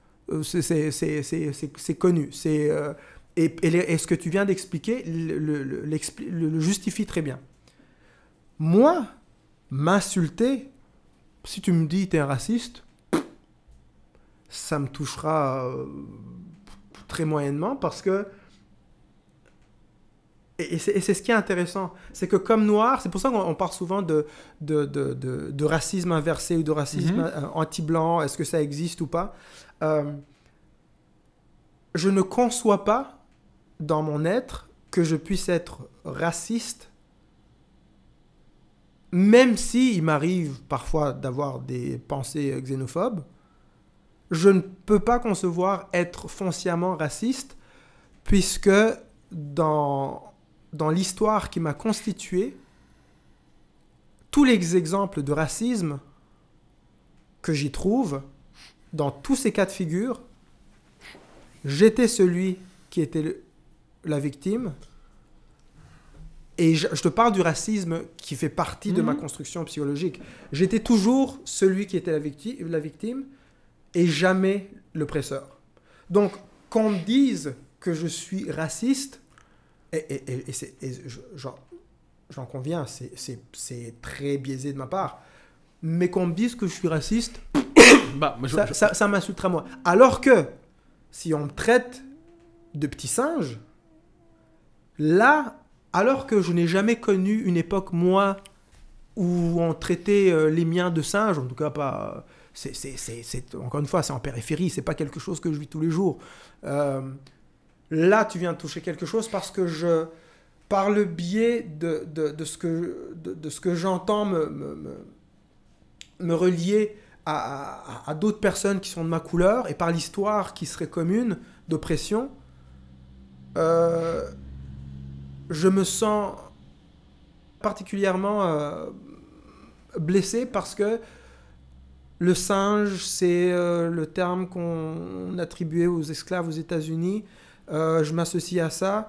C'est connu. Et ce que tu viens d'expliquer le justifie très bien. Moi, m'insulter, si tu me dis t'es un raciste, ça me touchera très moyennement parce que... Et c'est ce qui est intéressant, c'est que comme noir, c'est pour ça qu'on parle souvent de racisme inversé ou de racisme anti-blanc, est-ce que ça existe ou pas. Je ne conçois pas dans mon être que je puisse être raciste, même si il m'arrive parfois d'avoir des pensées xénophobes. Je ne peux pas concevoir être foncièrement raciste, puisque dans l'histoire qui m'a constitué, tous les exemples de racisme que j'y trouve, dans tous ces cas de figure, j'étais celui qui était la victime. Et je te parle du racisme qui fait partie de ma construction psychologique. J'étais toujours celui qui était la victime et jamais l'oppresseur. Donc, qu'on me dise que je suis raciste, j'en conviens, c'est très biaisé de ma part, mais qu'on me dise que je suis raciste, ça m'insultera moi. Alors que, si on me traite de petit singe, là, alors que je n'ai jamais connu une époque, moi, où on traitait les miens de singes, en tout cas pas... encore une fois, c'est en périphérie, c'est pas quelque chose que je vis tous les jours. Là, tu viens de toucher quelque chose parce que par le biais de ce que j'entends me relier à d'autres personnes qui sont de ma couleur et par l'histoire qui serait commune d'oppression, je me sens particulièrement blessé parce que le singe, c'est le terme qu'on attribuait aux esclaves aux États-Unis. Je m'associe à ça.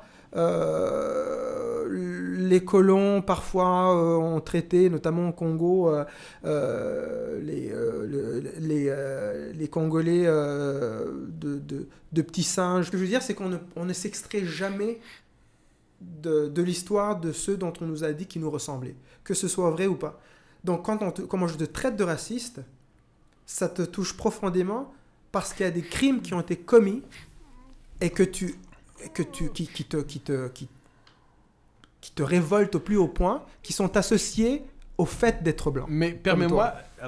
Les colons, parfois, ont traité, notamment au Congo, les Congolais de petits singes. Ce que je veux dire, c'est qu'on ne s'extrait jamais de l'histoire de ceux dont on nous a dit qu'ils nous ressemblaient, que ce soit vrai ou pas. Donc, quand je te traite de raciste, ça te touche profondément parce qu'il y a des crimes qui ont été commis et qui te révoltent au plus haut point, qui sont associés au fait d'être blanc. Mais permets-moi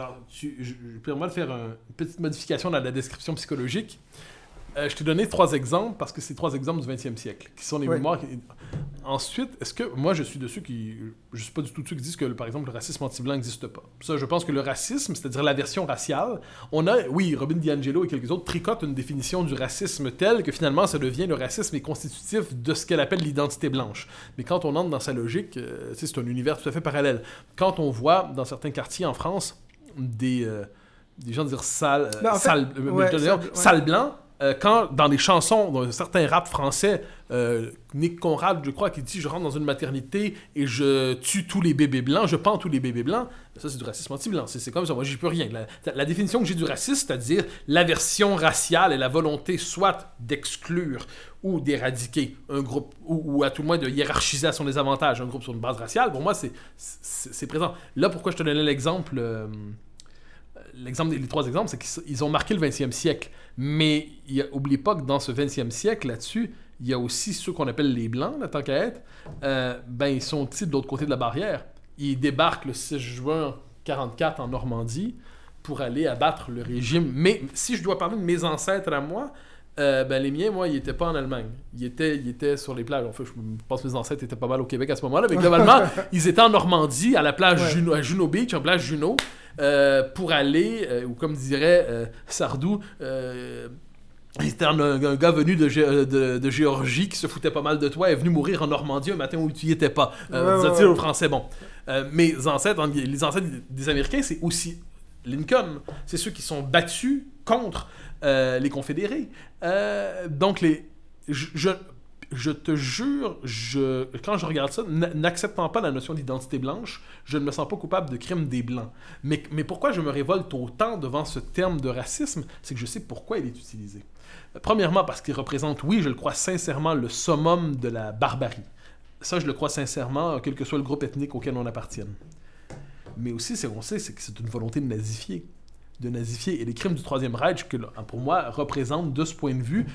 de faire une petite modification dans la description psychologique. Je t'ai donné 3 exemples parce que c'est 3 exemples du 20e siècle qui sont les mémoires. Ensuite, est-ce que moi je suis de ceux qui. Je suis pas du tout de ceux qui disent que par exemple le racisme anti-blanc n'existe pas. Ça, je pense que le racisme, c'est-à-dire l'aversion raciale, Robin DiAngelo et quelques autres tricotent une définition du racisme telle que finalement ça devient le racisme est constitutif de ce qu'elle appelle l'identité blanche. Mais quand on entre dans sa logique, c'est un univers tout à fait parallèle. Quand on voit dans certains quartiers en France des gens dire sale blanc. Quand dans les chansons, dans certains rap français, Nick Conrad, je crois, qui dit « Je rentre dans une maternité et je tue tous les bébés blancs, je pends tous les bébés blancs », ça c'est du racisme anti-blanc, c'est comme ça, moi j'y peux rien. La définition que j'ai du racisme, c'est-à-dire l'aversion raciale et la volonté soit d'exclure ou d'éradiquer un groupe, ou à tout le moins de hiérarchiser à son désavantage un groupe sur une base raciale, pour moi c'est présent. Là, pourquoi je te donnais l'exemple... les 3 exemples, c'est qu'ils ont marqué le 20e siècle. Mais oublie pas que dans ce 20e siècle, là-dessus, il y a aussi ceux qu'on appelle les Blancs, là, tant qu'à être. Ils sont de l'autre côté de la barrière. Ils débarquent le 6 juin 1944 en Normandie pour aller abattre le régime. Mais si je dois parler de mes ancêtres à moi, les miens, moi, ils n'étaient pas en Allemagne. Ils étaient sur les plages. Enfin, je pense que mes ancêtres étaient pas mal au Québec à ce moment-là. Mais globalement, ils étaient en Normandie, à la plage à Juno Beach, en plage Juno. Pour aller, ou comme dirait Sardou, c'était un gars venu de Géorgie qui se foutait pas mal de toi, est venu mourir en Normandie un matin où tu y étais pas. Disait-il aux Français. Bon, mes ancêtres, les ancêtres des Américains, c'est aussi Lincoln. C'est ceux qui sont battus contre les Confédérés. Donc, je te jure, quand je regarde ça, n'acceptant pas la notion d'identité blanche, je ne me sens pas coupable de crime des Blancs. Mais pourquoi je me révolte autant devant ce terme de racisme, c'est que je sais pourquoi il est utilisé. Premièrement, parce qu'il représente, oui, je le crois sincèrement, le summum de la barbarie. Ça, je le crois sincèrement, quel que soit le groupe ethnique auquel on appartienne. Mais aussi, c'est qu'on sait, c'est que c'est une volonté de nazifier. Et les crimes du Troisième Reich, que pour moi, représentent, de ce point de vue,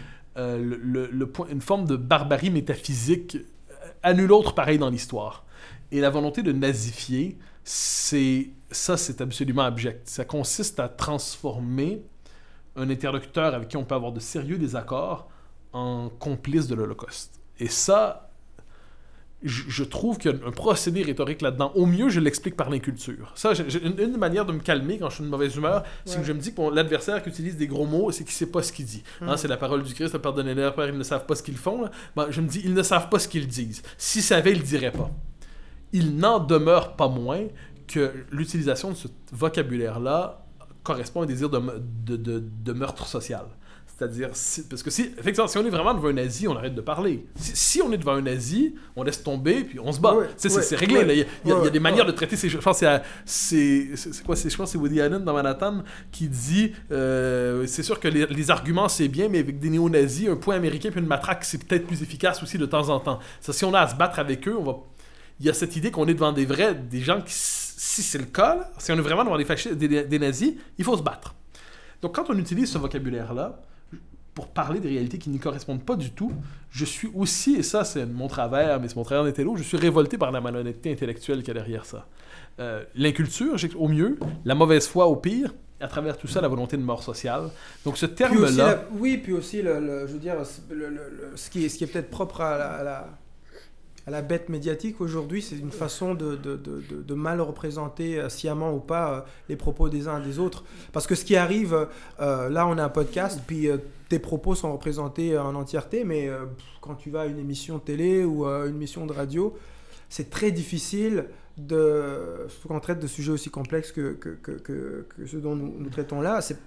une forme de barbarie métaphysique à nul autre pareil dans l'histoire. Et la volonté de nazifier, c'est absolument abject. Ça consiste à transformer un interlocuteur avec qui on peut avoir de sérieux désaccords en complice de l'Holocauste. Et ça, je trouve qu'il y a un procédé rhétorique là-dedans. Au mieux, je l'explique par l'inculture. Ça, une manière de me calmer quand je suis de mauvaise humeur, c'est que je me dis que l'adversaire qui utilise des gros mots, c'est qu'il ne sait pas ce qu'il dit. C'est la parole du Christ, pardonnez-leur, Père, ils ne savent pas ce qu'ils font. Je me dis, ils ne savent pas ce qu'ils disent. S'ils savaient, ils ne le diraient pas. Il n'en demeure pas moins que l'utilisation de ce vocabulaire-là correspond à un désir de meurtre social. C'est-à-dire, parce que effectivement, si on est vraiment devant un nazi, on arrête de parler. Si on est devant un nazi, on laisse tomber, puis on se bat. C'est réglé. Là. Il y a des manières de traiter ces choses. Je pense que je pense que c'est Woody Allen dans Manhattan qui dit c'est sûr que les arguments, c'est bien, mais avec des néo-nazis, un point américain puis une matraque, c'est peut-être plus efficace aussi de temps en temps. Ça, si on a à se battre avec eux, il y a cette idée qu'on est devant des gens qui, si c'est le cas, là, si on est vraiment devant des nazis, il faut se battre. Donc, quand on utilise ce vocabulaire-là, pour parler des réalités qui n'y correspondent pas du tout, je suis aussi, et ça c'est mon travers, mais c'est mon travers d'intello, je suis révolté par la malhonnêteté intellectuelle qu'il y a derrière ça. L'inculture, au mieux, la mauvaise foi au pire, à travers tout ça, la volonté de mort sociale. Donc ce terme-là... Puis aussi, je veux dire, ce qui est peut-être propre à la bête médiatique aujourd'hui, c'est une façon de mal représenter sciemment ou pas les propos des uns et des autres. Parce que ce qui arrive, là on a un podcast, puis tes propos sont représentés en entièreté, mais quand tu vas à une émission de télé ou une émission de radio, c'est très difficile, surtout quand on traite de sujets aussi complexes que ceux dont nous traitons là, c'est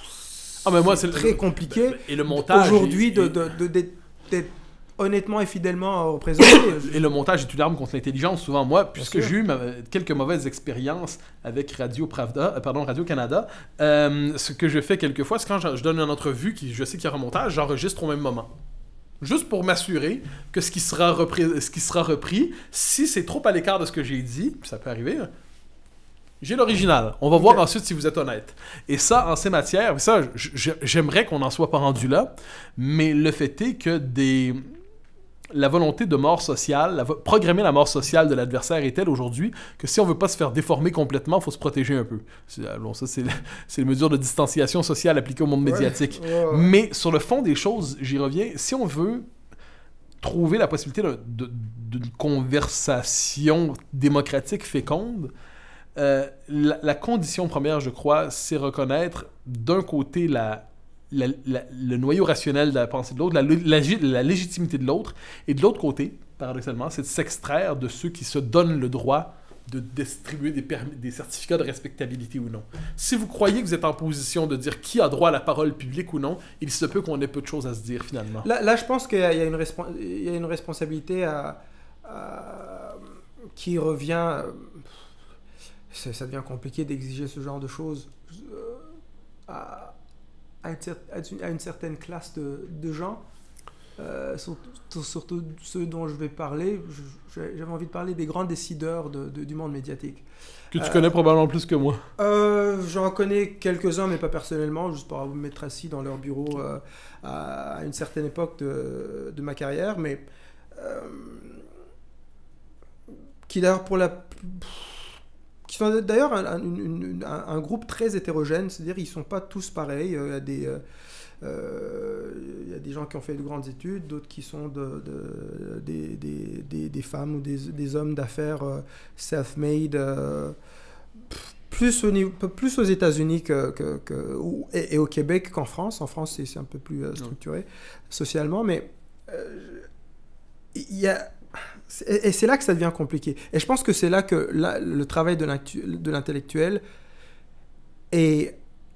très compliqué et le montage aujourd'hui d'être honnêtement et fidèlement représenté. Et le montage est une arme contre l'intelligence, souvent. Moi, puisque j'ai eu quelques mauvaises expériences avec Radio-Canada, ce que je fais quelquefois, c'est quand je donne une entrevue, je sais qu'il y aura un montage, j'enregistre au même moment. Juste pour m'assurer que ce qui sera repris, si c'est trop à l'écart de ce que j'ai dit, ça peut arriver, j'ai l'original. On va voir ensuite si vous êtes honnête. Et ça, en ces matières, j'aimerais qu'on n'en soit pas rendu là, mais le fait est que la volonté de mort sociale, programmer la mort sociale de l'adversaire est telle aujourd'hui que si on veut pas se faire déformer complètement, il faut se protéger un peu. Bon, ça, c'est les mesures de distanciation sociale appliquées au monde médiatique. Mais sur le fond des choses, j'y reviens, si on veut trouver la possibilité d'une conversation démocratique féconde, la condition première, je crois, c'est reconnaître d'un côté le noyau rationnel de la pensée de l'autre, la légitimité de l'autre, et de l'autre côté, paradoxalement, c'est de s'extraire de ceux qui se donnent le droit de distribuer des certificats de respectabilité ou non. Si vous croyez que vous êtes en position de dire qui a droit à la parole publique ou non, il se peut qu'on ait peu de choses à se dire finalement. Là je pense qu'il y a une responsabilité qui revient... ça devient compliqué d'exiger ce genre de choses à une certaine classe de gens, surtout ceux dont je vais parler. J'avais envie de parler des grands décideurs du monde médiatique. Que tu connais probablement plus que moi. J'en connais quelques-uns, mais pas personnellement, juste pour me mettre assis dans leur bureau à une certaine époque de ma carrière, mais qui d'ailleurs qui sont d'ailleurs un groupe très hétérogène, c'est-à-dire ils ne sont pas tous pareils. Il y a des gens qui ont fait de grandes études, d'autres qui sont des femmes ou des hommes d'affaires self-made, plus aux États-Unis et au Québec qu'en France. En France, c'est un peu plus structuré socialement, mais il y a... Et c'est là que ça devient compliqué. Et je pense que c'est là que le travail de l'intellectuel et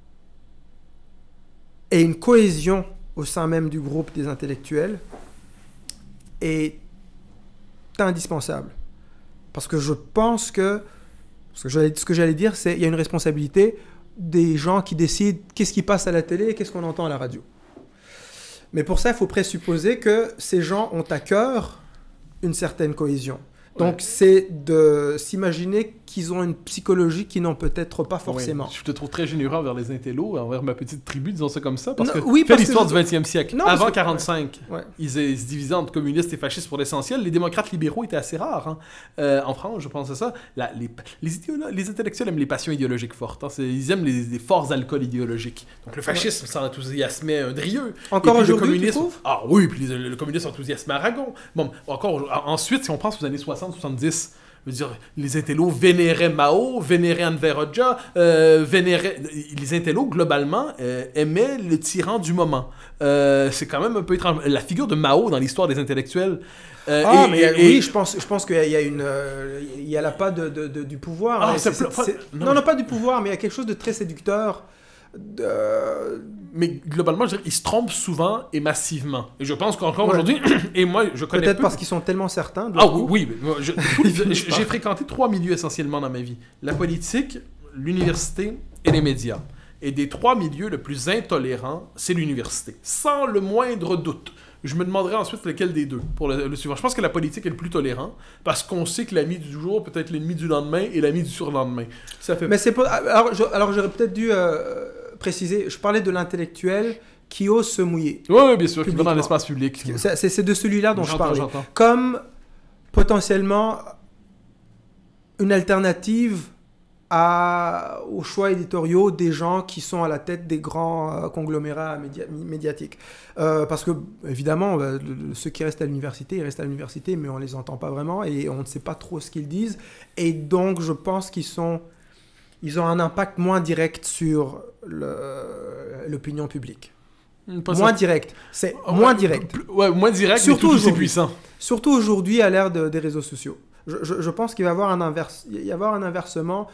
une cohésion au sein même du groupe des intellectuels est indispensable. Parce que je pense que ce que j'allais dire, c'est qu'il y a une responsabilité des gens qui décident qu'est-ce qui passe à la télé et qu'est-ce qu'on entend à la radio. Mais pour ça, il faut présupposer que ces gens ont à cœur une certaine cohésion. Donc, c'est de s'imaginer qu'ils ont une psychologie qu'ils n'ont peut-être pas forcément. Oui. Je te trouve très généreux envers les intellos, envers ma petite tribu, disons ça comme ça, parce que parce l'histoire du 20e siècle. Non, avant 1945, ils se divisaient entre communistes et fascistes pour l'essentiel. Les démocrates libéraux étaient assez rares. En France, je pense à ça. Les intellectuels aiment les passions idéologiques fortes. Ils aiment les forts alcools idéologiques. Donc, le fascisme s'enthousiasmait un drieux. Encore aujourd'hui, tu trouves? Ah oui, puis le communisme s'enthousiasmait Aragon. Bon, ensuite, si on pense aux années 60-70, je veux dire, les intellos vénéraient Mao, vénéraient Enver Hoxha, les intellos, globalement, aimaient le tyran du moment. C'est quand même un peu étrange. La figure de Mao dans l'histoire des intellectuels... oui, je pense qu'il y a il y a la pas du pouvoir. Non, pas du pouvoir, mais il y a quelque chose de très séducteur Mais globalement, je dirais qu'ils se trompent souvent et massivement. Et je pense qu'encore aujourd'hui, et moi, je connais Peut-être peu... parce qu'ils sont tellement certains. Ah oui, mais moi, j'ai fréquenté 3 milieux essentiellement dans ma vie. La politique, l'université et les médias. Et des 3 milieux, le plus intolérant, c'est l'université. Sans le moindre doute. Je me demanderai ensuite lequel des deux pour le suivant. Je pense que la politique est le plus tolérant parce qu'on sait que l'ami du jour peut être l'ennemi du lendemain et l'ami du surlendemain. Ça fait... Mais c'est pas... Alors j'aurais peut-être dû préciser, je parlais de l'intellectuel qui ose se mouiller. Oui, bien sûr, qui va dans l'espace public. C'est de celui-là dont je parlais. J'entends. Comme potentiellement une alternative aux choix éditoriaux des gens qui sont à la tête des grands conglomérats médiatiques. Parce que, évidemment, ceux qui restent à l'université, ils restent à l'université, mais on ne les entend pas vraiment et on ne sait pas trop ce qu'ils disent. Et donc, je pense ils ont un impact moins direct sur l'opinion publique. Moins direct. C'est moins direct. Ouais, moins direct, surtout mais tout aussi puissant. Surtout aujourd'hui, à l'ère des réseaux sociaux. Je pense qu'il va y avoir un inversement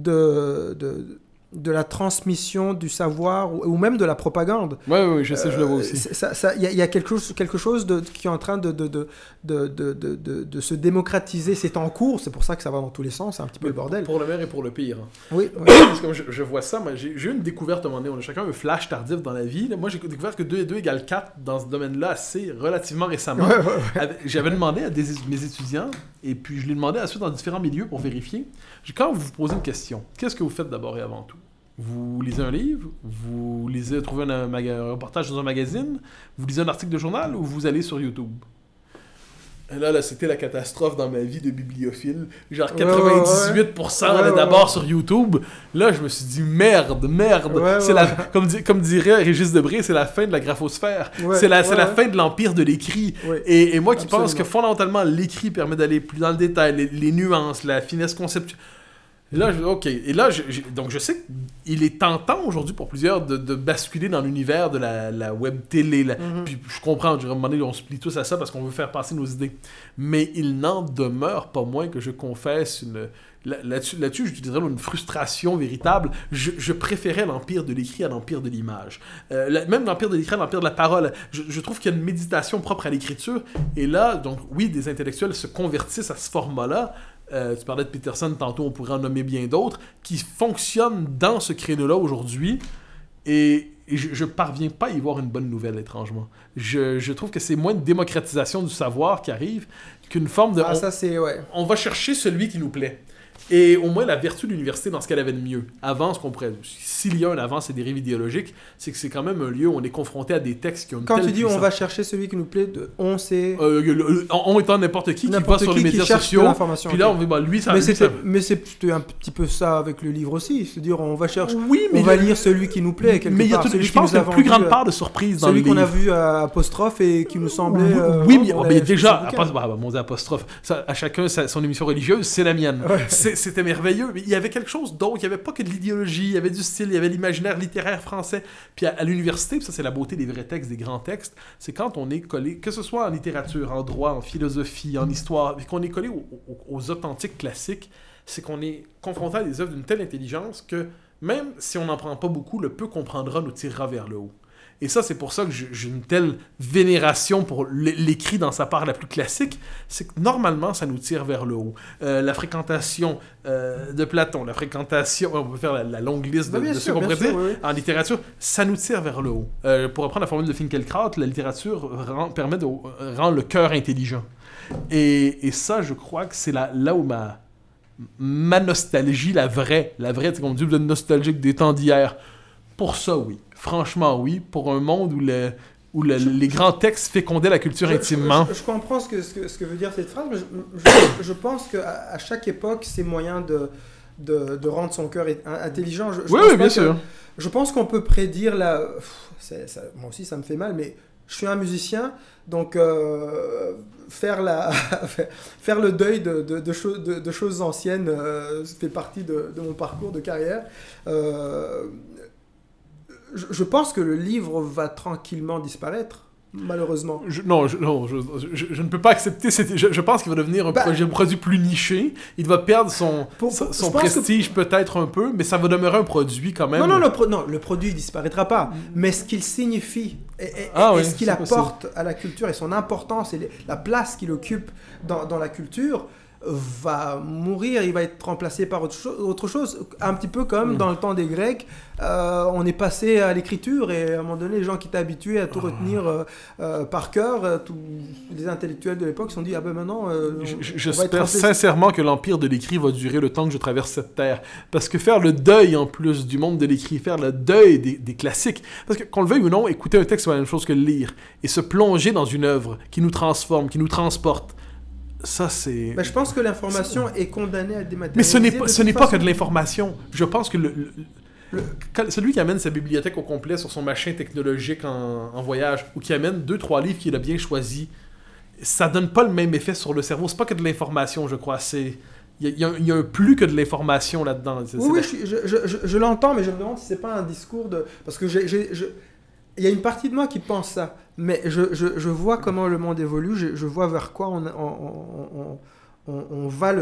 de la transmission du savoir ou même de la propagande. Oui, je sais, je le vois aussi. Il y a quelque chose qui est en train de se démocratiser. C'est en cours, c'est pour ça que ça va dans tous les sens, c'est un petit peu le bordel. Pour le meilleur et pour le pire. Oui. Comme je vois ça, j'ai eu une découverte à un moment donné. On a chacun un flash tardif dans la vie. Là. Moi, j'ai découvert que 2 et 2 égale 4 dans ce domaine-là relativement récemment. J'avais demandé à mes étudiants, et puis je l'ai demandé ensuite dans différents milieux pour vérifier. Quand vous vous posez une question, qu'est-ce que vous faites d'abord et avant tout? Vous lisez un livre, vous trouvez un reportage dans un magazine, vous lisez un article de journal ou vous allez sur YouTube? Et là, c'était la catastrophe dans ma vie de bibliophile. Genre 98% d'abord sur YouTube. Là, je me suis dit merde. Comme dirait Régis Debray, c'est la fin de la graphosphère. C'est la fin de l'empire de l'écrit. Et moi qui pense que fondamentalement l'écrit permet d'aller plus dans le détail, les nuances, la finesse conceptuelle. Et là, donc je sais qu'il est tentant aujourd'hui pour plusieurs de basculer dans l'univers de la web télé. Puis je comprends, à un moment donné, on se plie tous à ça parce qu'on veut faire passer nos idées. Mais il n'en demeure pas moins que je confesse là-dessus, j'utiliserais une frustration véritable. Je préférais l'empire de l'écrit à l'empire de l'image. Même l'empire de l'écrit à l'empire de la parole. Je trouve qu'il y a une méditation propre à l'écriture. Et là, donc oui, des intellectuels se convertissent à ce format-là. Tu parlais de Peterson, tantôt on pourrait en nommer bien d'autres, qui fonctionnent dans ce créneau-là aujourd'hui, et je parviens pas à y voir une bonne nouvelle, étrangement. Je trouve que c'est moins une démocratisation du savoir qui arrive qu'une forme de... On va chercher celui qui nous plaît. Et au moins, la vertu de l'université, dans ce qu'elle avait de mieux, avant ce qu'on pourrait... S'il y a un avant ces dérives idéologiques, c'est que c'est quand même un lieu où on est confronté à des textes qui ont une Quand telle tu dis puissance. On va chercher celui qui nous plaît, on sait... on étant n'importe qui va sur les médias sociaux, puis là, on va lui, ça... Mais c'était un petit peu ça avec le livre aussi, c'est-à-dire on va chercher... Oui, mais on va lire celui qui nous plaît, quelque mais part. Je pense qu'il y a une plus grande part de surprise dans le livre. Celui qu'on a vu à Apostrophe et qui nous semblait... Oui, mais déjà, mon Apostrophe, à chacun son émission religieuse, c'est la mienne. C'était merveilleux. Mais il y avait quelque chose d'autre. Il n'y avait pas que de l'idéologie, il y avait du style, il y avait l'imaginaire littéraire français. Puis à l'université, ça c'est la beauté des vrais textes, des grands textes, c'est quand on est collé, que ce soit en littérature, en droit, en philosophie, en histoire, et qu'on est collé aux authentiques classiques, c'est qu'on est confronté à des œuvres d'une telle intelligence que même si on n'en prend pas beaucoup, le peu qu'on prendra nous tirera vers le haut. Et ça, c'est pour ça que j'ai une telle vénération pour l'écrit dans sa part la plus classique, c'est que normalement, ça nous tire vers le haut. La fréquentation de Platon, la fréquentation, on peut faire la longue liste de ce qu'on pourrait dire, en littérature, ça nous tire vers le haut. Pour reprendre la formule de Finkielkraut, la littérature permet de rendre le cœur intelligent. Et ça, je crois que c'est là où ma nostalgie, la vraie, c'est comme dit, le nostalgique des temps d'hier. Pour ça, oui. Franchement, oui. Pour un monde où les grands textes fécondaient la culture intimement. Je comprends ce que veut dire cette phrase, mais je pense qu'à chaque époque, c'est moyen de rendre son cœur intelligent. Oui, bien sûr. Je pense qu'on peut prédire moi aussi, ça me fait mal, mais je suis un musicien, donc faire le deuil de choses anciennes fait partie de mon parcours de carrière. Je pense que le livre va tranquillement disparaître. malheureusement. Je ne peux pas accepter. Je pense qu'il va devenir un produit plus niché. Il va perdre son prestige peut-être un peu, mais ça va demeurer un produit quand même. Non, le produit ne disparaîtra pas. Mais ce qu'il signifie et ce qu'il apporte à la culture et son importance et la place qu'il occupe dans la culture va mourir, il va être remplacé par autre chose, un petit peu comme dans le temps des Grecs, on est passé à l'écriture et à un moment donné les gens qui étaient habitués à tout retenir par cœur, tous les intellectuels de l'époque se sont dit maintenant j'espère sincèrement que l'empire de l'écrit va durer le temps que je traverse cette terre, parce que faire le deuil en plus du monde de l'écrit, faire le deuil des classiques, parce que qu'on le veuille ou non, écouter un texte c'est la même chose que le lire, et se plonger dans une œuvre qui nous transforme, qui nous transporte. Ça, c'est... je pense que l'information est condamnée à dématérialiser. Mais ce n'est pas que de l'information. Je pense que celui qui amène sa bibliothèque au complet sur son machin technologique en voyage, ou qui amène 2-3 livres qu'il a bien choisis, ça donne pas le même effet sur le cerveau. C'est pas que de l'information, je crois. Il y a un plus que de l'information là-dedans. Oui, je l'entends, mais je me demande si c'est pas un discours de... Parce que il y a une partie de moi qui pense ça, mais je vois comment le monde évolue, je vois vers quoi on va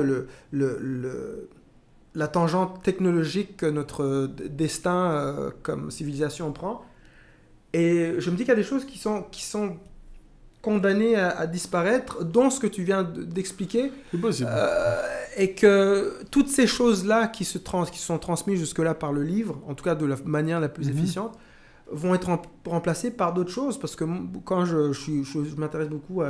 la tangente technologique que notre destin comme civilisation prend. Et je me dis qu'il y a des choses qui sont condamnées à disparaître, dont ce que tu viens d'expliquer. C'est possible. Et que toutes ces choses-là qui sont transmises jusque-là par le livre, en tout cas de la manière la plus efficiente, vont être remplacés par d'autres choses, parce que quand je m'intéresse beaucoup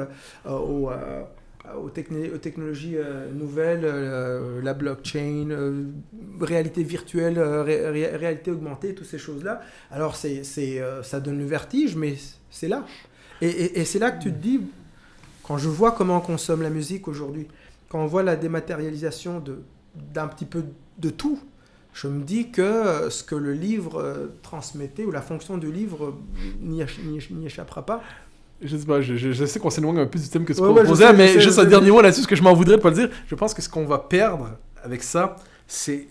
aux technologies nouvelles, la blockchain, réalité virtuelle, réalité augmentée, toutes ces choses-là, alors ça donne le vertige, mais c'est là. Et c'est là que tu te dis, quand je vois comment on consomme la musique aujourd'hui, quand on voit la dématérialisation d'un petit peu de tout, je me dis que ce que le livre transmettait, ou la fonction du livre, n'y échappera pas. Je sais pas, je sais qu'on s'éloigne un peu du thème que tu proposais, mais juste un dernier mot là-dessus, ce que je m'en voudrais de pas le dire. Je pense que ce qu'on va perdre avec ça, c'est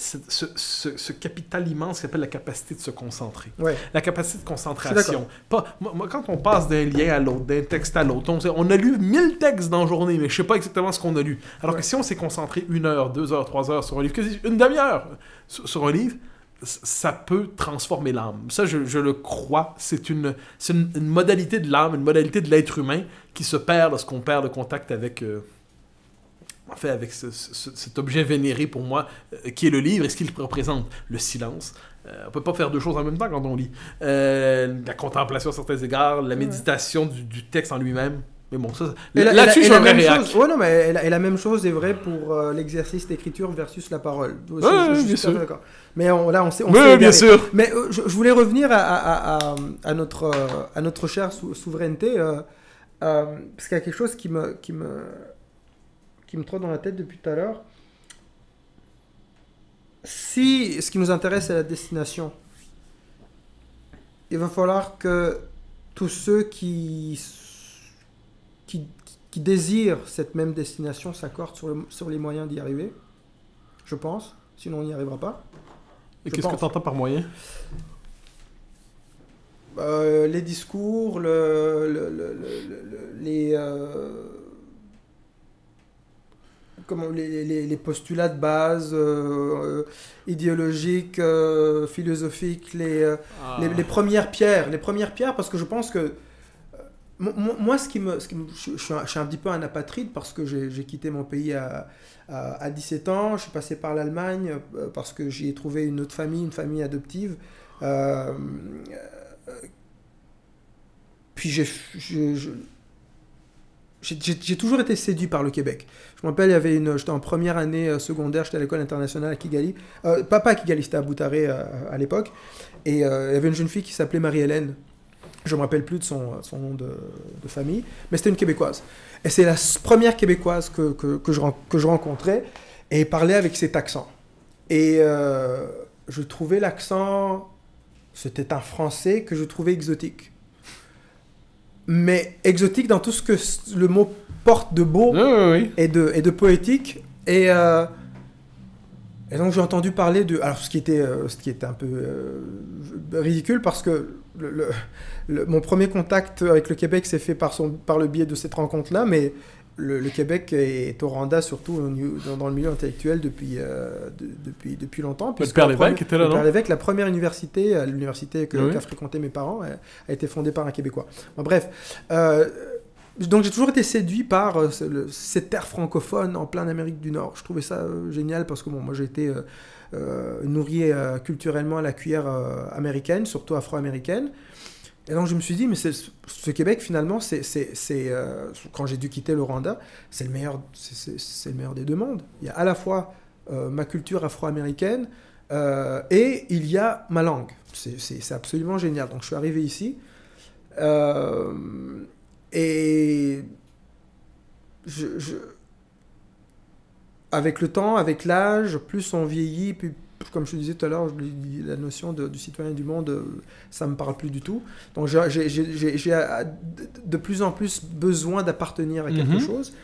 ce capital immense qui s'appelle la capacité de se concentrer. Ouais. La capacité de concentration. Moi, quand on passe d'un lien à l'autre, d'un texte à l'autre, on a lu 1000 textes dans la journée, mais je sais pas exactement ce qu'on a lu. Alors que si on s'est concentré 1 heure, 2 heures, 3 heures sur un livre, quasi une demi-heure sur un livre, ça peut transformer l'âme. Ça, je le crois. C'est une modalité de l'âme, une modalité de l'être humain qui se perd lorsqu'on perd le contact avec... avec cet objet vénéré pour moi, qui est le livre, et ce qu'il représente, le silence. On peut pas faire deux choses en même temps quand on lit. La contemplation à certains égards, la méditation du texte en lui-même. Mais bon, ça... Là-dessus, je suis un vrai réac. Ouais, non, mais la même chose est vraie pour l'exercice d'écriture versus la parole. Je suis bien sûr d'accord. Mais on s'est bien sûr. Mais je voulais revenir à notre chère souveraineté, parce qu'il y a quelque chose qui me trotte dans la tête depuis tout à l'heure. Si ce qui nous intéresse est la destination, il va falloir que tous ceux qui désirent cette même destination s'accordent sur les moyens d'y arriver, je pense, sinon on n'y arrivera pas. Et qu'est-ce que tu entends par moyen ? Les discours, les postulats de base idéologiques, philosophiques, les premières pierres, parce que je pense que moi, je suis un petit peu un apatride parce que j'ai quitté mon pays à 17 ans, je suis passé par l'Allemagne parce que j'y ai trouvé une autre famille, une famille adoptive. Puis j'ai toujours été séduit par le Québec. Je me rappelle, j'étais en première année secondaire, j'étais à l'école internationale à Kigali. Pas à Kigali, c'était à Boutaré à l'époque. Et il y avait une jeune fille qui s'appelait Marie-Hélène. Je ne me rappelle plus de son nom de famille, mais c'était une Québécoise. Et c'est la première Québécoise que je rencontrais, et elle parlait avec cet accent. Et je trouvais l'accent, c'était un français que je trouvais exotique. Mais exotique dans tout ce que le mot porte de beau et de poétique. Et donc j'ai entendu parler de... Alors ce qui était un peu ridicule, parce que mon premier contact avec le Québec s'est fait par le biais de cette rencontre-là, mais le Québec est au Rwanda, surtout dans le milieu intellectuel depuis longtemps. Le Père Lévesque était là, non? Le Père Lévesque, la première université, l'université qu'a fréquenté mes parents, a été fondée par un Québécois. Bon, bref, donc j'ai toujours été séduit par cette terre francophone en plein Amérique du Nord. Je trouvais ça génial parce que bon, moi j'ai été nourri culturellement à la cuillère américaine, surtout afro-américaine. Et donc je me suis dit, mais ce Québec finalement, quand j'ai dû quitter le Rwanda, c'est le meilleur des deux mondes. Il y a à la fois ma culture afro-américaine et il y a ma langue. C'est absolument génial. Donc je suis arrivé ici et avec le temps, avec l'âge, plus on vieillit, plus comme je te disais tout à l'heure, la notion du citoyen du monde, ça ne me parle plus du tout. Donc j'ai de plus en plus besoin d'appartenir à quelque chose.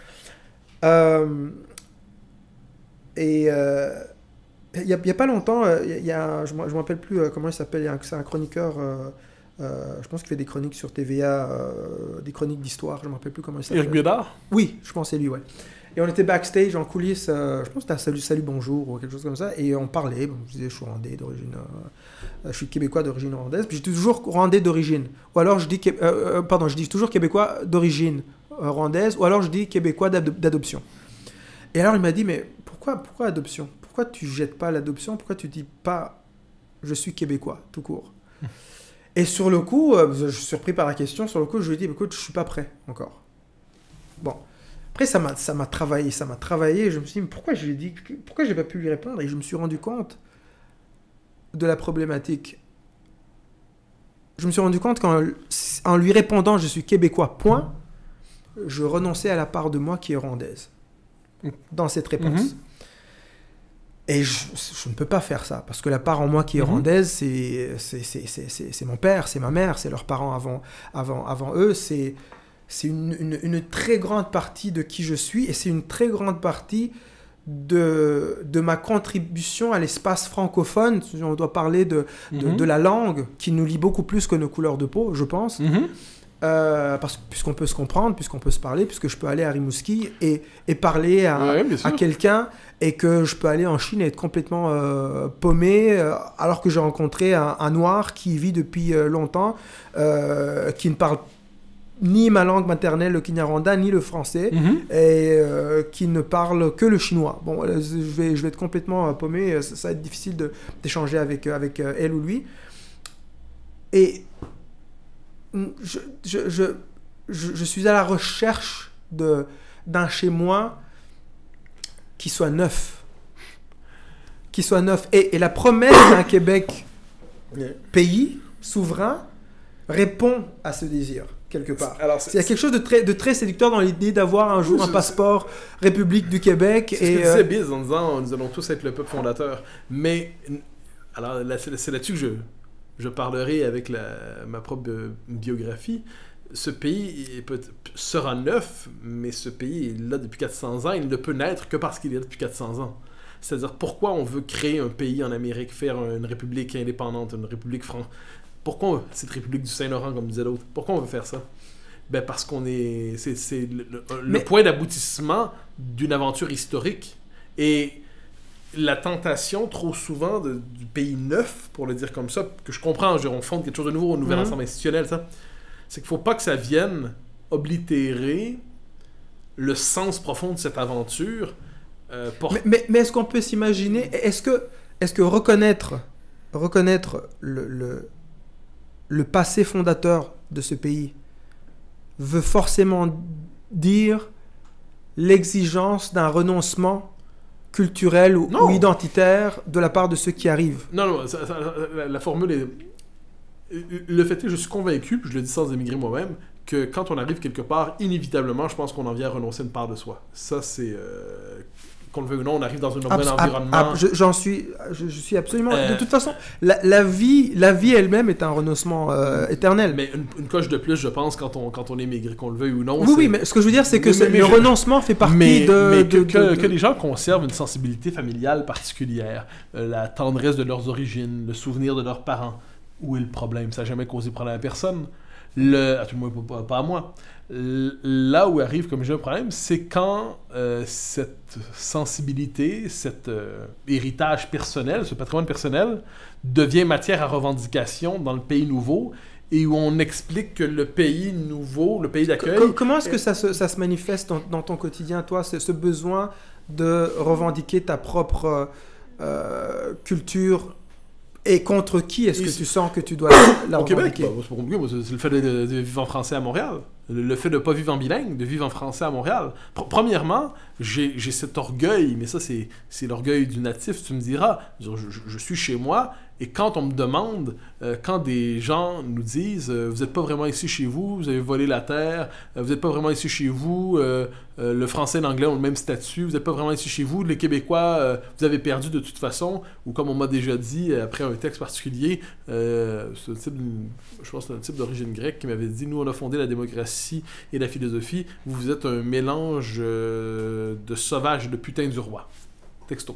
Et il n'y a pas longtemps, je ne me rappelle plus comment il s'appelle, c'est un chroniqueur, je pense qu'il fait des chroniques sur TVA, des chroniques d'histoire, je ne me rappelle plus comment il s'appelle. Éric Bédard? Oui, je pense que c'est lui, ouais. Et on était backstage en coulisses, je pense que c'était Salut Bonjour ou quelque chose comme ça, et on parlait, je disais je suis rwandais d'origine, je suis québécois d'origine rwandaise, puis j'étais toujours rwandais d'origine, ou alors je dis toujours québécois d'origine rwandaise, ou alors je dis québécois d'adoption. Et alors il m'a dit, mais pourquoi adoption? Pourquoi tu jettes pas l'adoption? Pourquoi tu dis pas je suis québécois, tout court? Et sur le coup, je suis surpris par la question, sur le coup je lui ai dit, écoute, je suis pas prêt encore. Bon. Après, ça m'a travaillé, et je me suis dit, pourquoi j'ai pas pu lui répondre? Et je me suis rendu compte de la problématique. Je me suis rendu compte qu'en lui répondant, je suis québécois, point, je renonçais à la part de moi qui est rwandaise, dans cette réponse. Et je ne peux pas faire ça, parce que la part en moi qui est rwandaise, c'est mon père, c'est ma mère, c'est leurs parents avant eux, c'est une très grande partie de qui je suis, et c'est une très grande partie de ma contribution à l'espace francophone. On doit parler de la langue qui nous lie beaucoup plus que nos couleurs de peau, je pense. Puisqu'on peut se comprendre, puisqu'on peut se parler, puisque je peux aller à Rimouski et parler à quelqu'un, et que je peux aller en Chine et être complètement paumé, alors que j'ai rencontré un noir qui vit depuis longtemps, qui ne parle ni ma langue maternelle, le Kinyarwanda, ni le français, et qui ne parle que le chinois. Bon, je vais être complètement paumé, ça va être difficile d'échanger avec elle ou lui. Et je suis à la recherche d'un chez-moi qui soit neuf. Et la promesse d'un Québec pays souverain répond à ce désir. Quelque part. Il y a quelque chose de très séducteur dans l'idée d'avoir un jour un passeport République du Québec. C'est ce que disait Biz en disant nous allons tous être le peuple fondateur. Mais alors c'est là-dessus que je parlerai avec ma propre biographie. Ce pays sera neuf, mais ce pays est là depuis 400 ans. Il ne peut naître que parce qu'il est là depuis 400 ans. C'est-à-dire, pourquoi on veut créer un pays en Amérique, faire une république indépendante, une république française? Pourquoi cette République du Saint-Laurent, comme disait l'autre? Pourquoi on veut faire ça? Ben parce qu'on est... C'est le point d'aboutissement d'une aventure historique. Et la tentation, trop souvent, du pays neuf, pour le dire comme ça, que je comprends, on fonde quelque chose de nouveau, un nouvel ensemble institutionnel, ça, c'est qu'il ne faut pas que ça vienne oblitérer le sens profond de cette aventure. Mais est-ce qu'on peut s'imaginer... Est-ce que reconnaître le passé fondateur de ce pays veut forcément dire l'exigence d'un renoncement culturel ou identitaire de la part de ceux qui arrivent? Non, la formule est... Le fait est que je suis convaincu, puis je le dis sans émigrer moi-même, que quand on arrive quelque part, inévitablement, je pense qu'on en vient à renoncer une part de soi. Ça, c'est... qu'on le veuille ou non, on arrive dans un nouvel environnement. Je suis absolument... De toute façon, la vie elle-même est un renoncement éternel. Mais une coche de plus, je pense, quand on émigre, qu'on le veuille ou non. Oui, mais ce que je veux dire, c'est que le renoncement fait partie que les gens conservent une sensibilité familiale particulière, la tendresse de leurs origines, le souvenir de leurs parents. Où est le problème? Ça n'a jamais causé problème à personne. À tout le moins, pas à moi. Là où arrive comme j'ai un problème, c'est quand cette sensibilité, cet héritage personnel, ce patrimoine personnel, devient matière à revendication dans le pays nouveau et où on explique que le pays nouveau, le pays d'accueil... Comment est-ce que ça se manifeste dans ton quotidien, toi, ce besoin de revendiquer ta propre culture? Et contre qui est-ce que tu sens que tu dois la revendiquer? Au Québec, c'est pas compliqué. C'est le fait de vivre en français à Montréal. Le fait de ne pas vivre en bilingue, de vivre en français à Montréal. Premièrement, j'ai cet orgueil, mais ça, c'est l'orgueil du natif, tu me diras. Je suis chez moi, et quand on me demande, quand des gens nous disent « Vous n'êtes pas vraiment ici chez vous, vous avez volé la terre, vous n'êtes pas vraiment ici chez vous, le français et l'anglais ont le même statut, vous n'êtes pas vraiment ici chez vous, les Québécois, vous avez perdu de toute façon », ou comme on m'a déjà dit, après un texte particulier, je pense que c'est un type d'origine grecque qui m'avait dit « Nous, on a fondé la démocratie et la philosophie, vous êtes un mélange de sauvage et de putain du roi. » Texto.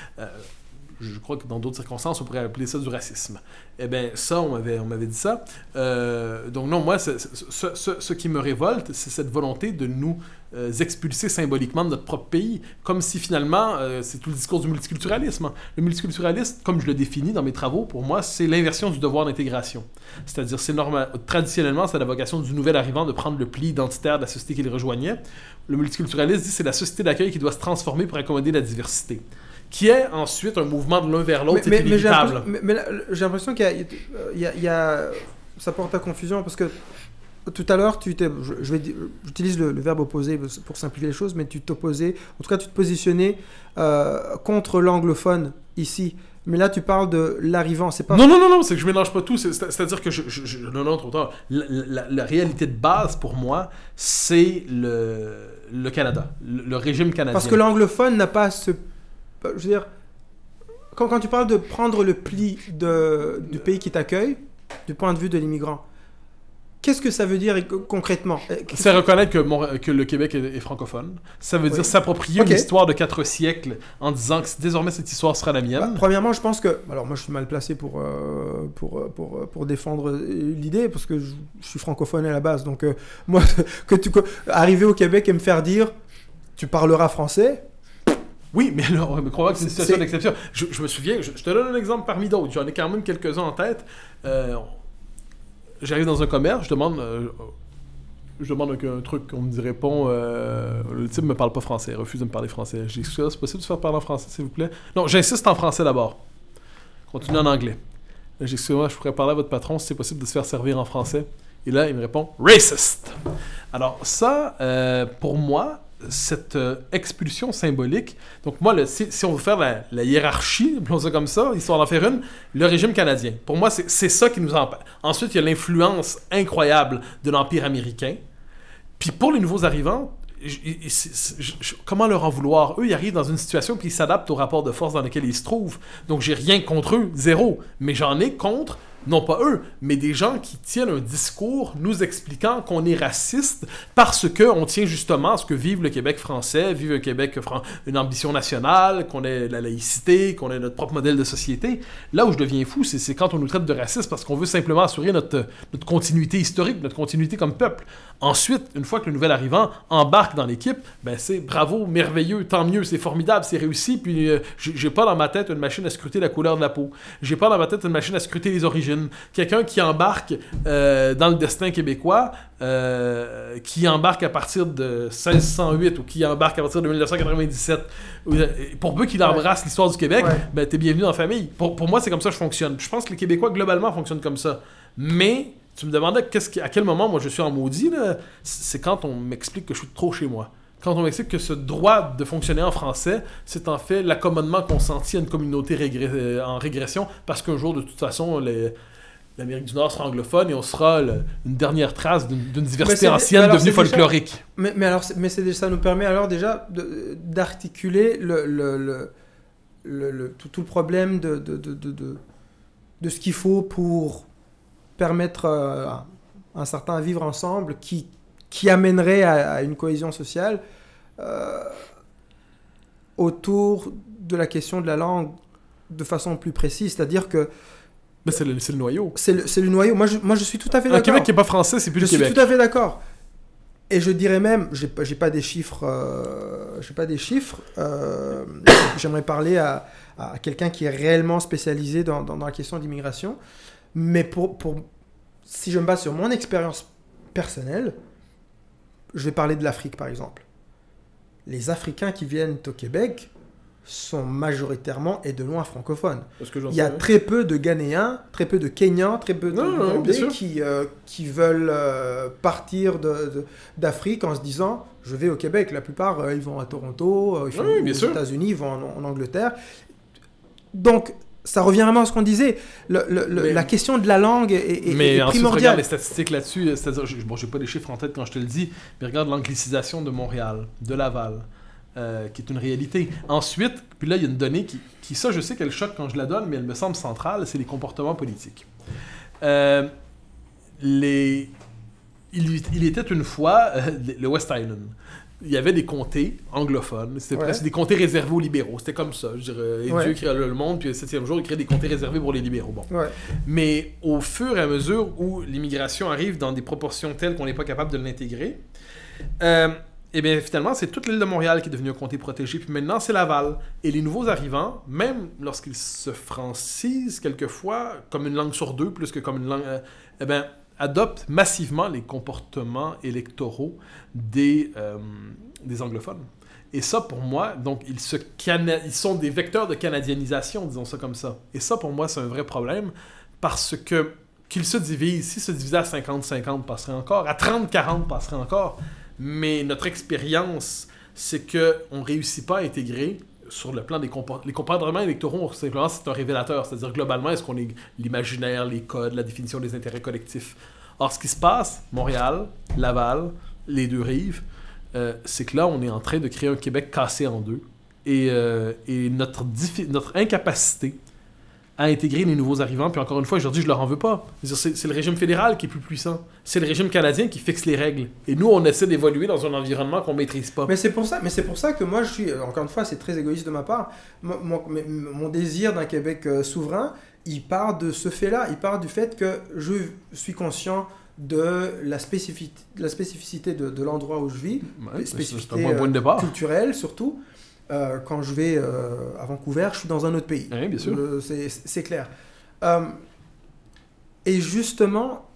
Je crois que dans d'autres circonstances, on pourrait appeler ça du racisme. Eh bien, ça, on m'avait dit ça. Donc non, moi, ce qui me révolte, c'est cette volonté de nous expulser symboliquement de notre propre pays, comme si finalement, c'est tout le discours du multiculturalisme. Le multiculturalisme, comme je le définis dans mes travaux, pour moi, c'est l'inversion du devoir d'intégration. C'est-à-dire, traditionnellement, c'est la vocation du nouvel arrivant de prendre le pli identitaire de la société qui le rejoignait. Le multiculturalisme dit que c'est la société d'accueil qui doit se transformer pour accommoder la diversité, qui est ensuite un mouvement de l'un vers l'autre, c'est inévitable. Mais j'ai l'impression qu'il y a... Ça porte à confusion, parce que tout à l'heure, j'utilise le verbe opposer pour simplifier les choses, mais tu t'opposais, en tout cas tu te positionnais contre l'anglophone ici. Mais là, tu parles de l'arrivant, c'est pas... Non, c'est que je mélange pas tout. C'est-à-dire que non, trop tard. La réalité de base, pour moi, c'est le Canada, le régime canadien. Parce que l'anglophone n'a pas ce... Je veux dire, quand tu parles de prendre le pli du pays qui t'accueille, du point de vue de l'immigrant, qu'est-ce que ça veut dire concrètement? C'est reconnaître que le Québec est francophone. Ça veut dire s'approprier une histoire de 4 siècles en disant que désormais cette histoire sera la mienne. Premièrement, je pense que... Alors moi, je suis mal placé pour défendre l'idée, parce que je suis francophone à la base. Donc moi, arriver au Québec et me faire dire « tu parleras français », oui, mais alors, on me croit que c'est une situation d'exception. Je me souviens, je te donne un exemple parmi d'autres. J'en ai quand même quelques-uns en tête. J'arrive dans un commerce, je demande un truc, on me dit répond, le type me parle pas français, refuse de me parler français. Je dis, c'est possible de se faire parler en français, s'il vous plaît? Non, j'insiste en français d'abord. Continue en anglais. Là, je dis, excusez-moi, je pourrais parler à votre patron si c'est possible de se faire servir en français. Et là, il me répond, racist! Alors ça, pour moi, cette expulsion symbolique. Donc moi, si on veut faire la hiérarchie, appelons ça comme ça, histoire d'en faire une, le régime canadien. Pour moi, c'est ça qui nous empêche. Ensuite, il y a l'influence incroyable de l'Empire américain. Puis pour les nouveaux arrivants, comment leur en vouloir? Eux, ils arrivent dans une situation puis ils s'adaptent au rapport de force dans lequel ils se trouvent. Donc j'ai rien contre eux, zéro. Mais j'en ai contre... non pas eux, mais des gens qui tiennent un discours nous expliquant qu'on est raciste parce qu'on tient justement à ce que vive le Québec français, vive un Québec, une ambition nationale, qu'on ait la laïcité, qu'on ait notre propre modèle de société. Là où je deviens fou, c'est quand on nous traite de racistes parce qu'on veut simplement assurer notre continuité historique, notre continuité comme peuple. Ensuite, une fois que le nouvel arrivant embarque dans l'équipe, ben c'est bravo, merveilleux, tant mieux, c'est formidable, c'est réussi, puis j'ai pas dans ma tête une machine à scruter la couleur de la peau. J'ai pas dans ma tête une machine à scruter les origines. Quelqu'un qui embarque dans le destin québécois, qui embarque à partir de 1608 ou qui embarque à partir de 1997, pour peu qu'il embrasse l'histoire du Québec, ben t'es bienvenu dans la famille. Pour moi, c'est comme ça que je fonctionne. Je pense que les Québécois, globalement, fonctionnent comme ça. Mais, tu me demandais à quel moment, moi, je suis en maudit, là, c'est quand on m'explique que je suis trop chez moi. Quand on m'explique que ce droit de fonctionner en français, c'est en fait l'accommodement consenti à une communauté en régression, parce qu'un jour, de toute façon, l'Amérique du Nord sera anglophone et on sera une dernière trace d'une diversité ancienne devenue folklorique. Ça nous permet alors déjà d'articuler tout le problème de ce qu'il faut pour permettre à un certain vivre ensemble qui amènerait à une cohésion sociale autour de la question de la langue de façon plus précise. C'est-à-dire que Mais c'est le noyau. C'est le noyau. Moi, je suis tout à fait Un d'accord. Québec qui n'est pas français, c'est plus Je le Québec. suis tout à fait d'accord. Et je dirais même, j'ai pas des chiffres, j'aimerais parler à quelqu'un qui est réellement spécialisé dans la question d'immigration. Mais si je me base sur mon expérience personnelle, je vais parler de l'Afrique par exemple. Les Africains qui viennent au Québec sont majoritairement et de loin francophones. Il y a très peu de Ghanéens, très peu de Kenyans, très peu de Rwandais qui veulent partir d'Afrique en se disant « je vais au Québec ». La plupart, ils vont à Toronto, ils vont aux États-Unis, ils vont en Angleterre. Donc, ça revient vraiment à ce qu'on disait. La question de la langue est primordiale. Regarde les statistiques là-dessus. C'est-à-dire, j'ai pas les chiffres en tête quand je te le dis, mais regarde l'anglicisation de Montréal, de Laval. Qui est une réalité. Ensuite, puis là, il y a une donnée qui, ça, je sais qu'elle choque quand je la donne, mais elle me semble centrale, c'est les comportements politiques. Il était une fois le West Island. Il y avait des comtés anglophones. C'était presque des comtés réservés aux libéraux. C'était comme ça. Je dirais, Dieu créa le monde, puis le 7e jour, il crée des comtés réservés pour les libéraux. Bon. Ouais. Mais au fur et à mesure où l'immigration arrive dans des proportions telles qu'on n'est pas capable de l'intégrer, eh bien, finalement, c'est toute l'île de Montréal qui est devenue un comté protégé, puis maintenant, c'est Laval. Et les nouveaux arrivants, même lorsqu'ils se francisent quelquefois, comme une langue sur deux, plus que comme une langue... adoptent massivement les comportements électoraux des anglophones. Et ça, pour moi, donc, ils sont des vecteurs de canadianisation, disons ça comme ça. Et ça, pour moi, c'est un vrai problème, parce que qu'ils se divisent, si se divisaient à 50-50, passerait encore, à 30-40, passerait encore. Mais notre expérience, c'est qu'on ne réussit pas à intégrer sur le plan des comportements électoraux, simplement, c'est un révélateur. C'est-à-dire, globalement, est-ce qu'on est l'imaginaire, les codes, la définition des intérêts collectifs. Or, ce qui se passe, Montréal, Laval, les deux rives, c'est que là, on est en train de créer un Québec cassé en deux. Et notre incapacité à intégrer les nouveaux arrivants, puis encore une fois, aujourd'hui, je leur en veux pas. C'est le régime fédéral qui est plus puissant. C'est le régime canadien qui fixe les règles. Et nous, on essaie d'évoluer dans un environnement qu'on maîtrise pas. Mais c'est pour ça que moi, je suis... Encore une fois, c'est très égoïste de ma part. Mon désir d'un Québec souverain, il part de ce fait-là. Il part du fait que je suis conscient de la spécificité de l'endroit où je vis. Ouais, spécificité c'est un point de départ. Culturelle, surtout. Quand je vais à Vancouver, je suis dans un autre pays. Oui, bien sûr. C'est clair. Et justement,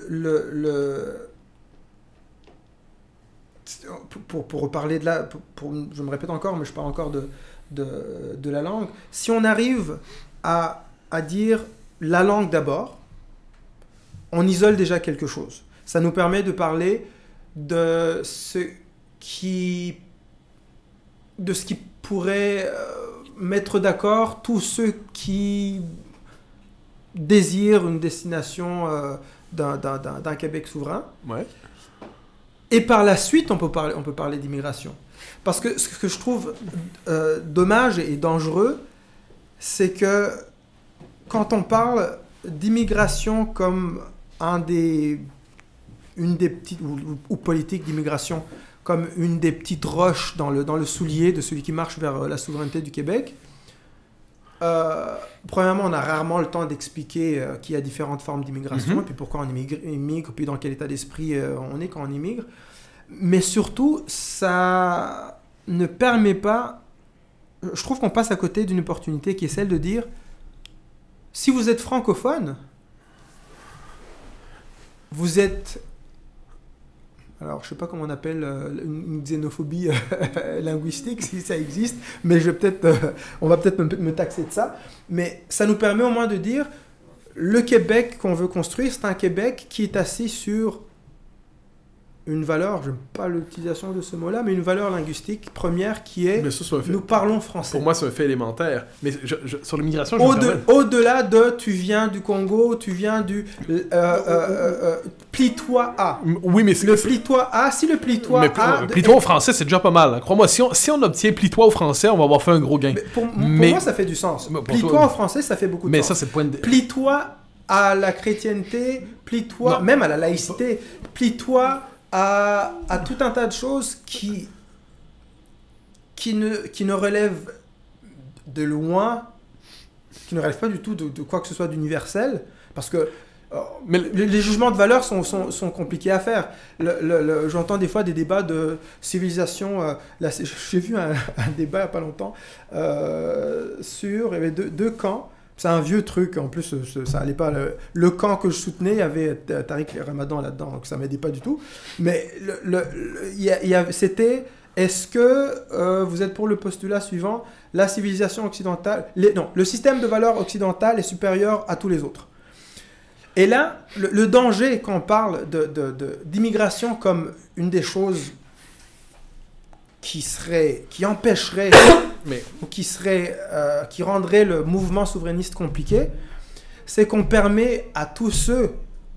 pour reparler de là, je me répète encore, mais je parle encore de la langue. Si on arrive à dire la langue d'abord, on isole déjà quelque chose. Ça nous permet de parler de ce qui pourrait mettre d'accord tous ceux qui désirent une destination d'un Québec souverain. Ouais. Et par la suite, on peut parler d'immigration. Parce que ce que je trouve dommage et dangereux, c'est que quand on parle d'immigration comme une des petites, ou politique d'immigration, comme une des petites roches dans le soulier de celui qui marche vers la souveraineté du Québec. Premièrement, on a rarement le temps d'expliquer qu'il y a différentes formes d'immigration, et puis pourquoi on immigre, puis dans quel état d'esprit on est quand on immigre. Mais surtout, ça ne permet pas... Je trouve qu'on passe à côté d'une opportunité qui est celle de dire, si vous êtes francophone, vous êtes... Alors, je ne sais pas comment on appelle une xénophobie linguistique, si ça existe, mais on va peut-être me taxer de ça. Mais ça nous permet au moins de dire, le Québec qu'on veut construire, c'est un Québec qui est assis sur une valeur, je n'aime pas l'utilisation de ce mot-là, mais une valeur linguistique première qui est, nous parlons français. Pour moi, c'est un fait élémentaire. Mais sur l'immigration, au-delà de, tu viens du Congo, tu viens du plitois A. Oui, mais le plitois A, si le plitois A... Le plitois au français, c'est déjà pas mal. Crois-moi, si on obtient plitois au français, on va avoir fait un gros gain. Pour moi, ça fait du sens. Plitois au français, ça fait beaucoup de sens. Mais ça, c'est le point de... Plitois à la chrétienté, plitois, même à la laïcité, plitois... à tout un tas de choses qui ne relèvent de loin qui ne relève pas du tout de quoi que ce soit d'universel, parce que mais les jugements de valeur sont compliqués à faire. J'entends des fois des débats de civilisation. J'ai vu un débat il n'y a pas longtemps sur... Il y avait deux camps. C'est un vieux truc, en plus, ça allait pas. Le camp que je soutenais, il y avait Tariq Ramadan là-dedans, donc ça m'aidait pas du tout. Mais c'était... Est-ce que vous êtes pour le postulat suivant? La civilisation occidentale... Non, le système de valeurs occidental est supérieur à tous les autres. Et là, le danger, quand on parle d'immigration comme une des choses qui empêcherait, ou qui rendrait le mouvement souverainiste compliqué, c'est qu'on permet à tous ceux,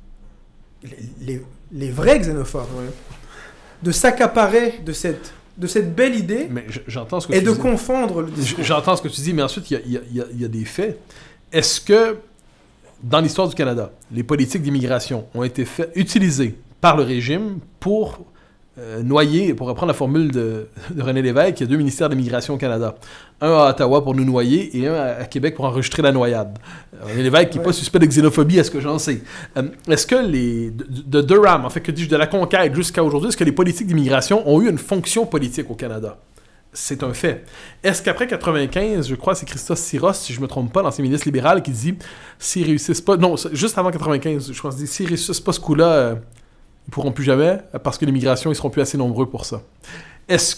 les vrais xénophobes, de s'accaparer de cette belle idée j'entends ce que et tu de dis. Confondre le discours. J'entends ce que tu dis, mais ensuite, il y a des faits. Est-ce que dans l'histoire du Canada, les politiques d'immigration ont été utilisées par le régime pour noyer, pour reprendre la formule de René Lévesque, il y a 2 ministères d'immigration au Canada. Un à Ottawa pour nous noyer et un à Québec pour enregistrer la noyade. René Lévesque qui n'est pas suspect de xénophobie, à ce que j'en sais. Est-ce que de Durham, en fait, que dis-je, de la conquête jusqu'à aujourd'hui, est-ce que les politiques d'immigration ont eu une fonction politique au Canada? C'est un fait. Est-ce qu'après 95, je crois c'est Christos Syros, si je ne me trompe pas, l'ancien ministre libéral, qui dit s'ils réussissent pas... Non, juste avant 95, je crois qu'il dit s'ils réussissent pas ce coup-là, ils pourront plus jamais, parce que l'immigration, ils seront plus assez nombreux pour ça. Est-ce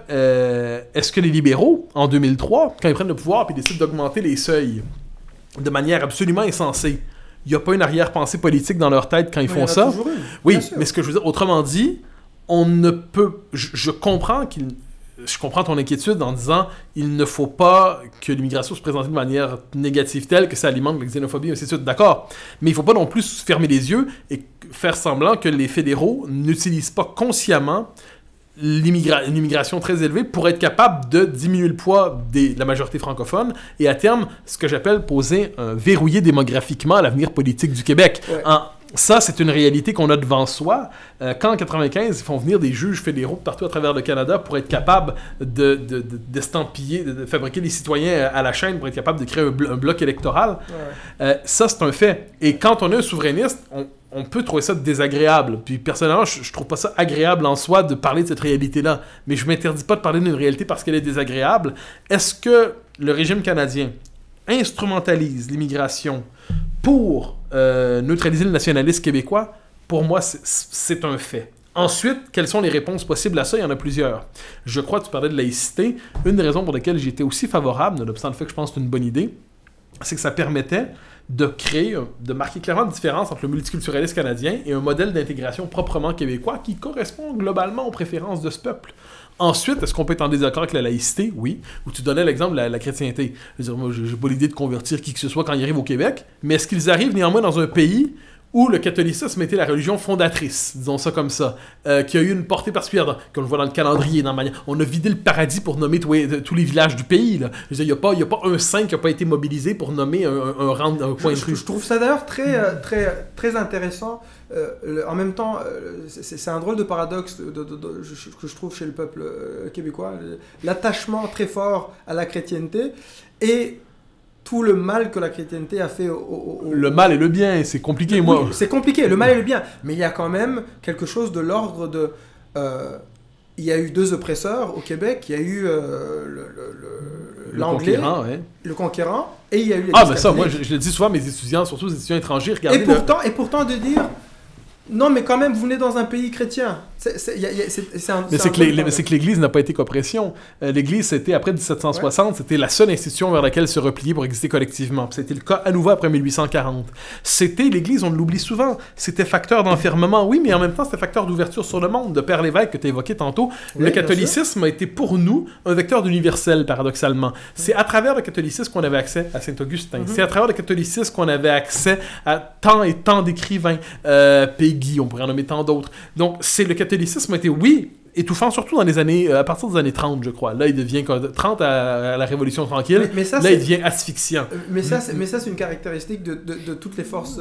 que les libéraux, en 2003, quand ils prennent le pouvoir et décident d'augmenter les seuils de manière absolument insensée, il n'y a pas une arrière-pensée politique dans leur tête quand ils font ça? Oui, mais ce que je veux dire, autrement dit, on ne peut... Je comprends je comprends ton inquiétude en disant il ne faut pas que l'immigration se présente de manière négative telle que ça alimente la xénophobie, ainsi de suite. D'accord. Mais il ne faut pas non plus fermer les yeux et faire semblant que les fédéraux n'utilisent pas consciemment une immigration très élevée pour être capable de diminuer le poids de la majorité francophone et à terme, ce que j'appelle verrouiller démographiquement l'avenir politique du Québec. Ouais. Ça, c'est une réalité qu'on a devant soi. Quand en 95, ils font venir des juges fédéraux partout à travers le Canada pour être capables d'estampiller, de fabriquer des citoyens à la chaîne pour être capables de créer un bloc électoral, ça, c'est un fait. Et quand on est un souverainiste, on peut trouver ça désagréable. Puis personnellement, je trouve pas ça agréable en soi de parler de cette réalité-là. Mais je m'interdis pas de parler d'une réalité parce qu'elle est désagréable. Est-ce que le régime canadien instrumentalise l'immigration pour neutraliser le nationalisme québécois? Pour moi, c'est un fait. Ensuite, quelles sont les réponses possibles à ça? Il y en a plusieurs. Je crois que tu parlais de laïcité. Une des raisons pour lesquelles j'étais aussi favorable, nonobstant le fait que je pense que c'est une bonne idée, c'est que ça permettait de marquer clairement la différence entre le multiculturalisme canadien et un modèle d'intégration proprement québécois qui correspond globalement aux préférences de ce peuple. Ensuite, est-ce qu'on peut être en désaccord avec la laïcité? Oui. Ou tu donnais l'exemple de la chrétienté. Je veux dire, moi, j'ai pas l'idée de convertir qui que ce soit quand ils arrivent au Québec, mais est-ce qu'ils arrivent néanmoins dans un pays où le catholicisme était la religion fondatrice, disons ça comme ça, qui a eu une portée particulière, comme on le voit dans le calendrier, on a vidé le paradis pour nommer tous les villages du pays. Là. Je veux dire, il n'y a pas un saint qui n'a pas été mobilisé pour nommer un coin de rue. Je trouve ça d'ailleurs très intéressant. En même temps, c'est un drôle de paradoxe que je trouve chez le peuple québécois. L'attachement très fort à la chrétienté et tout le mal que la chrétienté a fait Le mal et le bien, c'est compliqué, moi. Oui, c'est compliqué, le mal et le bien. Mais il y a quand même quelque chose de l'ordre de... il y a eu 2 oppresseurs au Québec. Il y a eu l'anglais, le conquérant, et il y a eu les mais ça, moi, je le dis souvent à mes étudiants, surtout les étudiants étrangers, regardez... Et pourtant de dire... Non, mais quand même, vous venez dans un pays chrétien. Mais c'est que l'Église n'a pas été qu'oppression. L'Église, c'était après 1760, c'était la seule institution vers laquelle se replier pour exister collectivement. C'était le cas à nouveau après 1840. L'Église, on l'oublie souvent, c'était facteur d'enfermement, oui, mais en même temps, c'était facteur d'ouverture sur le monde. De Père Lévesque que tu évoquais tantôt, oui, le catholicisme a été pour nous un vecteur d'universel, paradoxalement. C'est à travers le catholicisme qu'on avait accès à Saint-Augustin. C'est à travers le catholicisme qu'on avait accès à tant et tant d'écrivains, Péguy, on pourrait en nommer tant d'autres. Donc, le catholicisme a été, oui, étouffant, surtout dans les années, à partir des années 30, je crois. Là, il devient 30 à la Révolution tranquille. Mais ça, là, il devient asphyxiant. Mais ça, c'est une caractéristique de toutes les forces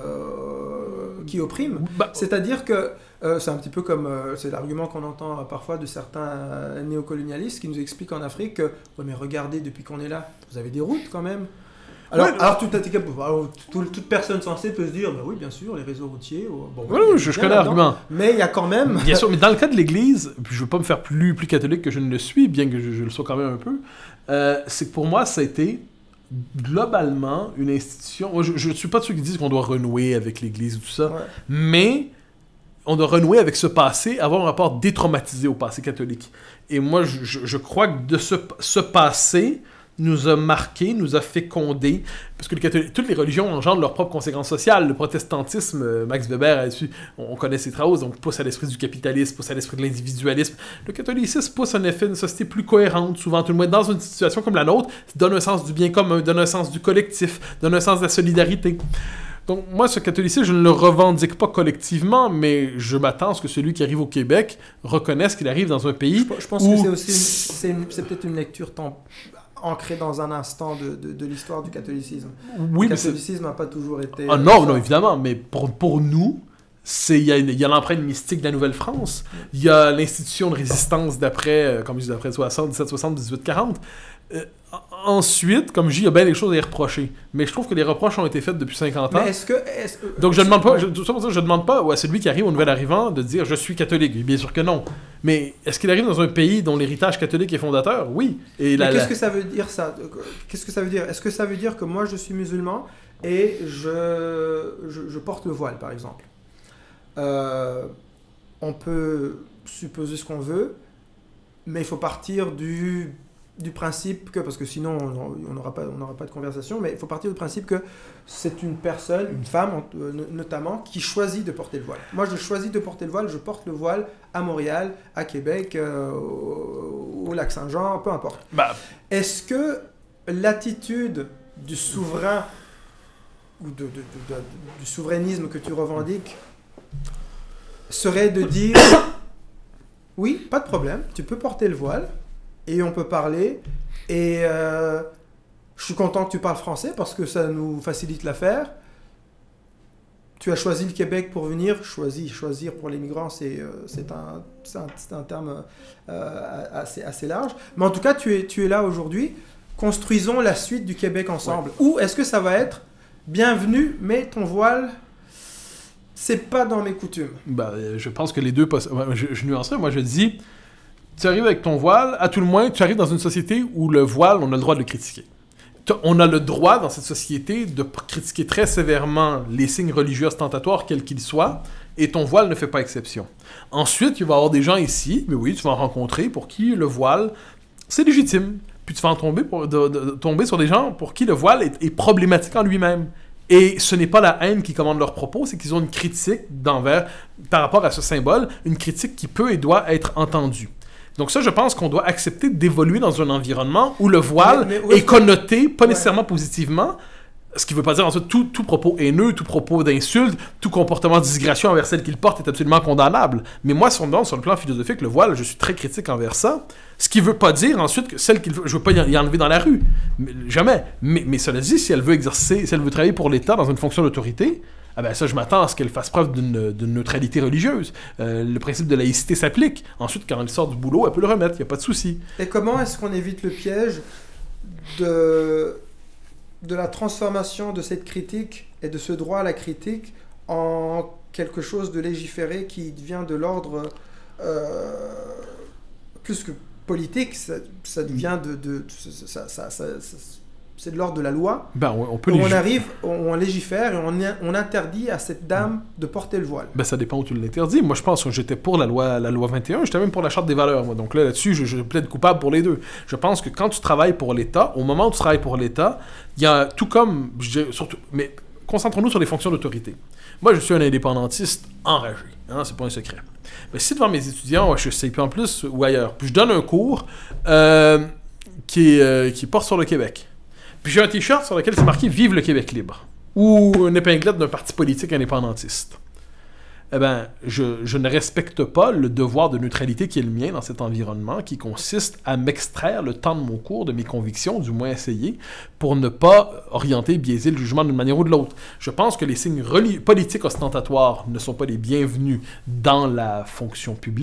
qui oppriment. C'est-à-dire que c'est un petit peu comme c'est l'argument qu'on entend parfois de certains néocolonialistes qui nous expliquent en Afrique que mais regardez, depuis qu'on est là, vous avez des routes quand même. Alors, Ouais, toute personne sensée peut se dire, bah oui, bien sûr, les réseaux routiers. Bon, ouais, oui, je bien connais là-dedans. l'argument. Mais il y a quand même. Bien sûr, mais dans le cas de l'Église, puis je veux pas me faire plus catholique que je ne le suis, bien que je le sois quand même un peu, c'est que pour moi, ça a été globalement une institution. Moi, je ne suis pas de ceux qui disent qu'on doit renouer avec l'Église ou tout ça, Ouais. mais on doit renouer avec ce passé, avoir un rapport détraumatisé au passé catholique. Et moi, je crois que de ce passé nous a marqué, nous a fécondé, parce que toutes les religions engendrent leurs propres conséquences sociales. Le protestantisme, Max Weber a dessus, on connaît ses travaux, donc pousse à l'esprit du capitalisme, pousse à l'esprit de l'individualisme. Le catholicisme pousse en effet une société plus cohérente, souvent tout le monde dans une situation comme la nôtre, donne un sens du bien commun, donne un sens du collectif, donne un sens de la solidarité. Donc moi, ce catholicisme, je ne le revendique pas collectivement, mais je m'attends à ce que celui qui arrive au Québec reconnaisse qu'il arrive dans un pays Je pense où... que c'est aussi c'est peut-être une lecture ancrée dans un instant de l'histoire du catholicisme. Oui, Le mais c'est... catholicisme n'a pas toujours été... Ah non, non, évidemment, mais pour nous, il y a l'empreinte mystique de la Nouvelle-France, il y a l'institution de résistance d'après, comme je dis, d'après 1760, 1840. Ensuite, comme je dis, il y a bien des choses à y reprocher. Mais je trouve que les reproches ont été faits depuis 50 ans. Mais est-ce que... Donc je demande pas, tout ça pour dire, je demande pas à celui qui arrive au nouvel arrivant de dire je suis catholique. Bien sûr que non. Mais est-ce qu'il arrive dans un pays dont l'héritage catholique est fondateur? Oui. Et qu'est-ce que ça veut dire ça? Qu'est-ce que ça veut dire? Est-ce que ça veut dire que moi je suis musulman et je porte le voile, par exemple? On peut supposer ce qu'on veut, mais il faut partir du principe que, parce que sinon on n'aura pas de conversation, mais il faut partir du principe que c'est une personne, une femme notamment, qui choisit de porter le voile. Moi je choisis de porter le voile, je porte le voile à Montréal, à Québec, au Lac-Saint-Jean, peu importe. Est-ce que l'attitude du souverain ou du souverainisme que tu revendiques serait de dire oui, pas de problème, tu peux porter le voile, et on peut parler, et je suis content que tu parles français parce que ça nous facilite l'affaire. Tu as choisi le Québec pour venir, choisir pour les migrants, c'est un terme assez large. Mais en tout cas, tu es là aujourd'hui, construisons la suite du Québec ensemble. Ouais. Ou est-ce que ça va être bienvenue, mais ton voile, c'est pas dans mes coutumes? Je pense que les deux... Je nuancerais, moi je dis... Tu arrives avec ton voile, à tout le moins, tu arrives dans une société où le voile, on a le droit de le critiquer. On a le droit, dans cette société, de critiquer très sévèrement les signes religieux ostentatoires, quels qu'ils soient, et ton voile ne fait pas exception. Ensuite, il va y avoir des gens ici, mais oui, tu vas en rencontrer, pour qui le voile, c'est légitime. Puis tu vas en tomber sur des gens pour qui le voile est problématique en lui-même. Et ce n'est pas la haine qui commande leurs propos, c'est qu'ils ont une critique par rapport à ce symbole, une critique qui peut et doit être entendue. Donc ça, je pense qu'on doit accepter d'évoluer dans un environnement où le voile est connoté, pas nécessairement positivement, ce qui ne veut pas dire ensuite tout propos haineux, tout propos d'insulte, tout comportement de disgression envers celle qu'il porte est absolument condamnable. Mais moi, sur le plan philosophique, le voile, je suis très critique envers ça. Ce qui ne veut pas dire ensuite que je ne veux pas y enlever dans la rue. Jamais. Mais cela dit, si elle veut travailler pour l'État dans une fonction d'autorité, ça, je m'attends à ce qu'elle fasse preuve d'une neutralité religieuse. Le principe de laïcité s'applique. Ensuite, quand elle sort du boulot, elle peut le remettre, il n'y a pas de souci. Et comment est-ce qu'on évite le piège de la transformation de cette critique et de ce droit à la critique en quelque chose de légiféré qui devient de l'ordre plus que politique, ça devient c'est de l'ordre de la loi. On légifère et on interdit à cette dame de porter le voile. Ça dépend où tu l'interdis. Moi, je pense que j'étais pour la loi 21, j'étais même pour la Charte des valeurs. Moi. Donc là-dessus, je plaide coupable pour les deux. Je pense que quand tu travailles pour l'État, au moment où tu travailles pour l'État, il y a tout comme... mais concentrons-nous sur les fonctions d'autorité. Moi, je suis un indépendantiste enragé. C'est pas un secret. Mais si devant mes étudiants, je sais plus en plus ou ailleurs, puis je donne un cours qui porte sur le Québec. Puis j'ai un t-shirt sur lequel c'est marqué « Vive le Québec libre » ou une épinglette d'un parti politique indépendantiste. Je ne respecte pas le devoir de neutralité qui est le mien dans cet environnement, qui consiste à m'extraire le temps de mon cours, de mes convictions, du moins essayer, pour ne pas orienter, biaiser le jugement d'une manière ou de l'autre. Je pense que les signes politiques ostentatoires ne sont pas les bienvenus dans la fonction publique.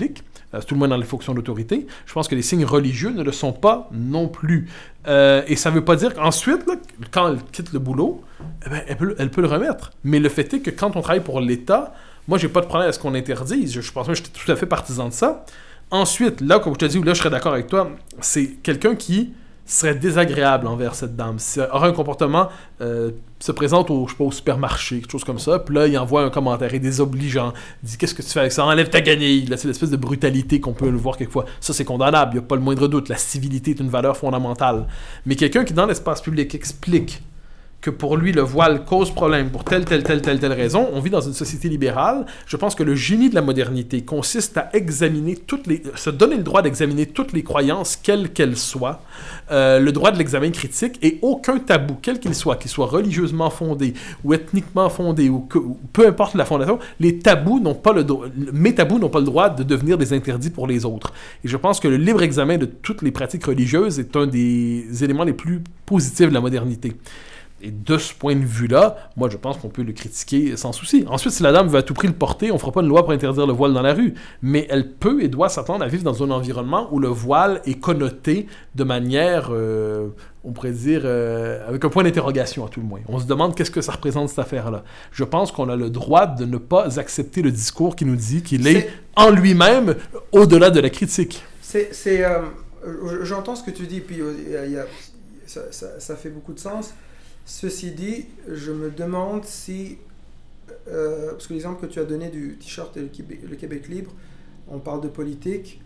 tout le monde dans les fonctions d'autorité. Je pense que les signes religieux ne le sont pas non plus. Et ça ne veut pas dire qu'ensuite, là, quand elle quitte le boulot, eh ben, elle peut le remettre. Mais le fait est que quand on travaille pour l'État, moi, j'ai pas de problème à ce qu'on interdise. Je pense que j'étais tout à fait partisan de ça. Ensuite, là, comme je te dis, là, je serais d'accord avec toi, c'est quelqu'un qui serait désagréable envers cette dame. Aurait un comportement, se présente au supermarché, quelque chose comme ça, puis là, il envoie un commentaire, et désobligeant, il dit « Qu'est-ce que tu fais avec ça? Enlève ta guenille! » Là, c'est l'espèce de brutalité qu'on peut le voir quelquefois. Ça, c'est condamnable, il n'y a pas le moindre doute. La civilité est une valeur fondamentale. Mais quelqu'un qui, dans l'espace public, explique que pour lui, le voile cause problème pour telle raison. On vit dans une société libérale. Je pense que le génie de la modernité consiste à examiner se donner le droit d'examiner toutes les croyances, quelles qu'elles soient, le droit de l'examen critique et aucun tabou, quel qu'il soit religieusement fondé ou ethniquement fondé ou peu importe la fondation, mes tabous n'ont pas le droit de devenir des interdits pour les autres. Et je pense que le libre examen de toutes les pratiques religieuses est un des éléments les plus positifs de la modernité. Et de ce point de vue-là, moi, je pense qu'on peut le critiquer sans souci. Ensuite, si la dame veut à tout prix le porter, on ne fera pas une loi pour interdire le voile dans la rue. Mais elle peut et doit s'attendre à vivre dans un environnement où le voile est connoté de manière, on pourrait dire, avec un point d'interrogation à tout le moins. On se demande qu'est-ce que ça représente, cette affaire-là. Je pense qu'on a le droit de ne pas accepter le discours qui nous dit qu'il est en lui-même au-delà de la critique. J'entends ce que tu dis, puis ça fait beaucoup de sens. Ceci dit, je me demande si, parce que l'exemple que tu as donné du t-shirt et le Québec libre, on parle de politique,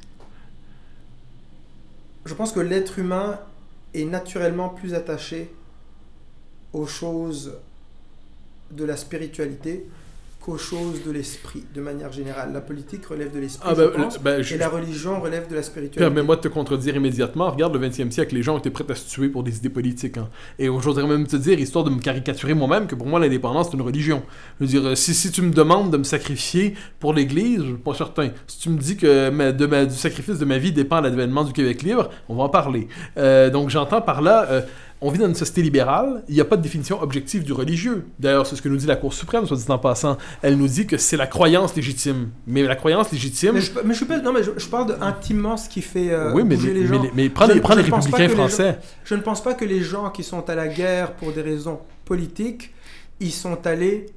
je pense que l'être humain est naturellement plus attaché aux choses de la spiritualité qu'aux choses de l'esprit, de manière générale. La politique relève de l'esprit, et la religion relève de la spiritualité. Permets-moi de te contredire immédiatement. Regarde, le 20e siècle, les gens étaient prêts à se tuer pour des idées politiques. Hein. Et j'oserais même te dire, histoire de me caricaturer moi-même, que pour moi, l'indépendance, c'est une religion. Je veux dire, si tu me demandes de me sacrifier pour l'Église, je suis pas certain. Si tu me dis que du sacrifice de ma vie dépend l'avènement du Québec libre, on va en parler. Donc, j'entends par là... on vit dans une société libérale, il n'y a pas de définition objective du religieux. D'ailleurs, c'est ce que nous dit la Cour suprême, soit dit en passant. Elle nous dit que c'est la croyance légitime. Mais la croyance légitime... je parle de intimement ce qui fait oui, bouger les gens. Mais prends les républicains français. Je ne pense pas que les gens qui sont à la guerre pour des raisons politiques, ils sont allés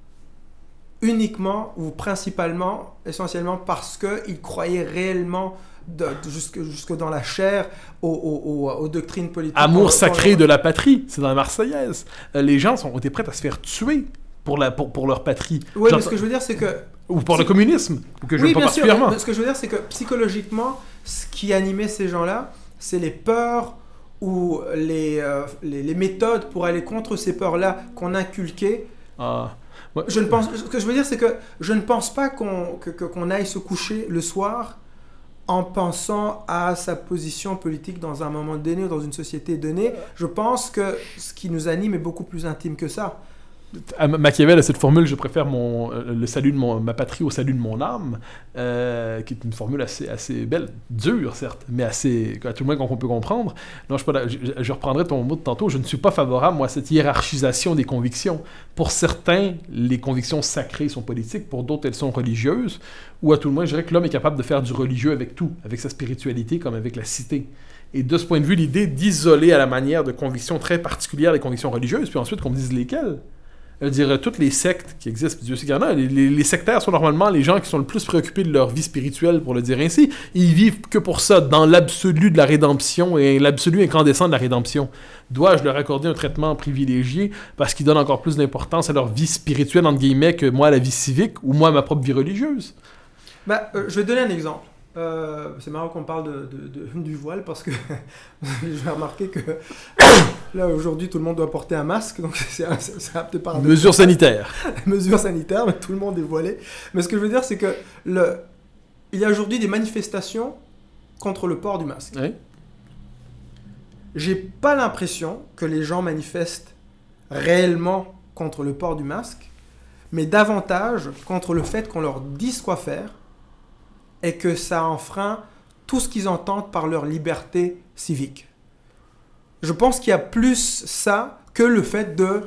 uniquement ou principalement, essentiellement parce qu'ils croyaient réellement... jusque dans la chair aux doctrines politiques. Amour sacré de la patrie, c'est dans la Marseillaise. Les gens ont été prêts à se faire tuer pour leur patrie. Oui, mais ce que je veux dire, c'est que... Ou pour le communisme, que je oui, pas bien particulièrement. Sûr, mais ce que je veux dire, c'est que psychologiquement, ce qui animait ces gens-là, c'est les peurs ou les méthodes pour aller contre ces peurs-là qu'on inculquait. Ouais. Ce que je veux dire, c'est que je ne pense pas qu'on aille se coucher le soir en pensant à sa position politique dans un moment donné ou dans une société donnée. Je pense que ce qui nous anime est beaucoup plus intime que ça. Machiavel a cette formule, je préfère le salut de ma patrie au salut de mon âme, qui est une formule assez belle, dure certes, mais assez, à tout le moins qu'on peut comprendre. Non, je reprendrai ton mot de tantôt, je ne suis pas favorable, moi, à cette hiérarchisation des convictions. Pour certains, les convictions sacrées sont politiques, pour d'autres, elles sont religieuses, ou à tout le moins, je dirais que l'homme est capable de faire du religieux avec tout, avec sa spiritualité comme avec la cité. Et de ce point de vue, l'idée d'isoler à la manière de convictions très particulières les convictions religieuses, puis ensuite qu'on me dise lesquelles. Je veux dire, toutes les sectes qui existent, Dieu sait qu'il y en a, les sectaires sont normalement les gens qui sont le plus préoccupés de leur vie spirituelle, pour le dire ainsi. Ils vivent que pour ça, dans l'absolu de la rédemption et l'absolu incandescent de la rédemption. Dois-je leur accorder un traitement privilégié parce qu'ils donnent encore plus d'importance à leur vie spirituelle, entre guillemets, que moi à la vie civique ou moi à ma propre vie religieuse? Je vais te donner un exemple. C'est marrant qu'on parle du voile parce que j'ai remarqué que là aujourd'hui tout le monde doit porter un masque, donc c'est un peu paradoxal. Mesures sanitaires. Mesures sanitaires, mais tout le monde est voilé. Mais ce que je veux dire, c'est que il y a aujourd'hui des manifestations contre le port du masque. Oui. J'ai pas l'impression que les gens manifestent réellement contre le port du masque, mais davantage contre le fait qu'on leur dise quoi faire et que ça enfreint tout ce qu'ils entendent par leur liberté civique. Je pense qu'il y a plus ça que le fait de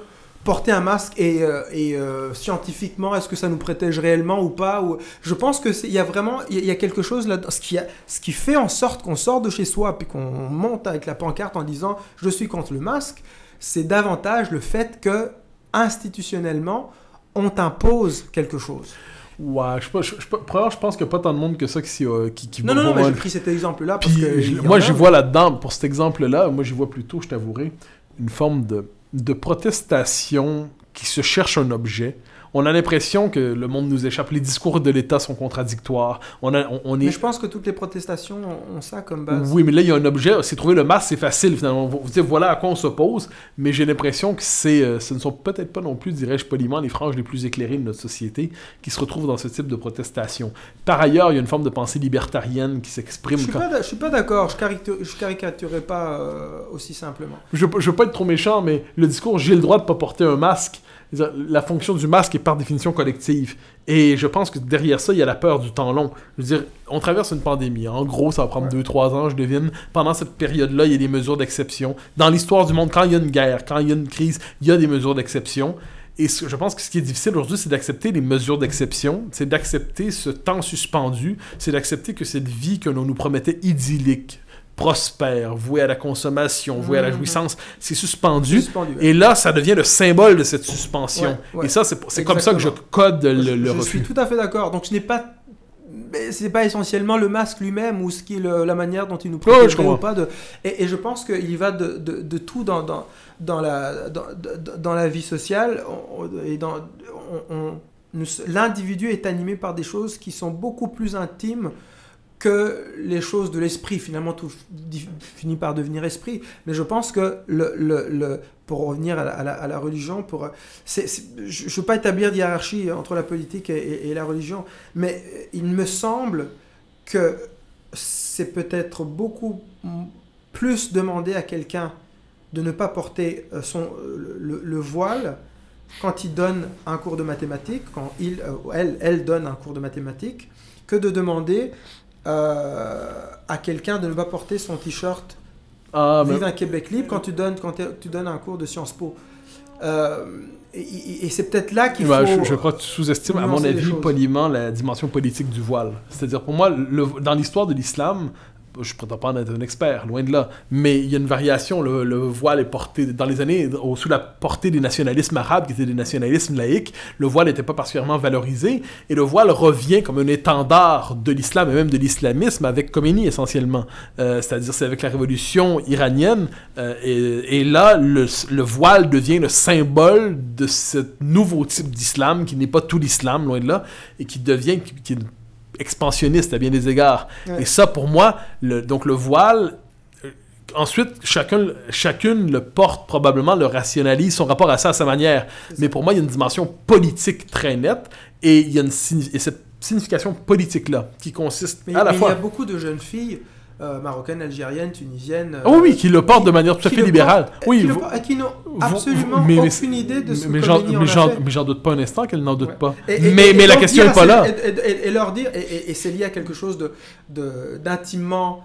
porter un masque et scientifiquement, est-ce que ça nous protège réellement ou pas Je pense que il y a quelque chose là, ce qui fait en sorte qu'on sort de chez soi puis qu'on monte avec la pancarte en disant je suis contre le masque, c'est davantage le fait que institutionnellement on t'impose quelque chose. Ouais, je pense qu'il n'y a pas tant de monde que ça qui Non, mais j'ai pris cet exemple-là parce que... Moi, j'y vois là-dedans, pour cet exemple-là, moi, j'y vois plutôt, je t'avouerai, une forme de protestation qui se cherche un objet. On a l'impression que le monde nous échappe. Les discours de l'État sont contradictoires. Mais je pense que toutes les protestations ont ça comme base. Oui, mais là, il y a un objet. C'est trouver le masque, c'est facile, finalement. Vous dites, voilà à quoi on s'oppose. Mais j'ai l'impression que ce ne sont peut-être pas non plus, dirais-je poliment, les franges les plus éclairées de notre société qui se retrouvent dans ce type de protestation. Par ailleurs, il y a une forme de pensée libertarienne qui s'exprime. Je suis pas d'accord. Je caricaturerai pas aussi simplement. Je veux pas être trop méchant, mais le discours « j'ai le droit de pas porter un masque », la fonction du masque est par définition collective. Et je pense que derrière ça, il y a la peur du temps long. Je veux dire, on traverse une pandémie. En gros, ça va prendre 2-3 ans, je devine. Pendant cette période-là, il y a des mesures d'exception. Dans l'histoire du monde, quand il y a une guerre, quand il y a une crise, il y a des mesures d'exception. Et je pense que ce qui est difficile aujourd'hui, c'est d'accepter les mesures d'exception. C'est d'accepter ce temps suspendu. C'est d'accepter que cette vie que l'on nous promettait idyllique, prospère, voué à la consommation, voué à la jouissance, c'est suspendu. Et là, ça devient le symbole de cette suspension. Et ça, c'est comme ça que je code le refus. Je suis tout à fait d'accord. Donc, c'est pas essentiellement le masque lui-même ou ce qui est la manière dont il nous protège ou pas. Et je pense qu'il va de tout dans la vie sociale. L'individu est animé par des choses qui sont beaucoup plus intimes que les choses de l'esprit. Finalement, tout finit par devenir esprit. Mais je pense que, pour revenir à la religion, je ne veux pas établir de hiérarchie entre la politique et la religion, mais il me semble que c'est peut-être beaucoup plus demander à quelqu'un de ne pas porter le voile quand il donne un cours de mathématiques, quand elle donne un cours de mathématiques, que de demander à quelqu'un de ne pas porter son t-shirt Vive un Québec libre quand tu donnes un cours de Sciences Po. Et c'est peut-être là qu'il faut... Je crois que tu sous-estimes, à mon avis, poliment la dimension politique du voile. C'est-à-dire, pour moi, dans l'histoire de l'islam, je ne prétends pas en être un expert, loin de là, mais il y a une variation. Le voile est porté dans les années sous la portée des nationalismes arabes, qui étaient des nationalismes laïques. Le voile n'était pas particulièrement valorisé, et le voile revient comme un étendard de l'islam et même de l'islamisme avec Khomeini essentiellement. C'est-à-dire, c'est avec la révolution iranienne, et là, le voile devient le symbole de ce nouveau type d'islam qui n'est pas tout l'islam, loin de là, et qui devient qui est expansionniste à bien des égards. Ouais. Et ça, pour moi, donc le voile, ensuite, chacune le porte probablement, le rationalise, son rapport à ça à sa manière. Mais pour moi, il y a une dimension politique très nette, et il y a cette signification politique-là, qui consiste à la fois... il y a beaucoup de jeunes filles marocaines, algériennes, tunisiennes... oui, qui le portent de manière tout à fait libérale. Qui n'ont absolument aucune idée de ce que Khomeini en a fait. Mais j'en doute pas un instant qu'elle n'en doute pas. Mais la question n'est pas là. Et leur dire, et c'est lié à quelque chose d'intimement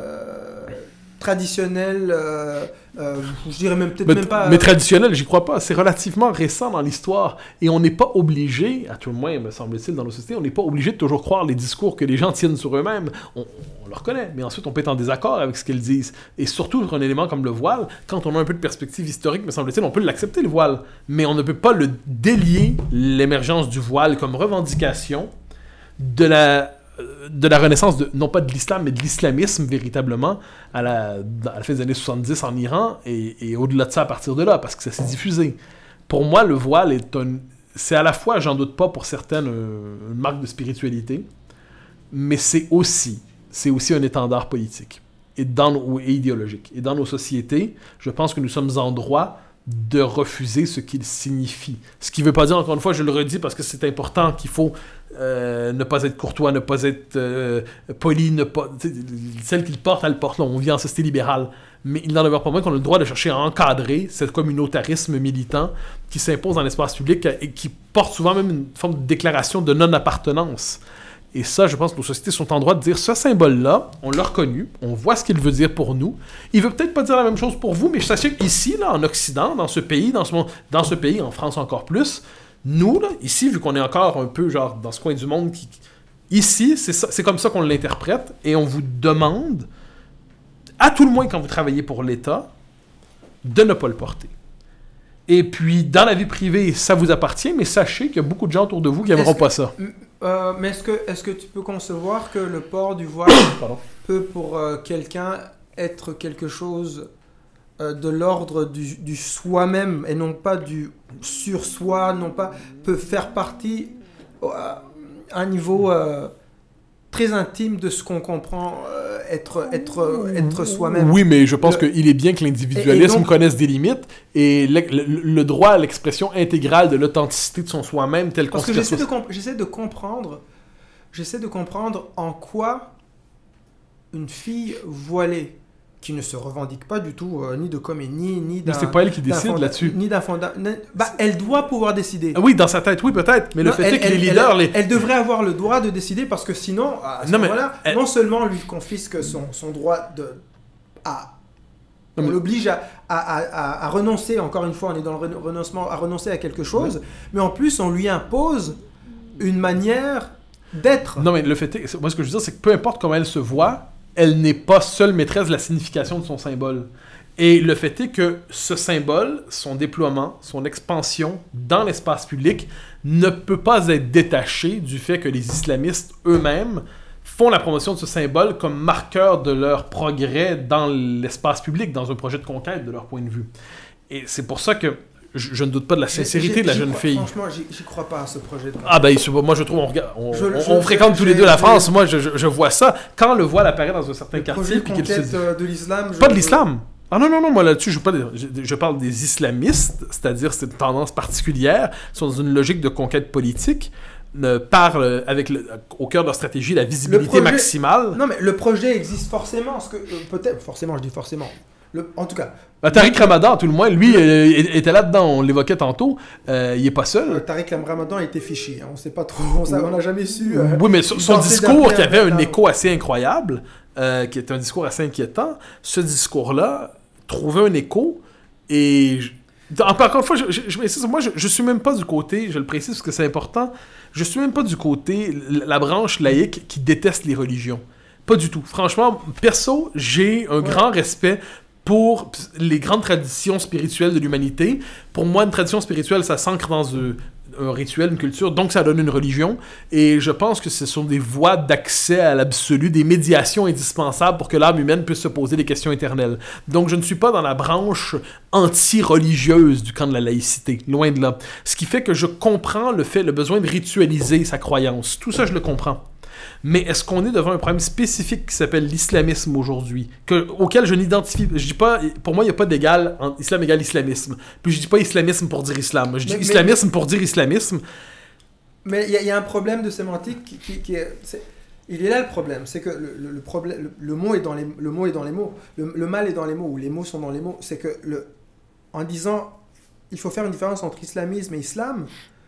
traditionnel, je dirais même peut-être même pas... Mais traditionnel, j'y crois pas. C'est relativement récent dans l'histoire. Et on n'est pas obligé, à tout le moins, me semble-t-il, dans nos sociétés, on n'est pas obligé de toujours croire les discours que les gens tiennent sur eux-mêmes. On le reconnaît, mais ensuite on peut être en désaccord avec ce qu'ils disent. Et surtout sur un élément comme le voile, quand on a un peu de perspective historique, me semble-t-il, on peut l'accepter, le voile. Mais on ne peut pas le délier, l'émergence du voile comme revendication de la renaissance, non pas de l'islam, mais de l'islamisme, véritablement, à la fin des années 70 en Iran, et au-delà de ça, à partir de là, parce que ça s'est diffusé. Pour moi, le voile c'est à la fois, j'en doute pas pour certaines, une marque de spiritualité, mais c'est aussi un étendard politique et idéologique. Et dans nos sociétés, je pense que nous sommes en droit de refuser ce qu'il signifie. Ce qui ne veut pas dire, encore une fois, je le redis parce que c'est important, qu'il faut ne pas être courtois, ne pas être poli, celle qu'il porte, elle porte. Là, on vit en société libérale. Mais il n'en demeure pas moins qu'on a le droit de chercher à encadrer ce communautarisme militant qui s'impose dans l'espace public et qui porte souvent même une forme de déclaration de non-appartenance. Et ça, je pense que nos sociétés sont en droit de dire ce symbole-là, on l'a reconnu, on voit ce qu'il veut dire pour nous. Il veut peut-être pas dire la même chose pour vous, mais sachez qu'ici, là, en Occident, dans ce pays, dans ce pays, en France encore plus, nous, là, ici, vu qu'on est encore un peu genre dans ce coin du monde, ici, c'est comme ça qu'on l'interprète, et on vous demande, à tout le moins quand vous travaillez pour l'État, de ne pas le porter. Et puis, dans la vie privée, ça vous appartient, mais sachez qu'il y a beaucoup de gens autour de vous qui n'aimeront pas ça. Mais est-ce que tu peux concevoir que le port du voile peut pour quelqu'un être quelque chose de l'ordre du soi-même et non pas du sur-soi, non pas peut faire partie à un niveau très intime de ce qu'on comprend être soi-même. Oui, mais je pense qu'il est bien que l'individualisme connaisse des limites et le droit à l'expression intégrale de l'authenticité de son soi-même tel qu'on se perçoit. Parce que j'essaie de comprendre en quoi une fille voilée qui ne se revendique pas du tout ni de comédie, ni d'un... Mais c'est pas elle qui décide là-dessus. Ni d'un fondat... elle doit pouvoir décider. Oui, dans sa tête, oui, peut-être. Mais le fait est que les leaders... Elle devrait avoir le droit de décider parce que sinon, à ce moment-là, non seulement on lui confisque son droit on l'oblige à renoncer, encore une fois, on est dans le renoncement, à renoncer à quelque chose, mais en plus, on lui impose une manière d'être. Non, mais le fait est... Moi, ce que je veux dire, c'est que peu importe comment elle se voit, elle n'est pas seule maîtresse de la signification de son symbole. Et le fait est que ce symbole, son déploiement, son expansion dans l'espace public ne peut pas être détaché du fait que les islamistes eux-mêmes font la promotion de ce symbole comme marqueur de leur progrès dans l'espace public, dans un projet de conquête de leur point de vue. Et c'est pour ça que je ne doute pas de la sincérité de la jeune fille. Franchement, j'y crois pas à ce projet. Ah ben, moi je trouve, on fréquente tous les deux la France, moi je vois ça. Quand le voile apparaît dans un certain quartier... Projet de conquête de l'islam... Pas de l'islam. Ah non, moi là-dessus, je parle des islamistes, c'est-à-dire c'est une tendance particulière, sont dans une logique de conquête politique, parlent avec au cœur de leur stratégie la visibilité maximale. Non mais le projet existe forcément, peut-être, forcément, je dis forcément. En tout cas... Tariq Ramadan, tout le moins, lui, était là-dedans, on l'évoquait tantôt, il est pas seul. Tariq Ramadan était fiché, on sait pas trop, on n'a jamais su... oui, mais son discours qui avait un écho assez incroyable, qui était un discours assez inquiétant, ce discours-là trouvait un écho, et... Encore une fois, je suis même pas du côté, je le précise parce que c'est important, je suis même pas du côté, la branche laïque qui déteste les religions. Pas du tout. Franchement, perso, j'ai un grand respect pour les grandes traditions spirituelles de l'humanité. Pour moi, une tradition spirituelle, ça s'ancre dans un rituel, une culture, donc ça donne une religion. Et je pense que ce sont des voies d'accès à l'absolu, des médiations indispensables pour que l'âme humaine puisse se poser des questions éternelles. Donc je ne suis pas dans la branche anti-religieuse du camp de la laïcité, loin de là. Ce qui fait que je comprends le besoin de ritualiser sa croyance. Tout ça, je le comprends. Mais est-ce qu'on est devant un problème spécifique qui s'appelle l'islamisme aujourd'hui, auquel je n'identifie... Je dis pas... Pour moi, il n'y a pas d'égal entre islam égale islamisme. Puis je dis pas islamisme pour dire islam. Je dis islamisme pour dire islamisme. Mais il y a un problème de sémantique qui est... Il est là le problème. C'est que le problème... Le mot est dans les mots. Le mal est dans les mots, ou les mots sont dans les mots. C'est que en disant... Il faut faire une différence entre islamisme et islam,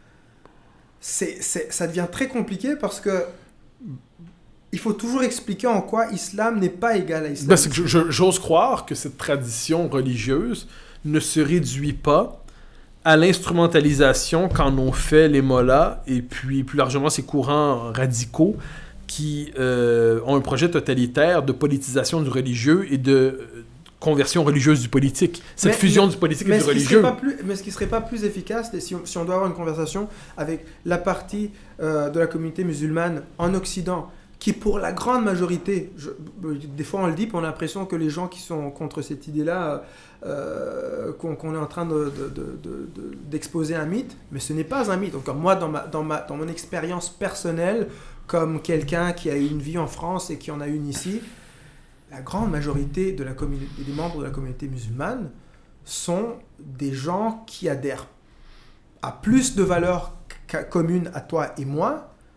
ça devient très compliqué parce que il faut toujours expliquer en quoi islam n'est pas égal à islam. Ben, c'est que j'ose croire que cette tradition religieuse ne se réduit pas à l'instrumentalisation qu'en ont fait les mollahs et puis plus largement ces courants radicaux qui ont un projet totalitaire de politisation du religieux et de conversion religieuse du politique. Cette fusion du politique et du religieux. Mais ce qui serait pas plus efficace, si on doit avoir une conversation avec la partie de la communauté musulmane en Occident, qui pour la grande majorité, des fois on le dit, puis on a l'impression que les gens qui sont contre cette idée-là, qu'on est en train d'exposer un mythe, mais ce n'est pas un mythe. Donc moi, dans mon expérience personnelle, comme quelqu'un qui a eu une vie en France et qui en a une ici, la grande majorité des membres de la communauté musulmane sont des gens qui adhèrent à plus de valeurs communes à toi et moi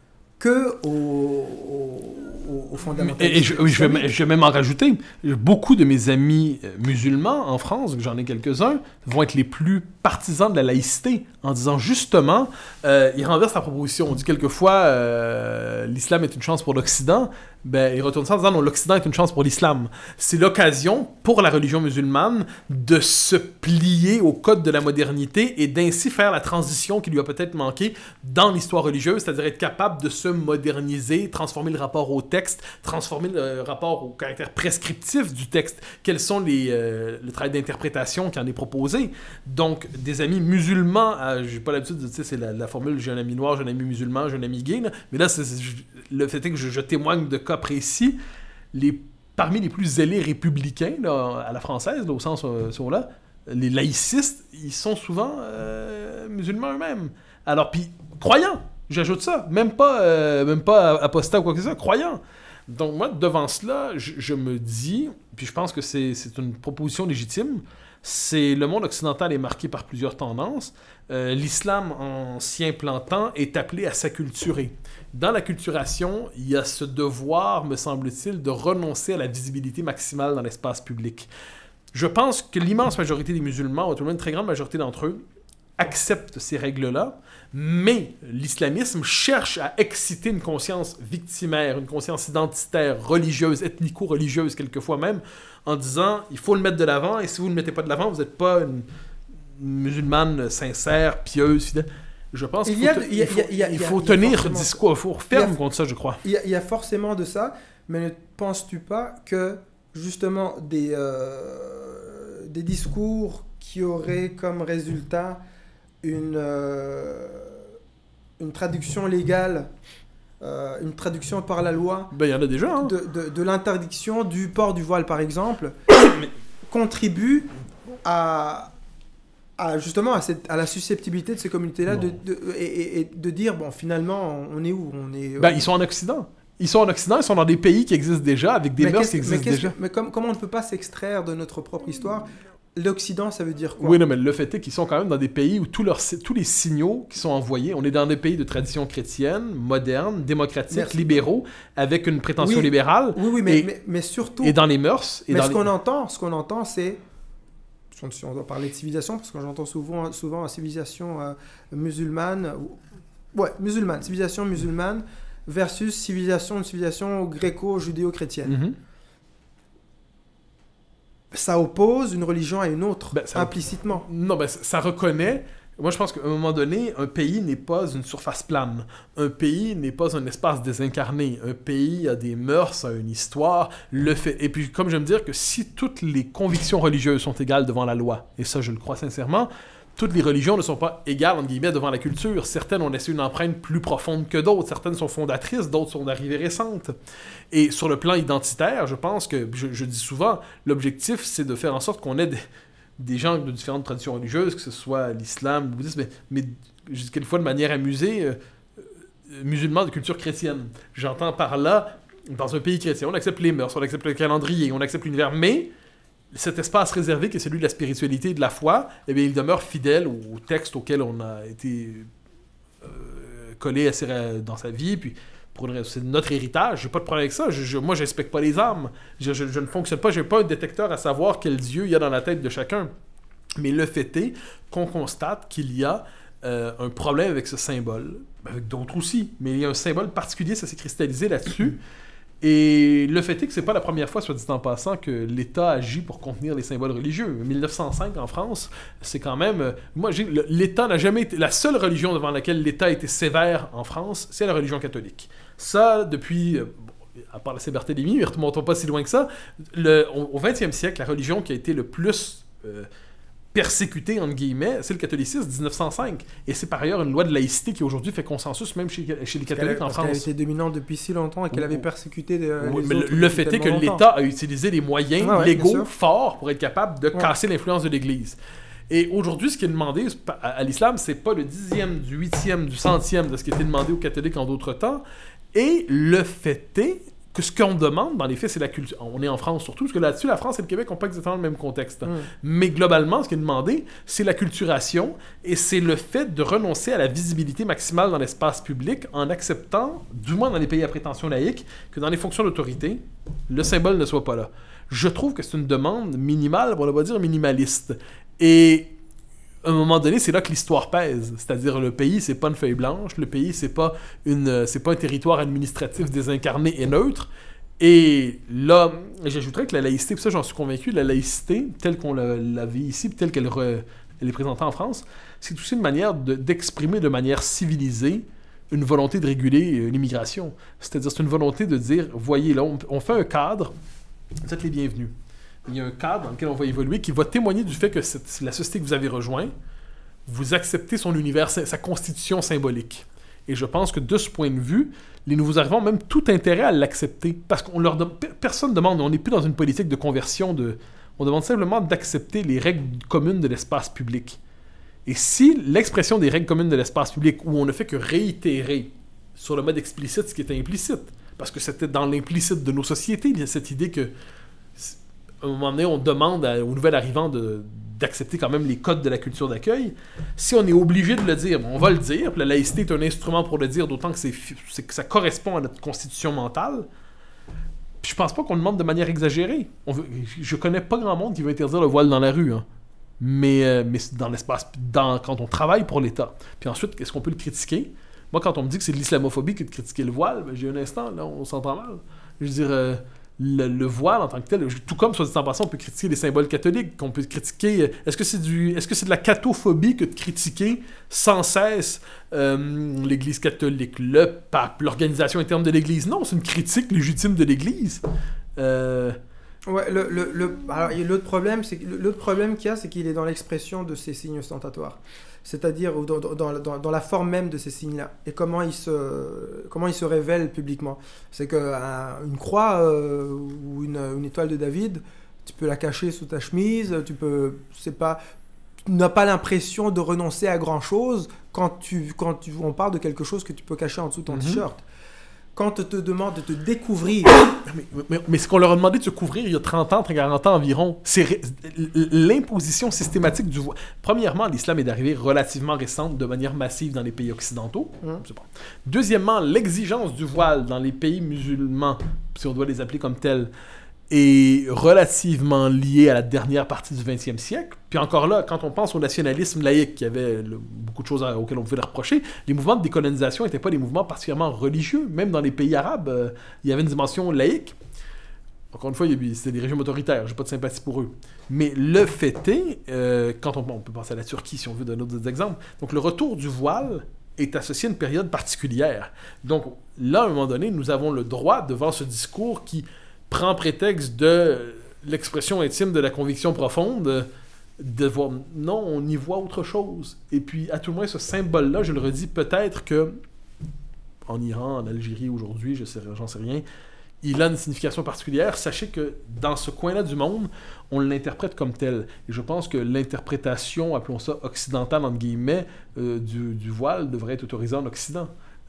que aux fondamentalistes. Et je vais même en rajouter. Beaucoup de mes amis musulmans en France, j'en ai quelques-uns, vont être les plus partisans de la laïcité en disant justement, ils renversent la proposition. On dit quelquefois l'islam est une chance pour l'Occident. Ben, ils retournent ça en disant non, l'Occident est une chance pour l'islam. C'est l'occasion pour la religion musulmane de se plier au code de la modernité et d'ainsi faire la transition qui lui a peut-être manqué dans l'histoire religieuse, c'est-à-dire être capable de se moderniser, transformer le rapport au texte, transformer le rapport au caractère prescriptif du texte. Quels sont le travail d'interprétation qui en est proposé. Donc, des amis musulmans, j'ai pas l'habitude de, tu sais, c'est la formule j'ai un ami noir, j'ai un ami musulman, j'ai un ami gay, là. Mais là, le fait est que je témoigne de cas précis, parmi les plus zélés républicains là, à la française, là, au sens là, les laïcistes, ils sont souvent musulmans eux-mêmes. Alors, puis, croyants, j'ajoute ça, même pas apostat ou quoi que ce soit, croyants. Donc moi, devant cela, je me dis, puis je pense que c'est une proposition légitime, c'est le monde occidental est marqué par plusieurs tendances. L'islam, en s'y implantant, est appelé à s'acculturer. Dans l'acculturation, il y a ce devoir, me semble-t-il, de renoncer à la visibilité maximale dans l'espace public. Je pense que l'immense majorité des musulmans, ou tout le moins une très grande majorité d'entre eux, acceptent ces règles-là, mais l'islamisme cherche à exciter une conscience victimaire, une conscience identitaire, religieuse, ethnico-religieuse quelquefois même, en disant il faut le mettre de l'avant, et si vous ne le mettez pas de l'avant, vous n'êtes pas une musulmane sincère, pieuse, fidèle. Je pense qu'il faut tenir discours ferme contre ça, je crois. Il y a forcément de ça, mais ne penses-tu pas que justement des discours qui auraient comme résultat une traduction légale, une traduction par la loi, ben, y en a déjà, hein. de l'interdiction du port du voile, par exemple, contribue justement à la susceptibilité de ces communautés-là et de dire, bon, finalement, on est où? Ben, ils sont en Occident. Ils sont en Occident, ils sont dans des pays qui existent déjà, avec des mœurs qui existent déjà. Mais comment on ne peut pas s'extraire de notre propre histoire? L'Occident, ça veut dire quoi? Oui, non, mais le fait est qu'ils sont quand même dans des pays où tous les signaux qui sont envoyés, on est dans des pays de tradition chrétienne, moderne, démocratique, libéraux, avec une prétention libérale. Oui, mais surtout... Et dans les mœurs... Ce qu'on entend, c'est... Si on doit parler de civilisation, parce que j'entends souvent civilisation musulmane... musulmane. Civilisation musulmane versus une civilisation gréco-judéo-chrétienne. Mm-hmm. Ça oppose une religion à une autre, implicitement. Non, ça reconnaît... Moi, je pense qu'à un moment donné, un pays n'est pas une surface plane. Un pays n'est pas un espace désincarné. Un pays a des mœurs, a une histoire. Et puis, comme je vais me dire que si toutes les convictions religieuses sont égales devant la loi, et ça, je le crois sincèrement, toutes les religions ne sont pas égales, entre guillemets, devant la culture. Certaines ont laissé une empreinte plus profonde que d'autres. Certaines sont fondatrices, d'autres sont d'arrivée récente. Et sur le plan identitaire, je pense que, je dis souvent, l'objectif, c'est de faire en sorte qu'on ait des gens de différentes traditions religieuses, que ce soit l'islam, le bouddhisme, mais je dis quelquefois de manière amusée, musulmans de culture chrétienne. J'entends par là, dans un pays chrétien, on accepte les mœurs, on accepte le calendrier, on accepte l'univers, mais cet espace réservé qui est celui de la spiritualité et de la foi, eh bien, il demeure fidèle au texte auquel on a été collé dans sa vie, puis c'est notre héritage, j'ai pas de problème avec ça. Moi, je respecte pas les âmes. Je ne fonctionne pas, j'ai pas un détecteur à savoir quel Dieu il y a dans la tête de chacun. Mais le fait est qu'on constate qu'il y a un problème avec ce symbole, avec d'autres aussi, mais il y a un symbole particulier, ça s'est cristallisé là-dessus. Et le fait est que c'est pas la première fois, soit dit en passant, que l'État agit pour contenir les symboles religieux. 1905 en France, c'est quand même... l'État n'a jamais été... La seule religion devant laquelle l'État a été sévère en France, c'est la religion catholique. Ça, depuis... à part la Saint-Barthélemy, mais remontons pas si loin que ça, au 20e siècle, la religion qui a été le plus... persécuté, entre guillemets, c'est le catholicisme, 1905. Et c'est par ailleurs une loi de laïcité qui aujourd'hui fait consensus même chez les catholiques en France. Parce qu'elle était dominante depuis si longtemps et qu'elle avait persécuté le fait est que l'État a utilisé les moyens légaux forts pour être capable de casser l'influence de l'Église. Et aujourd'hui, ce qui est demandé à l'islam, c'est pas le 10e, du 8e, du 100e de ce qui était demandé aux catholiques en d'autres temps. Et le fait est que ce qu'on demande, dans les faits, c'est la culture. On est en France surtout, parce que là-dessus, la France et le Québec n'ont pas exactement le même contexte. Mais globalement, ce qui est demandé, c'est l'acculturation et c'est le fait de renoncer à la visibilité maximale dans l'espace public en acceptant, du moins dans les pays à prétention laïque, que dans les fonctions d'autorité, le symbole ne soit pas là. Je trouve que c'est une demande minimale, pour ne pas dire minimaliste. Et à un moment donné, c'est là que l'histoire pèse. C'est-à-dire, le pays, c'est pas une feuille blanche. Le pays, c'est pas un territoire administratif désincarné et neutre. Et là, j'ajouterais que la laïcité, puis ça, j'en suis convaincu, la laïcité, telle qu'on la vit ici, puis telle qu'elle est présentée en France, c'est aussi une manière d'exprimer de manière civilisée une volonté de réguler l'immigration. C'est-à-dire, c'est une volonté de dire, voyez, là, on fait un cadre, vous êtes les bienvenus. Il y a un cadre dans lequel on va évoluer qui va témoigner du fait que la société que vous avez rejoint, vous acceptez son univers, sa constitution symbolique. Et je pense que de ce point de vue, les nouveaux arrivants ont même tout intérêt à l'accepter. Parce qu'on leur personne ne demande, on n'est plus dans une politique de conversion, on demande simplement d'accepter les règles communes de l'espace public. Et si l'expression des règles communes de l'espace public, où on ne fait que réitérer sur le mode explicite ce qui est implicite, parce que c'était dans l'implicite de nos sociétés, il y a cette idée que à un moment donné, on demande aux nouveaux arrivants d'accepter quand même les codes de la culture d'accueil. Si on est obligé de le dire, on va le dire. Puis la laïcité est un instrument pour le dire, d'autant que ça correspond à notre constitution mentale. Puis je pense pas qu'on le demande de manière exagérée. Je connais pas grand monde qui veut interdire le voile dans la rue. Hein. Mais dans l'espace, quand on travaille pour l'État. Puis ensuite, est-ce qu'on peut le critiquer? Moi, quand on me dit que c'est de l'islamophobie que de critiquer le voile, ben, j'ai un instant, là, on s'entend mal. Je veux dire... Le voile en tant que tel, tout comme, soit dit en passant, on peut critiquer les symboles catholiques, qu'on peut critiquer... Est-ce que c'est de la cathophobie que de critiquer sans cesse l'Église catholique, le pape, l'organisation interne de l'Église? Non, c'est une critique légitime de l'Église. Ouais, alors, l'autre problème qu'il y a, c'est qu'il est dans l'expression de ces signes ostentatoires. C'est-à-dire dans la forme même de ces signes-là. Et comment ils se révèlent publiquement. C'est qu'une croix ou une étoile de David, tu peux la cacher sous ta chemise, tu n'as pas l'impression de renoncer à grand-chose quand on parle de quelque chose que tu peux cacher en dessous de ton t-shirt. Quand on te demande de te découvrir... Mais ce qu'on leur a demandé de se couvrir il y a 30 ans, 40 ans environ, c'est l'imposition systématique du voile. Premièrement, l'islam est arrivé relativement récente, de manière massive dans les pays occidentaux. C'est bon. Deuxièmement, l'exigence du voile dans les pays musulmans, si on doit les appeler comme tels, est relativement liée à la dernière partie du 20e siècle. Puis encore là, quand on pense au nationalisme laïque, il y avait beaucoup de choses auxquelles on pouvait le reprocher, les mouvements de décolonisation n'étaient pas des mouvements particulièrement religieux. Même dans les pays arabes, il y avait une dimension laïque. Encore une fois, c'était des régimes autoritaires, j'ai pas de sympathie pour eux. Mais le fait est, quand on peut penser à la Turquie si on veut donner d'autres exemples, donc le retour du voile est associé à une période particulière. Donc là, à un moment donné, nous avons le droit, devant ce discours qui prend prétexte de l'expression intime de la conviction profonde, de voir, non, on y voit autre chose. Et puis, à tout le moins, ce symbole-là, je le redis, peut-être que en Iran, en Algérie aujourd'hui, j'en sais rien, il a une signification particulière. Sachez que dans ce coin-là du monde, on l'interprète comme tel. Et je pense que l'interprétation, appelons ça occidentale, entre guillemets, du voile devrait être autorisée en Occident.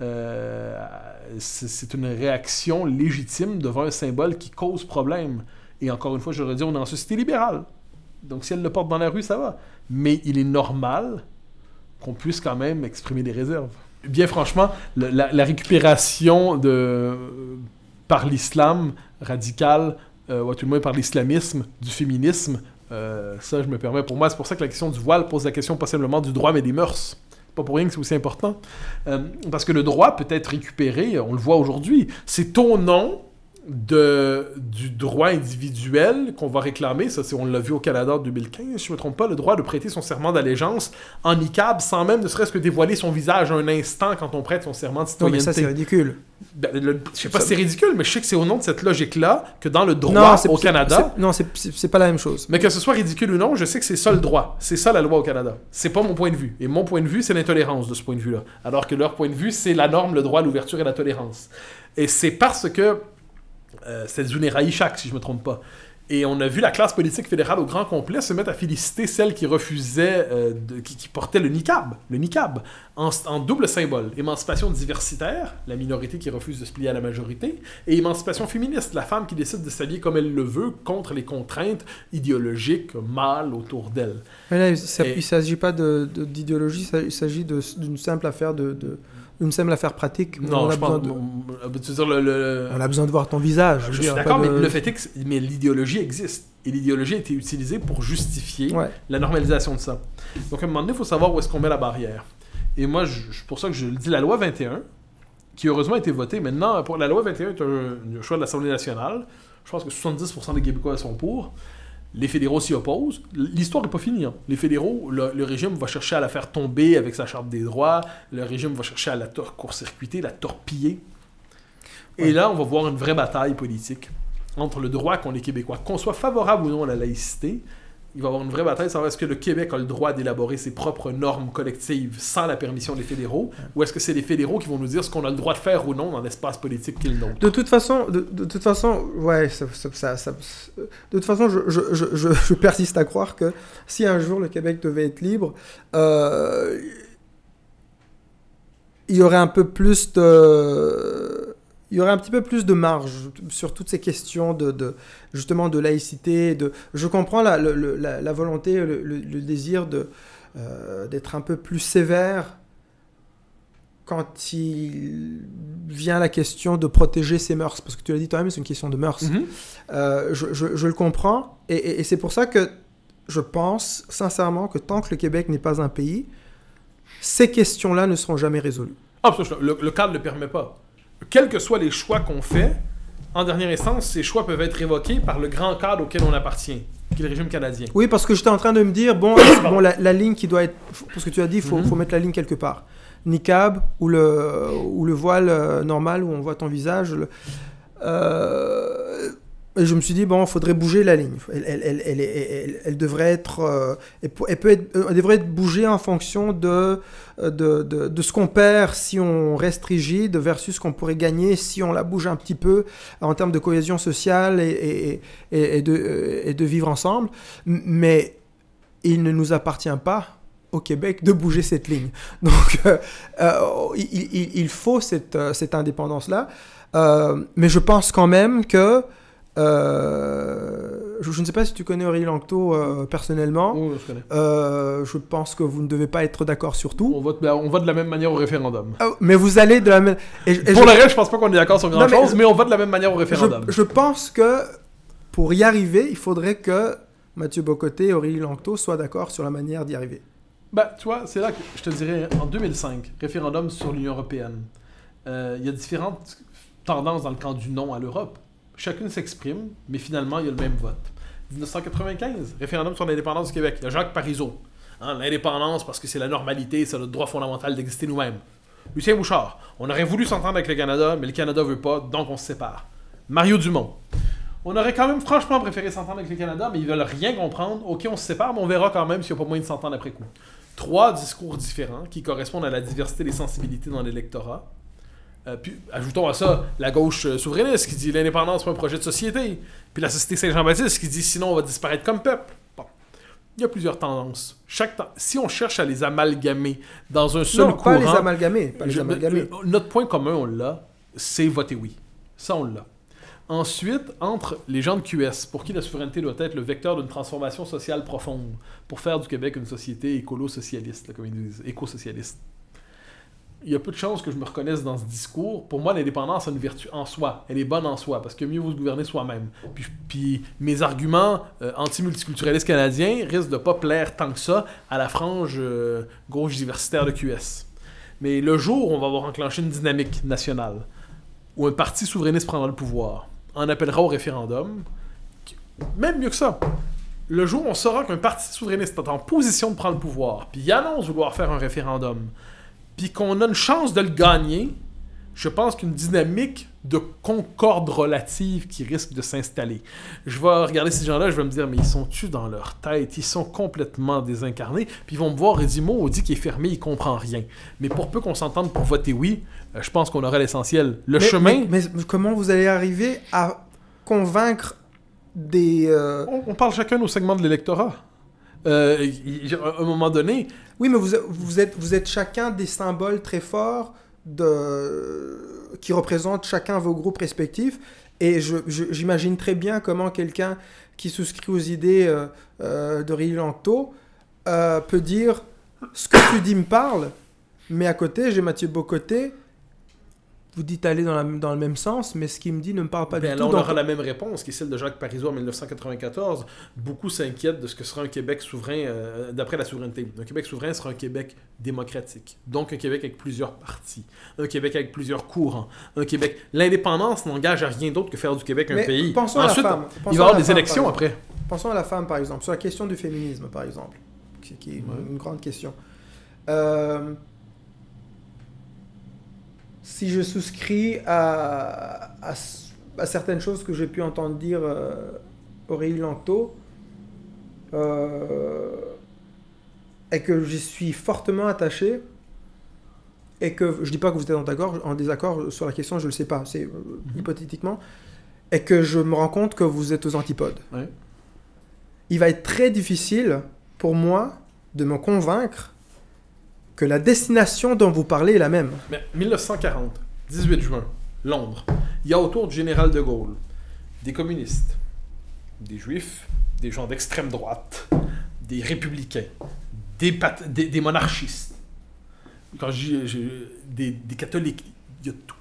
C'est une réaction légitime devant un symbole qui cause problème. Et encore une fois, je le redis, on est en société libérale. Donc si elle le porte dans la rue, ça va. Mais il est normal qu'on puisse quand même exprimer des réserves. Bien franchement, la récupération par l'islam radical, ou à tout le moins par l'islamisme, du féminisme, ça je me permets. Pour moi, c'est pour ça que la question du voile pose la question pas simplement du droit, mais des mœurs. Pas pour rien que c'est aussi important. Parce que le droit peut être récupéré, on le voit aujourd'hui. C'est au nom du droit individuel qu'on va réclamer. Ça, on l'a vu au Canada en 2015, si je ne me trompe pas, le droit de prêter son serment d'allégeance en niqab sans même ne serait-ce que dévoiler son visage un instant quand on prête son serment de citoyenneté. Non, mais ça, c'est ridicule. Je sais pas si c'est ridicule, mais je sais que c'est au nom de cette logique-là que dans le droit au Canada... Non, c'est pas la même chose. Mais que ce soit ridicule ou non, je sais que c'est ça le droit. C'est ça la loi au Canada. C'est pas mon point de vue. Et mon point de vue, c'est l'intolérance de ce point de vue-là. Alors que leur point de vue, c'est la norme, le droit, l'ouverture et la tolérance. Et c'est parce que... c'est Zunera Ishaq, si je me trompe pas. Et on a vu la classe politique fédérale au grand complet se mettre à féliciter celles qui refusaient, qui portaient le niqab, en double symbole. Émancipation diversitaire, la minorité qui refuse de se plier à la majorité, et émancipation féministe, la femme qui décide de s'habiller comme elle le veut contre les contraintes idéologiques mâles autour d'elle. Mais là, il ne s'agit pas d'idéologie, il s'agit d'une simple affaire une simple affaire pratique. Non, je pense... tu veux dire on a besoin de voir ton visage. Je suis d'accord, mais le fait est que l'idéologie existe. Et l'idéologie a été utilisée pour justifier la normalisation de ça. Donc, à un moment donné, il faut savoir où est-ce qu'on met la barrière. Et moi, c'est pour ça que je le dis, la loi 21, qui heureusement a été votée maintenant, pour la loi 21 est un choix de l'Assemblée nationale. Je pense que 70% des Québécois sont pour. Les fédéraux s'y opposent. L'histoire n'est pas finie. Hein. Les fédéraux, le régime va chercher à la faire tomber avec sa charte des droits. Le régime va chercher à la court-circuiter, la torpiller. Et là, on va voir une vraie bataille politique entre le droit qu'ont les Québécois, qu'on soit favorable ou non à la laïcité. Il va y avoir une vraie bataille, savoir est-ce que le Québec a le droit d'élaborer ses propres normes collectives sans la permission des fédéraux, ou est-ce que c'est les fédéraux qui vont nous dire ce qu'on a le droit de faire ou non dans l'espace politique qui est le nôtre. De toute façon, ouais, de toute façon, je persiste à croire que si un jour le Québec devait être libre, il y aurait un peu plus il y aurait un petit peu plus de marge sur toutes ces questions justement de laïcité. Je comprends la volonté, le désir d'être un peu plus sévère quand il vient la question de protéger ses mœurs. Parce que tu l'as dit toi-même, c'est une question de mœurs. Mm-hmm. Je le comprends. Et c'est pour ça que je pense sincèrement que tant que le Québec n'est pas un pays, ces questions-là ne seront jamais résolues. Ah, le cadre ne le permet pas. Quels que soient les choix qu'on fait, en dernière instance, ces choix peuvent être révoqués par le grand cadre auquel on appartient, qui est le régime canadien. Oui, parce que j'étais en train de me dire, la ligne qui doit être... Parce que tu as dit, il faut mettre la ligne quelque part. Niqab ou le voile normal où on voit ton visage. Et je me suis dit, il faudrait bouger la ligne. Elle devrait être... elle devrait être bougée en fonction de ce qu'on perd si on reste rigide versus ce qu'on pourrait gagner si on la bouge un petit peu en termes de cohésion sociale et de vivre ensemble. Mais il ne nous appartient pas au Québec de bouger cette ligne. Donc, il faut cette indépendance-là. Mais je pense quand même que je ne sais pas si tu connais Aurélie Langto personnellement. Oui, je connais. Je pense que vous ne devez pas être d'accord sur tout. On vote de la même manière au référendum. Mais vous allez de la même... Pour le reste, je pense pas qu'on est d'accord sur grand-chose, mais on vote de la même manière au référendum. Je pense que pour y arriver, il faudrait que Mathieu Bocoté et Aurélie Langto soient d'accord sur la manière d'y arriver. Tu vois, c'est là que je te dirais, en 2005, référendum sur l'Union européenne, il y a différentes tendances dans le camp du non à l'Europe. Chacune s'exprime, mais finalement, il y a le même vote. 1995, référendum sur l'indépendance du Québec. Il y a Jacques Parizeau. L'indépendance, parce que c'est la normalité, c'est notre droit fondamental d'exister nous-mêmes. Lucien Bouchard. On aurait voulu s'entendre avec le Canada, mais le Canada veut pas, donc on se sépare. Mario Dumont. On aurait quand même franchement préféré s'entendre avec le Canada, mais ils veulent rien comprendre. Ok, on se sépare, mais on verra quand même s'il n'y a pas moyen de s'entendre après coup. 3 discours différents qui correspondent à la diversité des sensibilités dans l'électorat. Puis, ajoutons à ça la gauche souverainiste qui dit l'indépendance c'est un projet de société. Puis la Société Saint-Jean-Baptiste qui dit sinon on va disparaître comme peuple. Bon. Il y a plusieurs tendances. Si on cherche à les amalgamer dans un seul courant... Non, pas les amalgamer. Notre point commun, on l'a, c'est voter oui. Ça, on l'a. Ensuite, entre les gens de QS, pour qui la souveraineté doit être le vecteur d'une transformation sociale profonde, pour faire du Québec une société écolo-socialiste, comme ils disent, éco-socialiste. Il y a peu de chances que je me reconnaisse dans ce discours. Pour moi, l'indépendance a une vertu en soi. Elle est bonne en soi, parce que mieux vaut se gouverner soi-même. Puis mes arguments anti-multiculturalistes canadiens risquent de ne pas plaire tant que ça à la frange gauche diversitaire de QS. Mais le jour où on va avoir enclenché une dynamique nationale, où un parti souverainiste prendra le pouvoir, en appellera au référendum, même mieux que ça, le jour où on saura qu'un parti souverainiste est en position de prendre le pouvoir, puis il annonce vouloir faire un référendum, puis qu'on a une chance de le gagner, je pense qu'une dynamique de concorde relative qui risque de s'installer. Je vais regarder ces gens-là, je vais me dire, mais ils sont-tu dans leur tête? Ils sont complètement désincarnés, puis ils vont me voir et dire, maudit qui est fermé, il comprend rien. Mais pour peu qu'on s'entende pour voter oui, je pense qu'on aura l'essentiel. Mais comment vous allez arriver à convaincre On parle chacun au segment de l'électorat. À un moment donné... Oui, mais vous êtes chacun des symboles très forts qui représentent chacun vos groupes respectifs. Et j'imagine très bien comment quelqu'un qui souscrit aux idées d'Aurélie Langto peut dire « Ce que tu dis me parle, mais à côté, j'ai Mathieu Bocoté. Vous dites aller dans le même sens, mais ce qu'il me dit ne me parle pas du tout. » On aura la même réponse, qui est celle de Jacques Parizeau en 1994. Beaucoup s'inquiètent de ce que sera un Québec souverain d'après la souveraineté. Un Québec souverain sera un Québec démocratique. Donc un Québec avec plusieurs partis. Un Québec avec plusieurs courants. Un Québec... L'indépendance n'engage à rien d'autre que faire du Québec un pays. Ensuite, il va y avoir des élections après. Pensons à la femme, par exemple. Sur la question du féminisme, par exemple. Qui est une grande question. Si je souscris à certaines choses que j'ai pu entendre dire Aurélie Langto, et que j'y suis fortement attaché, et que je dis pas que vous êtes en désaccord sur la question, je le sais pas, c'est hypothétiquement, et que je me rends compte que vous êtes aux antipodes. Ouais. Il va être très difficile pour moi de me convaincre que la destination dont vous parlez est la même. Mais 1940, 18 juin, Londres. Il y a autour du général de Gaulle des communistes, des juifs, des gens d'extrême droite, des républicains, des monarchistes. Quand des catholiques, il y a tout.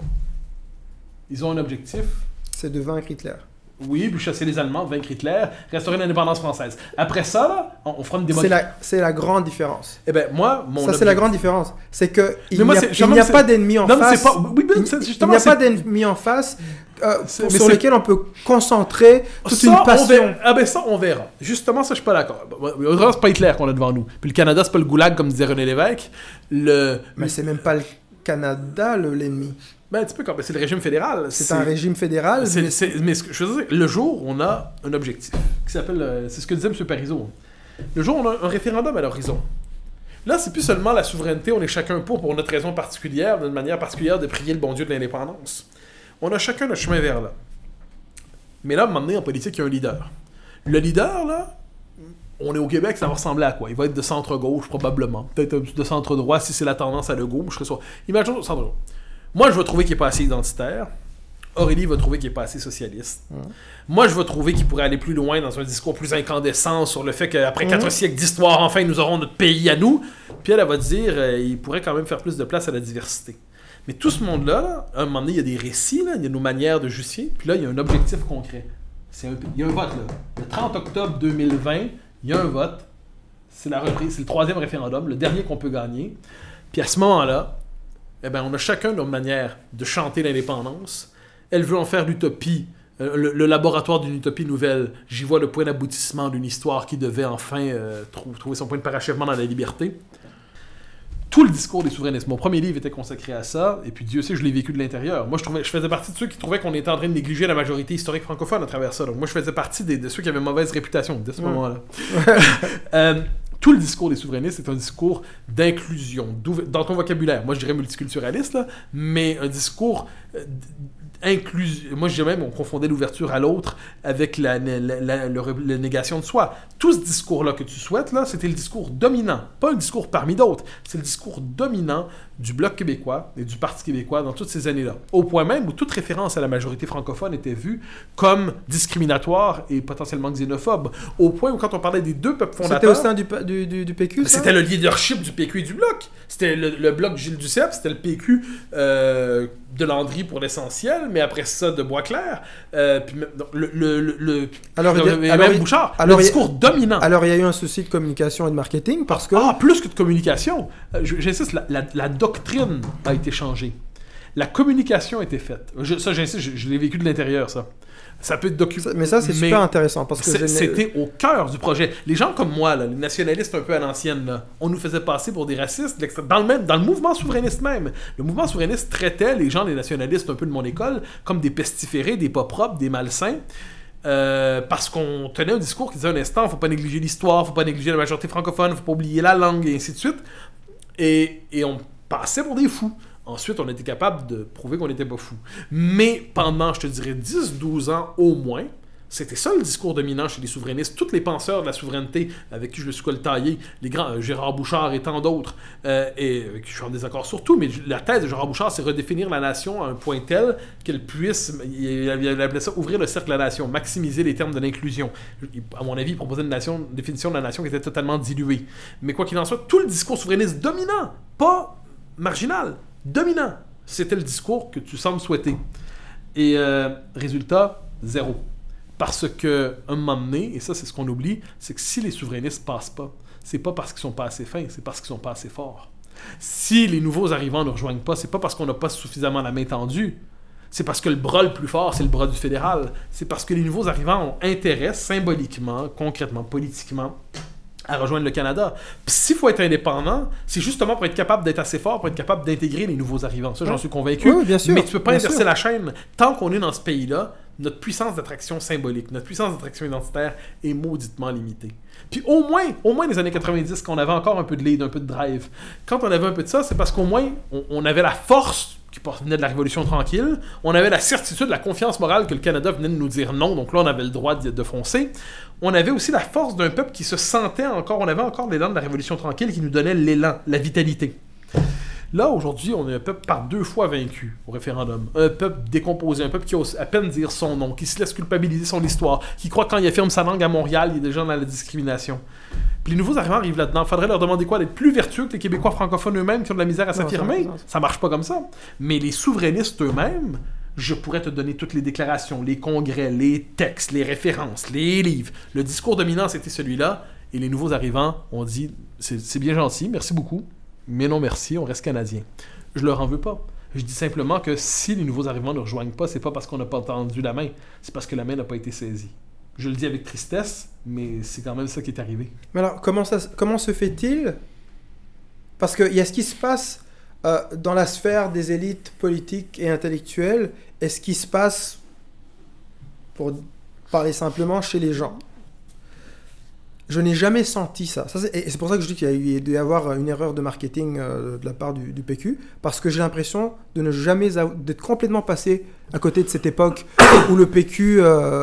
Ils ont un objectif. C'est de vaincre Hitler. Oui, puis chasser les Allemands, vaincre Hitler, restaurer l'indépendance française. Après ça, là, on fera une démocratie. C'est la grande différence. Eh bien, moi, mon c'est la grande différence. C'est qu'il n'y a pas d'ennemi en face. Il n'y a pas d'ennemi en face sur lequel on peut concentrer toute une passion. Ça, on verra. Justement, ça, je suis pas d'accord. C'est pas Hitler qu'on a devant nous. Puis le Canada, c'est pas le goulag, comme disait René Lévesque. Mais c'est même pas le Canada, l'ennemi. C'est le régime fédéral. C'est un régime fédéral. Mais je veux dire, le jour où on a un objectif, qui s'appelle, c'est ce que disait M. Parizeau, le jour où on a un référendum à l'horizon, là, c'est plus seulement la souveraineté, on est chacun pour notre raison particulière, d'une manière particulière de prier le bon Dieu de l'indépendance. On a chacun notre chemin vers là. Mais là, à un moment donné, en politique, il y a un leader. Le leader, là, on est au Québec, ça va ressembler à quoi? Il va être de centre-gauche, probablement. Peut-être de centre-droit, si c'est la tendance à Legault. Je serais sûr. Imaginons centre-gauche. Moi, je vais trouver qu'il n'est pas assez identitaire. Aurélie va trouver qu'il n'est pas assez socialiste. Moi, je vais trouver qu'il pourrait aller plus loin dans un discours plus incandescent sur le fait qu'après 4 siècles d'histoire, enfin, nous aurons notre pays à nous. Puis elle va dire il pourrait quand même faire plus de place à la diversité. Mais tout ce monde-là, là, à un moment donné, il y a des récits, là, il y a nos manières de justifier. Puis là, il y a un objectif concret. Il y a un vote, là. Le 30 octobre 2020, il y a un vote. C'est la reprise, c'est le 3e référendum, le dernier qu'on peut gagner. Puis à ce moment-là, on a chacun notre manière de chanter l'indépendance. Elle veut en faire l'utopie, le laboratoire d'une utopie nouvelle. J'y vois le point d'aboutissement d'une histoire qui devait enfin trouver son point de parachèvement dans la liberté. Tout le discours des souverainistes. Mon premier livre était consacré à ça, et puis Dieu sait, je l'ai vécu de l'intérieur. Moi, je faisais partie de ceux qui trouvaient qu'on était en train de négliger la majorité historique francophone à travers ça. Donc moi, je faisais partie de ceux qui avaient mauvaise réputation dès ce moment-là. Tout le discours des souverainistes est un discours d'inclusion, dans ton vocabulaire. Moi, je dirais multiculturaliste, là, mais un discours inclusion. Moi, je dirais même, on confondait l'ouverture à l'autre avec la négation de soi. Tout ce discours-là que tu souhaites, là, c'était le discours dominant. Pas un discours parmi d'autres. C'est le discours dominant du Bloc québécois et du Parti québécois dans toutes ces années-là. Au point même où toute référence à la majorité francophone était vue comme discriminatoire et potentiellement xénophobe. Au point où, quand on parlait des deux peuples fondateurs... C'était au sein du PQ, ça? C'était le leadership du PQ et du Bloc. C'était le Bloc Gilles Duceppe, c'était le PQ de Landry pour l'essentiel, mais après ça, de Boisclair. Puis même Bouchard. Le discours dominant. Alors, il y a eu un souci de communication et de marketing parce que... plus que de communication. J'insiste, la doctrine a été changée. La communication a été faite. J'insiste, je l'ai vécu de l'intérieur, ça. Ça peut être documenté. Mais ça, c'est super intéressant. Parce que c'était au cœur du projet. Les gens comme moi, là, les nationalistes un peu à l'ancienne, là, on nous faisait passer pour des racistes dans le mouvement souverainiste même. Le mouvement souverainiste traitait les gens, les nationalistes un peu de mon école, comme des pestiférés, des pas propres, des malsains. Parce qu'on tenait un discours qui disait un instant, faut pas négliger l'histoire, faut pas négliger la majorité francophone, faut pas oublier la langue, et ainsi de suite. Et on passait pour des fous. Ensuite, on était capable de prouver qu'on n'était pas fous. Mais pendant, je te dirais, 10-12 ans au moins, C'était ça le discours dominant chez les souverainistes. Tous les penseurs de la souveraineté avec qui je me suis coltaillé, les grands, Gérard Bouchard et tant d'autres, et avec qui je suis en désaccord sur tout, mais la thèse de Gérard Bouchard, c'est redéfinir la nation à un point tel qu'elle puisse, il appelait ça ouvrir le cercle de la nation, maximiser les termes de l'inclusion. À mon avis, il proposait une définition de la nation qui était totalement diluée. Mais quoi qu'il en soit, tout le discours souverainiste dominant, pas marginal, dominant, c'était le discours que tu sembles souhaiter. Et résultat, zéro. Parce que, un moment donné, et ça c'est ce qu'on oublie, c'est que si les souverainistes passent pas, c'est pas parce qu'ils sont pas assez fins, c'est parce qu'ils sont pas assez forts. Si les nouveaux arrivants ne rejoignent pas, c'est pas parce qu'on n'a pas suffisamment la main tendue, c'est parce que le bras le plus fort, c'est le bras du fédéral. C'est parce que les nouveaux arrivants ont intérêt, symboliquement, concrètement, politiquement, à rejoindre le Canada. Puis s'il faut être indépendant, c'est justement pour être capable d'être assez fort, pour être capable d'intégrer les nouveaux arrivants. Ça, j'en suis convaincu. Oui, bien sûr. Mais tu peux pas inverser la chaîne. Tant qu'on est dans ce pays-là, notre puissance d'attraction symbolique, notre puissance d'attraction identitaire est mauditement limitée. Puis au moins les années 90, quand on avait encore un peu de lead, un peu de drive, quand on avait un peu de ça, c'est parce qu'au moins, on avait la force qui venait de la Révolution tranquille, on avait la certitude, la confiance morale que le Canada venait de nous dire non, donc là on avait le droit de foncer. On avait aussi la force d'un peuple qui se sentait encore, on avait encore l'élan de la Révolution tranquille qui nous donnait l'élan, la vitalité. Là, aujourd'hui, on est un peuple par 2 fois vaincu au référendum. Un peuple décomposé, un peuple qui ose à peine dire son nom, qui se laisse culpabiliser son histoire, qui croit que quand il affirme sa langue à Montréal, il est déjà dans la discrimination. Puis les nouveaux arrivants arrivent là-dedans. Faudrait leur demander quoi? D'être plus vertueux que les Québécois francophones eux-mêmes qui ont de la misère à s'affirmer? Ça marche pas comme ça. Mais les souverainistes eux-mêmes, je pourrais te donner toutes les déclarations, les congrès, les textes, les références, les livres. Le discours dominant, c'était celui-là. Et les nouveaux arrivants ont dit, c'est bien gentil, merci beaucoup. Mais non merci, on reste canadien. Je leur en veux pas. Je dis simplement que si les nouveaux arrivants ne rejoignent pas, c'est pas parce qu'on n'a pas tendu la main, c'est parce que la main n'a pas été saisie. Je le dis avec tristesse, mais c'est quand même ça qui est arrivé. Mais alors, comment se fait-il? Parce qu'il y a ce qui se passe dans la sphère des élites politiques et intellectuelles, et ce qui se passe, pour parler simplement, chez les gens. Je n'ai jamais senti ça. Et c'est pour ça que je dis qu'il doit y avoir une erreur de marketing de la part du PQ, parce que j'ai l'impression de ne jamais d'être complètement passé à côté de cette époque où le PQ,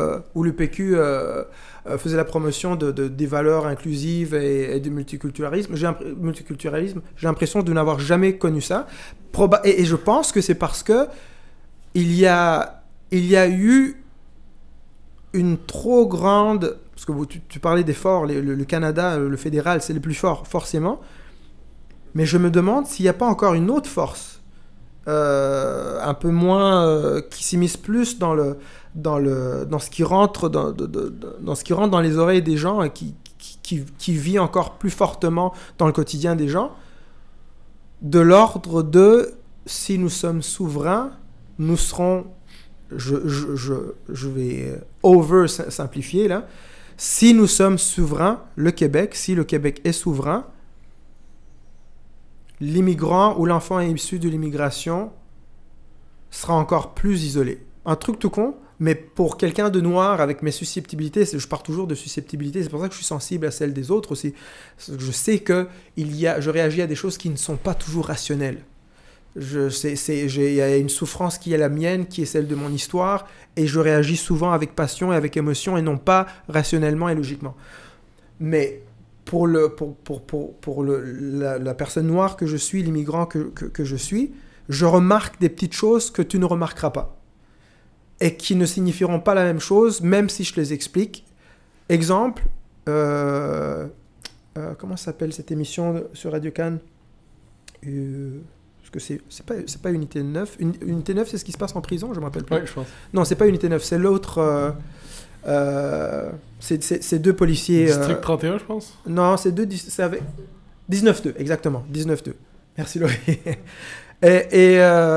faisait la promotion des valeurs inclusives et du multiculturalisme. J'ai l'impression de n'avoir jamais connu ça. Et je pense que c'est parce que il y a eu une trop grande... Parce que tu parlais des forts, le Canada, le fédéral, c'est le plus fort, forcément. Mais je me demande s'il n'y a pas encore une autre force, un peu moins, qui s'immisce plus dans ce qui rentre dans ce qui rentre dans les oreilles des gens et qui vit encore plus fortement dans le quotidien des gens, de l'ordre de si nous sommes souverains, nous serons, je vais over-simplifier là, si nous sommes souverains, le Québec, si le Québec est souverain, l'immigrant ou l'enfant issu de l'immigration sera encore plus isolé. Un truc tout con, mais pour quelqu'un de noir avec mes susceptibilités, je pars toujours de susceptibilité, c'est pour ça que je suis sensible à celles des autres aussi. Je sais que je réagis à des choses qui ne sont pas toujours rationnelles. Il y a une souffrance qui est la mienne, qui est celle de mon histoire, et je réagis souvent avec passion et avec émotion, et non pas rationnellement et logiquement. Mais pour la personne noire que je suis, l'immigrant que je suis, je remarque des petites choses que tu ne remarqueras pas, et qui ne signifieront pas la même chose, même si je les explique. Exemple, comment s'appelle cette émission sur Radio-Can? Que c'est pas Unité 9. Unité 9, c'est ce qui se passe en prison, je me rappelle plus. Oui, je pense. Non, c'est pas Unité 9, c'est l'autre. C'est 2 policiers. District 31, je pense. Non, c'est 19-2, exactement. 19-2. Merci, Laurie. et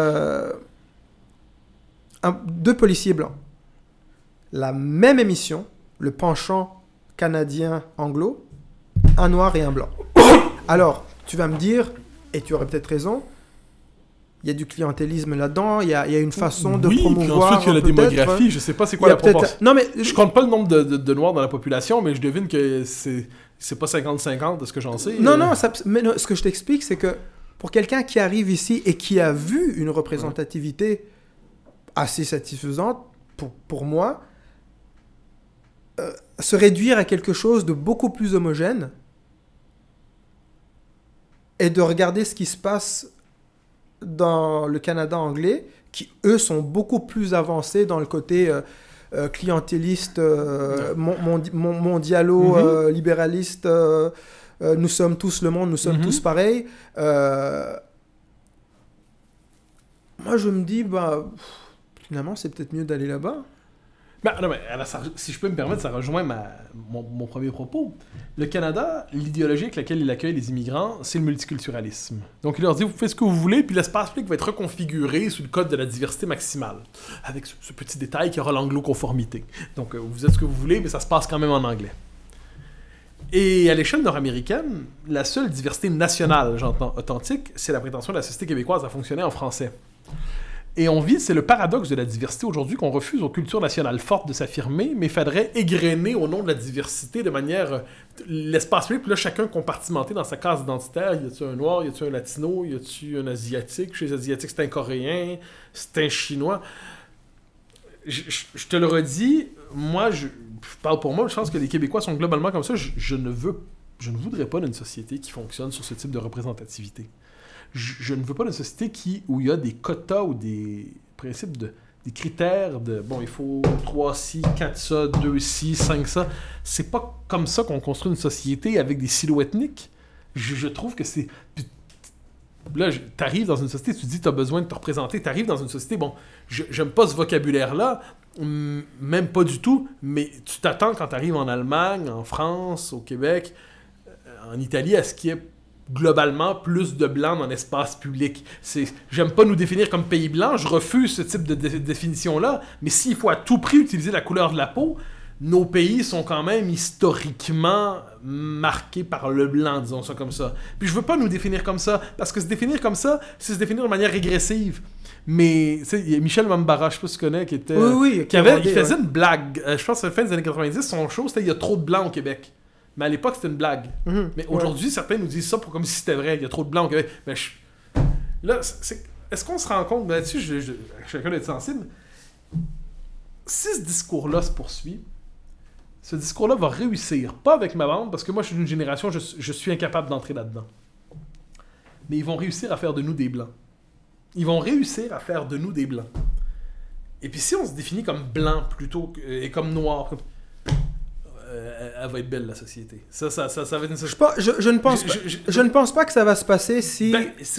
2 policiers blancs. La même émission, le penchant canadien-anglo, un noir et un blanc. Alors, tu vas me dire, et tu aurais peut-être raison, il y a du clientélisme là-dedans, il y a une façon de promouvoir... Oui, puis ensuite, il y a la démographie, je sais pas c'est quoi la proportion. Non, mais... Je compte pas le nombre de Noirs dans la population, mais je devine que c'est pas 50-50 de ce que j'en sais. Non, mais non, ce que je t'explique, c'est que pour quelqu'un qui arrive ici et qui a vu une représentativité assez satisfaisante, pour moi, se réduire à quelque chose de beaucoup plus homogène et de regarder ce qui se passe dans le Canada anglais, qui eux sont beaucoup plus avancés dans le côté clientéliste, mondialo-libéraliste, nous sommes tous le monde, nous sommes tous pareils. Moi je me dis, finalement c'est peut-être mieux d'aller là-bas. Non, mais si je peux me permettre, ça rejoint mon premier propos. Le Canada, l'idéologie avec laquelle il accueille les immigrants, c'est le multiculturalisme. Donc il leur dit, vous faites ce que vous voulez, puis l'espace public va être reconfiguré sous le code de la diversité maximale. Avec ce petit détail qui aura l'anglo-conformité. Donc vous êtes ce que vous voulez, mais ça se passe quand même en anglais. Et à l'échelle nord-américaine, la seule diversité nationale, j'entends, authentique, c'est la prétention de la société québécoise à fonctionner en français. Et c'est le paradoxe de la diversité aujourd'hui qu'on refuse aux cultures nationales fortes de s'affirmer, mais il faudrait égrener au nom de la diversité de manière... l'espace public, puis là, chacun compartimenté dans sa case identitaire. Y a-tu un noir, y a-tu un latino, y a-tu un asiatique? Chez les asiatiques, c'est un coréen, c'est un chinois. Je te le redis, moi, je parle pour moi, je pense que les Québécois sont globalement comme ça. Je ne voudrais pas d'une société qui fonctionne sur ce type de représentativité. Je ne veux pas d'une société où il y a des quotas ou des principes des critères de il faut 3 ci, 4 ça, 2 ci, 5 ça. C'est pas comme ça qu'on construit une société avec des silos ethniques. Je trouve que c'est... Là, t'arrives dans une société, tu te dis t'as besoin de te représenter, t'arrives dans une société, j'aime pas ce vocabulaire-là, même pas du tout, mais tu t'attends quand t'arrives en Allemagne, en France, au Québec, en Italie, à ce qu'il y ait globalement plus de blancs dans l'espace public. J'aime pas nous définir comme pays blanc, je refuse ce type de définition-là, mais s'il faut à tout prix utiliser la couleur de la peau, nos pays sont quand même historiquement marqués par le blanc, disons ça comme ça. Puis je veux pas nous définir comme ça, parce que se définir comme ça, c'est se définir de manière régressive. Mais, tu sais, il y a Michel Mambara, je sais pas si tu connais, qui était... Oui, il faisait une blague. Je pense que à la fin des années 90, son show, c'était « Il y a trop de blancs au Québec ». Mais à l'époque, c'était une blague. Mais aujourd'hui, certains nous disent ça comme si c'était vrai. Il y a trop de blancs au Québec. Mais là, est-ce qu'on se rend compte... Là-dessus, chacun doit être sensible. Si ce discours-là se poursuit, ce discours-là va réussir. Pas avec ma bande, parce que moi, je suis d'une génération, je suis incapable d'entrer là-dedans. Mais ils vont réussir à faire de nous des blancs. Ils vont réussir à faire de nous des blancs. Et puis si on se définit comme blanc plutôt et comme noir... elle va être belle, la société. Ça va être une société... Je ne pense pas que ça va se passer si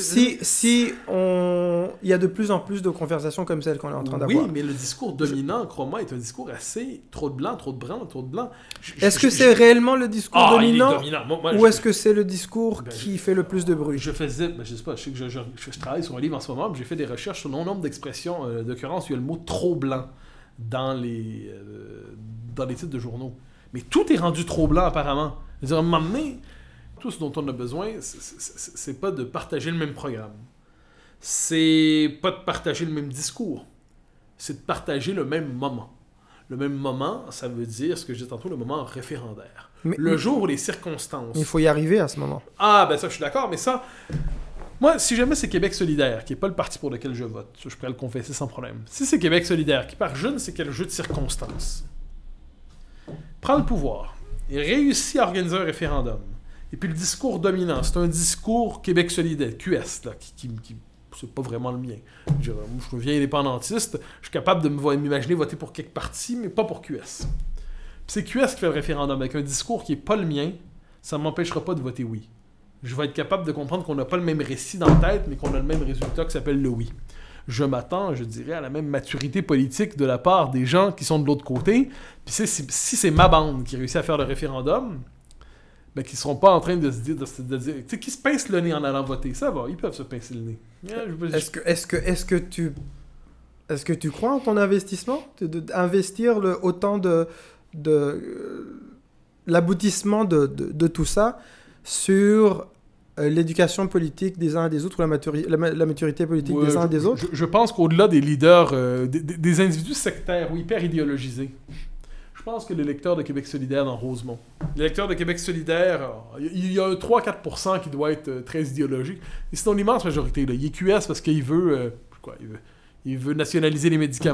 il y a de plus en plus de conversations comme celle qu'on est en train d'avoir. Oui, mais le discours dominant, crois-moi, est un discours assez... Trop de blanc, trop de brun, trop de blanc. Est-ce que c'est réellement le discours dominant? Il est dominant. Ou est-ce que c'est le discours qui fait le plus de bruit? Je sais pas, je sais que je travaille sur un livre en ce moment, j'ai fait des recherches sur le nombre d'expressions, d'occurrence, où il y a le mot « trop blanc » dans les titres de journaux. Mais tout est rendu trop blanc, apparemment. Je veux dire, à un moment donné, tout ce dont on a besoin, c'est pas de partager le même programme. C'est pas de partager le même discours. C'est de partager le même moment. Le même moment, ça veut dire, ce que je disais tantôt, le moment référendaire. Le jour où les circonstances... Il faut y arriver à ce moment. Ah, ben ça, je suis d'accord, mais ça... Moi, si jamais c'est Québec solidaire, qui n'est pas le parti pour lequel je vote, je pourrais le confesser sans problème. Si c'est Québec solidaire, qui par je ne sais quel jeu de circonstances, prend le pouvoir et réussit à organiser un référendum. Et puis le discours dominant, c'est un discours Québec solidaire, QS, là, qui c'est pas vraiment le mien. Je deviens indépendantiste, je suis capable de m'imaginer voter pour quelques partis, mais pas pour QS. Puis c'est QS qui fait le référendum avec un discours qui est pas le mien, ça ne m'empêchera pas de voter oui. Je vais être capable de comprendre qu'on n'a pas le même récit dans la tête, mais qu'on a le même résultat qui s'appelle le oui. Je m'attends, je dirais, à la même maturité politique de la part des gens qui sont de l'autre côté. Puis si c'est ma bande qui réussit à faire le référendum, ben qu'ils ne seront pas en train de se dire... Tu sais, qui se pince le nez en allant voter. Ça va, ils peuvent se pincer le nez. Est-ce que tu crois en ton investissement? D'investir autant de l'aboutissement de tout ça sur... l'éducation politique des uns et des autres, ou la maturité politique des uns et des autres? Je pense qu'au-delà des leaders, des individus sectaires ou hyper idéologisés, je pense que l'électeur de Québec solidaire dans Rosemont, l'électeur de Québec solidaire, il y a un 3-4% qui doit être très idéologique, et sinon l'immense majorité, là, il est QS parce qu'il veut, il veut nationaliser les médicaments.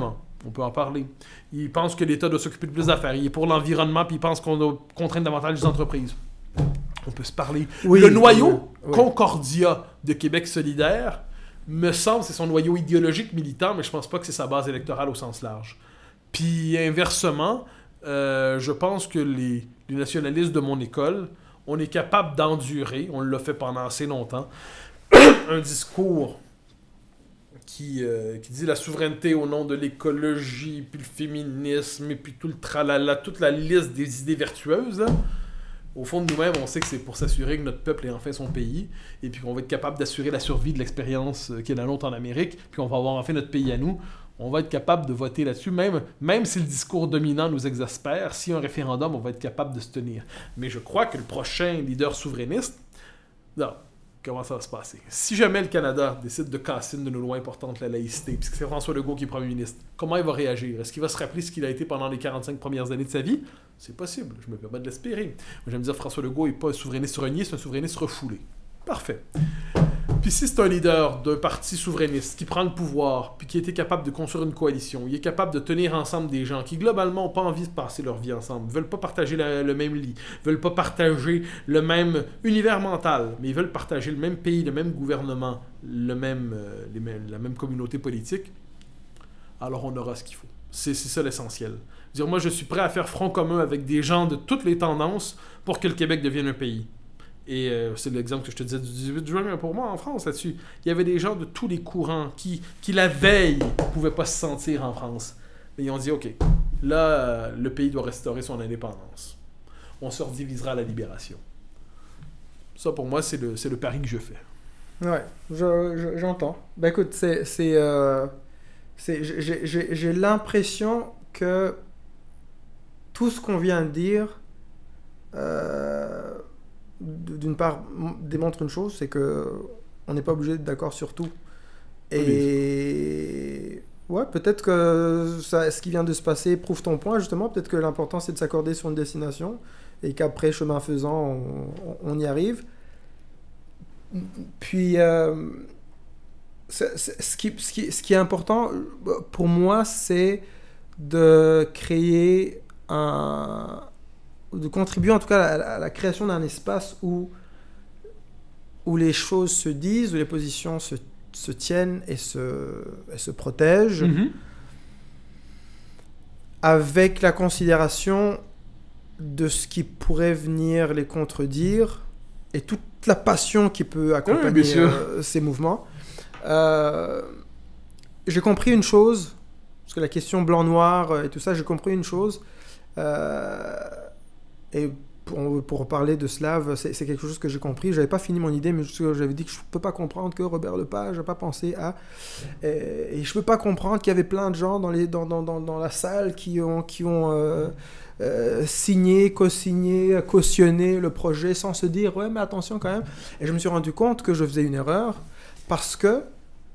On peut en parler. Il pense que l'État doit s'occuper de plus d'affaires. Il est pour l'environnement, puis il pense qu'on doit contraindre davantage les entreprises. On peut se parler. Oui, le noyau oui. Concordia de Québec solidaire, me semble, c'est son noyau idéologique militant, mais je pense pas que c'est sa base électorale au sens large. Puis inversement, je pense que les nationalistes de mon école, on est capable d'endurer, on l'a fait pendant assez longtemps, un discours qui dit la souveraineté au nom de l'écologie, puis le féminisme, et puis tout le tralala, toute la liste des idées vertueuses, là. Au fond de nous-mêmes, on sait que c'est pour s'assurer que notre peuple ait enfin son pays, et puis qu'on va être capable d'assurer la survie de l'expérience qui est la nôtre en Amérique, puis qu'on va avoir enfin notre pays à nous. On va être capable de voter là-dessus, même si le discours dominant nous exaspère, s'il y a un référendum, on va être capable de se tenir. Mais je crois que le prochain leader souverainiste... Non, comment ça va se passer? Si jamais le Canada décide de casser une de nos lois importantes, la laïcité, puisque c'est François Legault qui est premier ministre, comment il va réagir? Est-ce qu'il va se rappeler ce qu'il a été pendant les 45 premières années de sa vie? C'est possible, je me permets de l'espérer. Moi, j'aime dire François Legault n'est pas un souverainiste renié, c'est un souverainiste refoulé. Parfait. Puis si c'est un leader d'un parti souverainiste qui prend le pouvoir, puis qui a été capable de construire une coalition, il est capable de tenir ensemble des gens qui, globalement, n'ont pas envie de passer leur vie ensemble, veulent pas partager le même lit, veulent pas partager le même univers mental, mais ils veulent partager le même pays, le même gouvernement, la même communauté politique, alors on aura ce qu'il faut. C'est ça l'essentiel. Dire, moi, je suis prêt à faire front commun avec des gens de toutes les tendances pour que le Québec devienne un pays. Et c'est l'exemple que je te disais du 18 juin, mais pour moi, en France, là-dessus, il y avait des gens de tous les courants qui la veille, ne pouvaient pas se sentir en France. Mais ils ont dit, OK, là, le pays doit restaurer son indépendance. On se redivisera à la libération. Ça, pour moi, c'est le pari que je fais. Ouais, j'entends. Ben écoute, j'ai l'impression que tout ce qu'on vient de dire, d'une part, démontre une chose, c'est que on n'est pas obligé d'être d'accord sur tout. Et ouais, peut-être que ce qui vient de se passer prouve ton point, justement. Peut-être que l'important, c'est de s'accorder sur une destination et qu'après, chemin faisant, on y arrive. Puis, ce qui est important pour moi, c'est de créer de contribuer en tout cas à la création d'un espace où les choses se disent, où les positions se tiennent et se protègent, avec la considération de ce qui pourrait venir les contredire et toute la passion qui peut accompagner ces mouvements. J'ai compris une chose, parce que la question blanc-noir et tout ça, j'ai compris une chose, et pour parler de Slave, c'est quelque chose que j'ai compris. J'avais pas fini mon idée, mais j'avais dit que je peux pas comprendre que Robert Lepage n'a pas pensé à... Et je peux pas comprendre qu'il y avait plein de gens dans la salle qui ont signé, co-signé, cautionné le projet sans se dire « Ouais, mais attention quand même ». Et je me suis rendu compte que je faisais une erreur parce que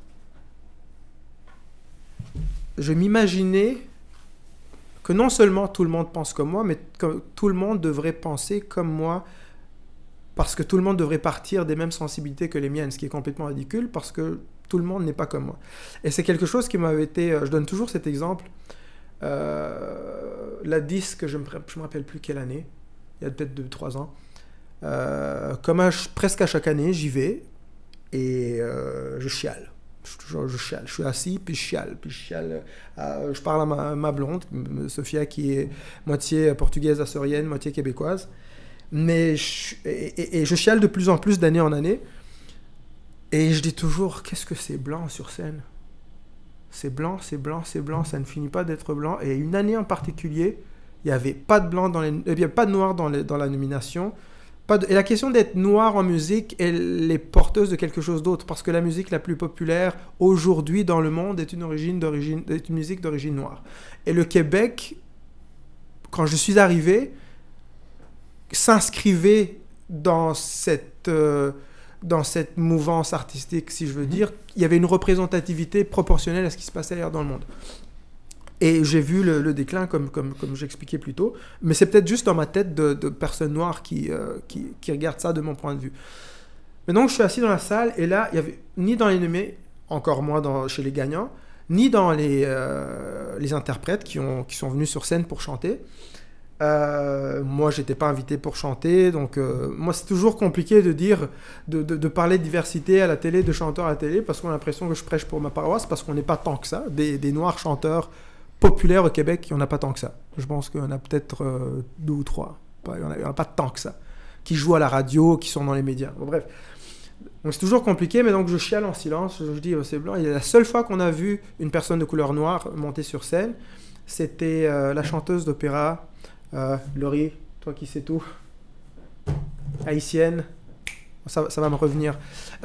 je m'imaginais que non seulement tout le monde pense comme moi, mais que tout le monde devrait penser comme moi, parce que tout le monde devrait partir des mêmes sensibilités que les miennes, ce qui est complètement ridicule, parce que tout le monde n'est pas comme moi. Et c'est quelque chose qui m'avait été... je donne toujours cet exemple. La disque, je me rappelle plus quelle année, il y a peut-être 2-3 ans. Presque à chaque année, j'y vais et je chiale. Je chiale. Je suis assis, puis je chiale. Je parle à ma blonde, Sophia, qui est moitié portugaise açorienne, moitié québécoise. Mais je chiale de plus en plus d'année en année. Et je dis toujours, qu'est-ce que c'est blanc sur scène? C'est blanc, c'est blanc, c'est blanc, ça ne finit pas d'être blanc. Et une année en particulier, il n'y avait pas de blanc pas de noir dans la nomination. Et la question d'être noir en musique, elle est porteuse de quelque chose d'autre, parce que la musique la plus populaire aujourd'hui dans le monde est une musique d'origine noire. Et le Québec, quand je suis arrivé, s'inscrivait dans cette mouvance artistique, si je veux dire. Il y avait une représentativité proportionnelle à ce qui se passait ailleurs dans le monde. Et j'ai vu le déclin, comme j'expliquais plus tôt. Mais c'est peut-être juste dans ma tête de personne noire qui regarde ça de mon point de vue. Mais donc, je suis assis dans la salle, et là, il n'y avait ni dans les nommés, encore moins chez les gagnants, ni dans les interprètes qui sont venus sur scène pour chanter. Moi, j'étais pas invité pour chanter, donc moi, c'est toujours compliqué de parler de diversité à la télé, de chanteurs à la télé, parce qu'on a l'impression que je prêche pour ma paroisse, parce qu'on n'est pas tant que ça. Des noirs chanteurs populaires au Québec, il n'y en a pas tant que ça. Je pense qu'il y en a peut-être 2 ou 3. Il n'y en a pas tant que ça. Qui jouent à la radio, qui sont dans les médias. Bon, bref. Donc c'est toujours compliqué, mais donc je chiale en silence, je dis c'est blanc. Et la seule fois qu'on a vu une personne de couleur noire monter sur scène, c'était la chanteuse d'opéra, Laurie, toi qui sais tout, haïtienne, ça va me revenir,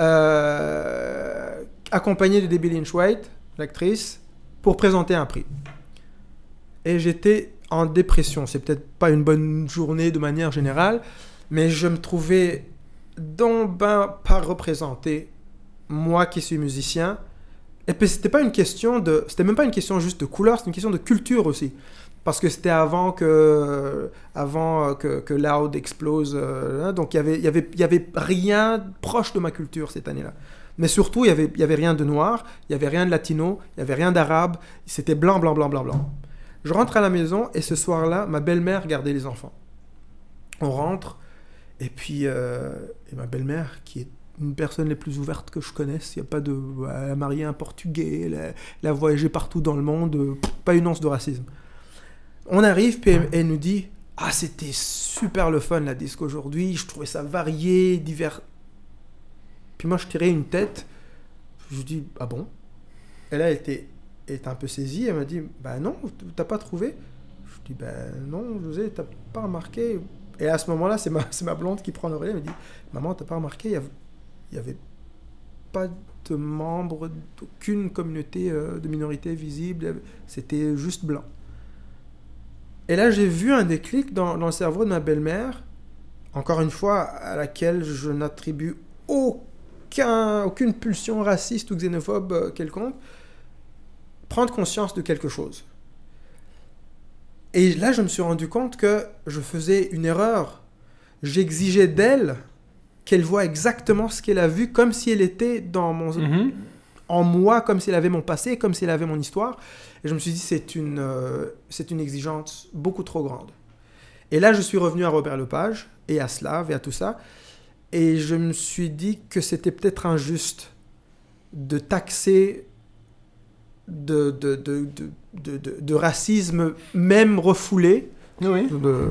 accompagnée de Debbie Lynch White, l'actrice, pour présenter un prix. Et j'étais en dépression, c'est peut-être pas une bonne journée de manière générale, mais je me trouvais donc pas représenté, moi qui suis musicien. Et puis c'était même pas une question juste de couleur, c'est une question de culture aussi. Parce que c'était avant que Loud explose, donc il y avait rien proche de ma culture cette année-là. Mais surtout, il y avait rien de noir, il y avait rien de latino, il y avait rien d'arabe, c'était blanc, blanc, blanc, blanc, blanc. Je rentre à la maison et ce soir-là, ma belle-mère gardait les enfants. On rentre et puis et ma belle-mère, qui est une personne les plus ouvertes que je connaisse, il n'y a pas de... Elle a marié un Portugais, elle a voyagé partout dans le monde, pas une once de racisme. On arrive, puis elle nous dit « Ah, c'était super le fun, la disque aujourd'hui, je trouvais ça varié, divers... » Puis moi, je tirais une tête, je lui dis « Ah bon ?» Et là, elle était un peu saisie, elle m'a dit « Bah non, t'as pas trouvé ?» Je dis « Bah non, José, t'as pas remarqué ?» Et à ce moment-là, c'est ma blonde qui prend le relais, elle me dit « Maman, t'as pas remarqué, il y avait pas de membres d'aucune communauté de minorité visible, c'était juste blanc. » Et là, j'ai vu un déclic dans le cerveau de ma belle-mère, encore une fois, à laquelle je n'attribue aucune pulsion raciste ou xénophobe quelconque, prendre conscience de quelque chose. Et là, je me suis rendu compte que je faisais une erreur. J'exigeais d'elle qu'elle voie exactement ce qu'elle a vu, comme si elle était en moi, comme si elle avait mon passé, comme si elle avait mon histoire. Et je me suis dit, c'est une exigence beaucoup trop grande. Et là, je suis revenu à Robert Lepage, et à Slav, et à tout ça. Et je me suis dit que c'était peut-être injuste de taxer de racisme, même refoulé, oui.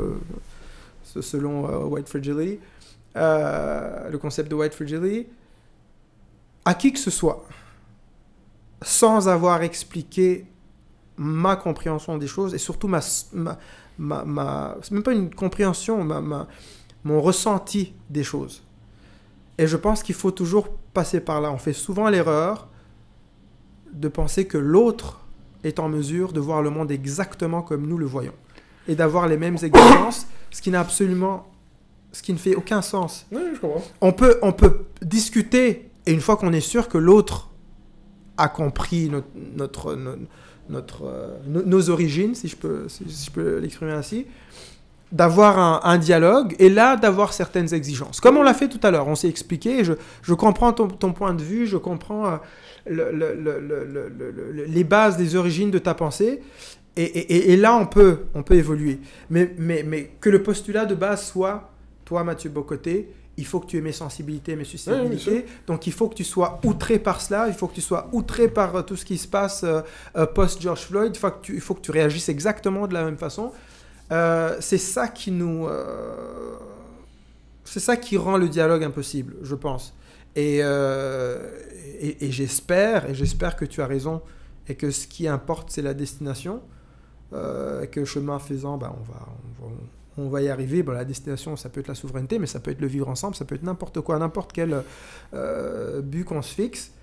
Selon White Fragility, le concept de White Fragility, à qui que ce soit, sans avoir expliqué ma compréhension des choses, et surtout c'est même pas une compréhension, mon ressenti des choses. Et je pense qu'il faut toujours passer par là. On fait souvent l'erreur de penser que l'autre est en mesure de voir le monde exactement comme nous le voyons, et d'avoir les mêmes exigences, ce qui ne fait aucun sens. Oui, je comprends. On peut discuter, et une fois qu'on est sûr que l'autre a compris nos origines, si je peux l'exprimer ainsi, d'avoir un dialogue, et là, d'avoir certaines exigences. Comme on l'a fait tout à l'heure, on s'est expliqué, je comprends ton point de vue, je comprends les bases, les origines de ta pensée, et là, on peut évoluer. Mais que le postulat de base soit, toi, Mathieu Bocoté, il faut que tu aies mes sensibilités, mes susceptibilités. Donc, il faut que tu sois outré par cela. Il faut que tu sois outré par tout ce qui se passe post-George Floyd. Il faut que tu réagisses exactement de la même façon. C'est ça qui rend le dialogue impossible, je pense. Et j'espère que tu as raison, et que ce qui importe, c'est la destination. Et que chemin faisant, on va y arriver. La destination, ça peut être la souveraineté, mais ça peut être le vivre ensemble, ça peut être n'importe quoi, n'importe quel but qu'on se fixe.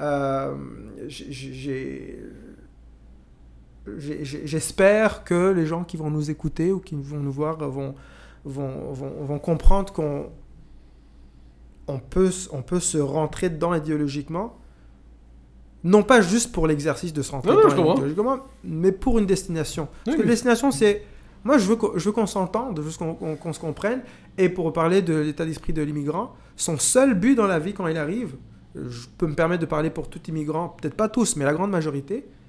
J'espère que les gens qui vont nous écouter ou qui vont nous voir vont comprendre qu'on peut se rentrer dedans idéologiquement, non pas juste pour l'exercice de se rentrer dedans idéologiquement, mais pour une destination. Parce que la destination, c'est... Moi, je veux qu'on s'entende, je veux qu'on se comprenne. Et pour parler de l'état d'esprit de l'immigrant, son seul but dans la vie quand il arrive, je peux me permettre de parler pour tout immigrant, peut-être pas tous, mais la grande majorité,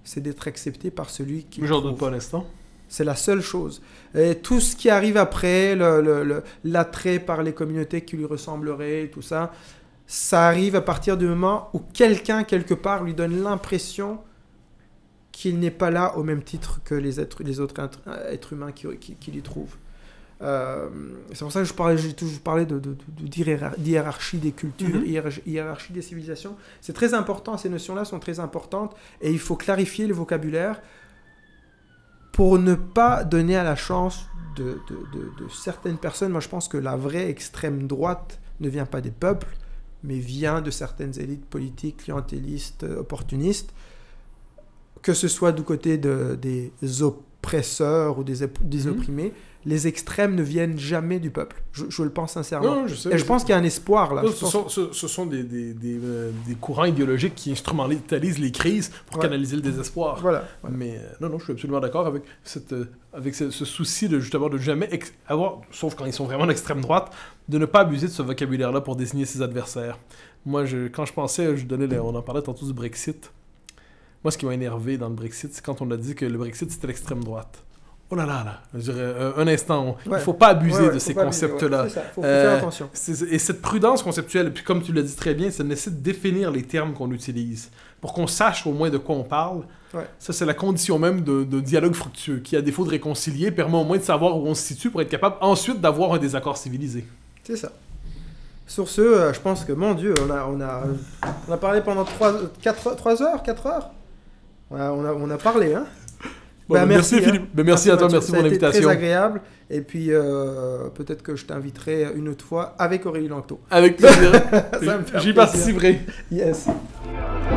c'est d'être accepté par celui qui Mais le j'en doute trouve. pas un instant. C'est la seule chose. Et tout ce qui arrive après, l'attrait par les communautés qui lui ressembleraient, tout ça, ça arrive à partir du moment où quelqu'un, quelque part, lui donne l'impression qu'il n'est pas là au même titre que les autres êtres humains qui l'y trouvent. C'est pour ça que j'ai toujours parlé d'hiérarchie des cultures, hiérarchie des civilisations. C'est très important, ces notions-là sont très importantes, et il faut clarifier le vocabulaire pour ne pas donner à la chance de certaines personnes. Moi, je pense que la vraie extrême droite ne vient pas des peuples, mais vient de certaines élites politiques, clientélistes, opportunistes, que ce soit du côté des oppresseurs ou des opprimés. Les extrêmes ne viennent jamais du peuple. Je le pense sincèrement. Non, je sais. Et je pense qu'il y a un espoir là. Ce sont des courants idéologiques qui instrumentalisent les crises pour canaliser le désespoir. Voilà. Mais non, je suis absolument d'accord avec ce souci de justement de jamais avoir, sauf quand ils sont vraiment d'extrême droite, de ne pas abuser de ce vocabulaire-là pour désigner ses adversaires. Moi, quand je pensais, on en parlait tantôt du Brexit. Moi, ce qui m'a énervé dans le Brexit, c'est quand on a dit que le Brexit, c'était l'extrême droite. Oh là là, je dirais, un instant, il ne faut pas abuser de ces concepts-là. C'est ça, il faut faire attention. Et cette prudence conceptuelle, puis comme tu l'as dit très bien, ça nécessite de définir les termes qu'on utilise, pour qu'on sache au moins de quoi on parle. Ouais. Ça, c'est la condition même de dialogue fructueux, qui, à défaut de réconcilier, permet au moins de savoir où on se situe pour être capable ensuite d'avoir un désaccord civilisé. C'est ça. Sur ce, je pense que, mon Dieu, on a parlé pendant 4 heures. On a parlé, hein. Bon, merci Philippe. Merci à toi, merci pour l'invitation. C'était très agréable. Et puis, peut-être que je t'inviterai une autre fois avec Aurélie Langto. Avec plaisir. Ça me fait J'y plaisir. participerai. Yes.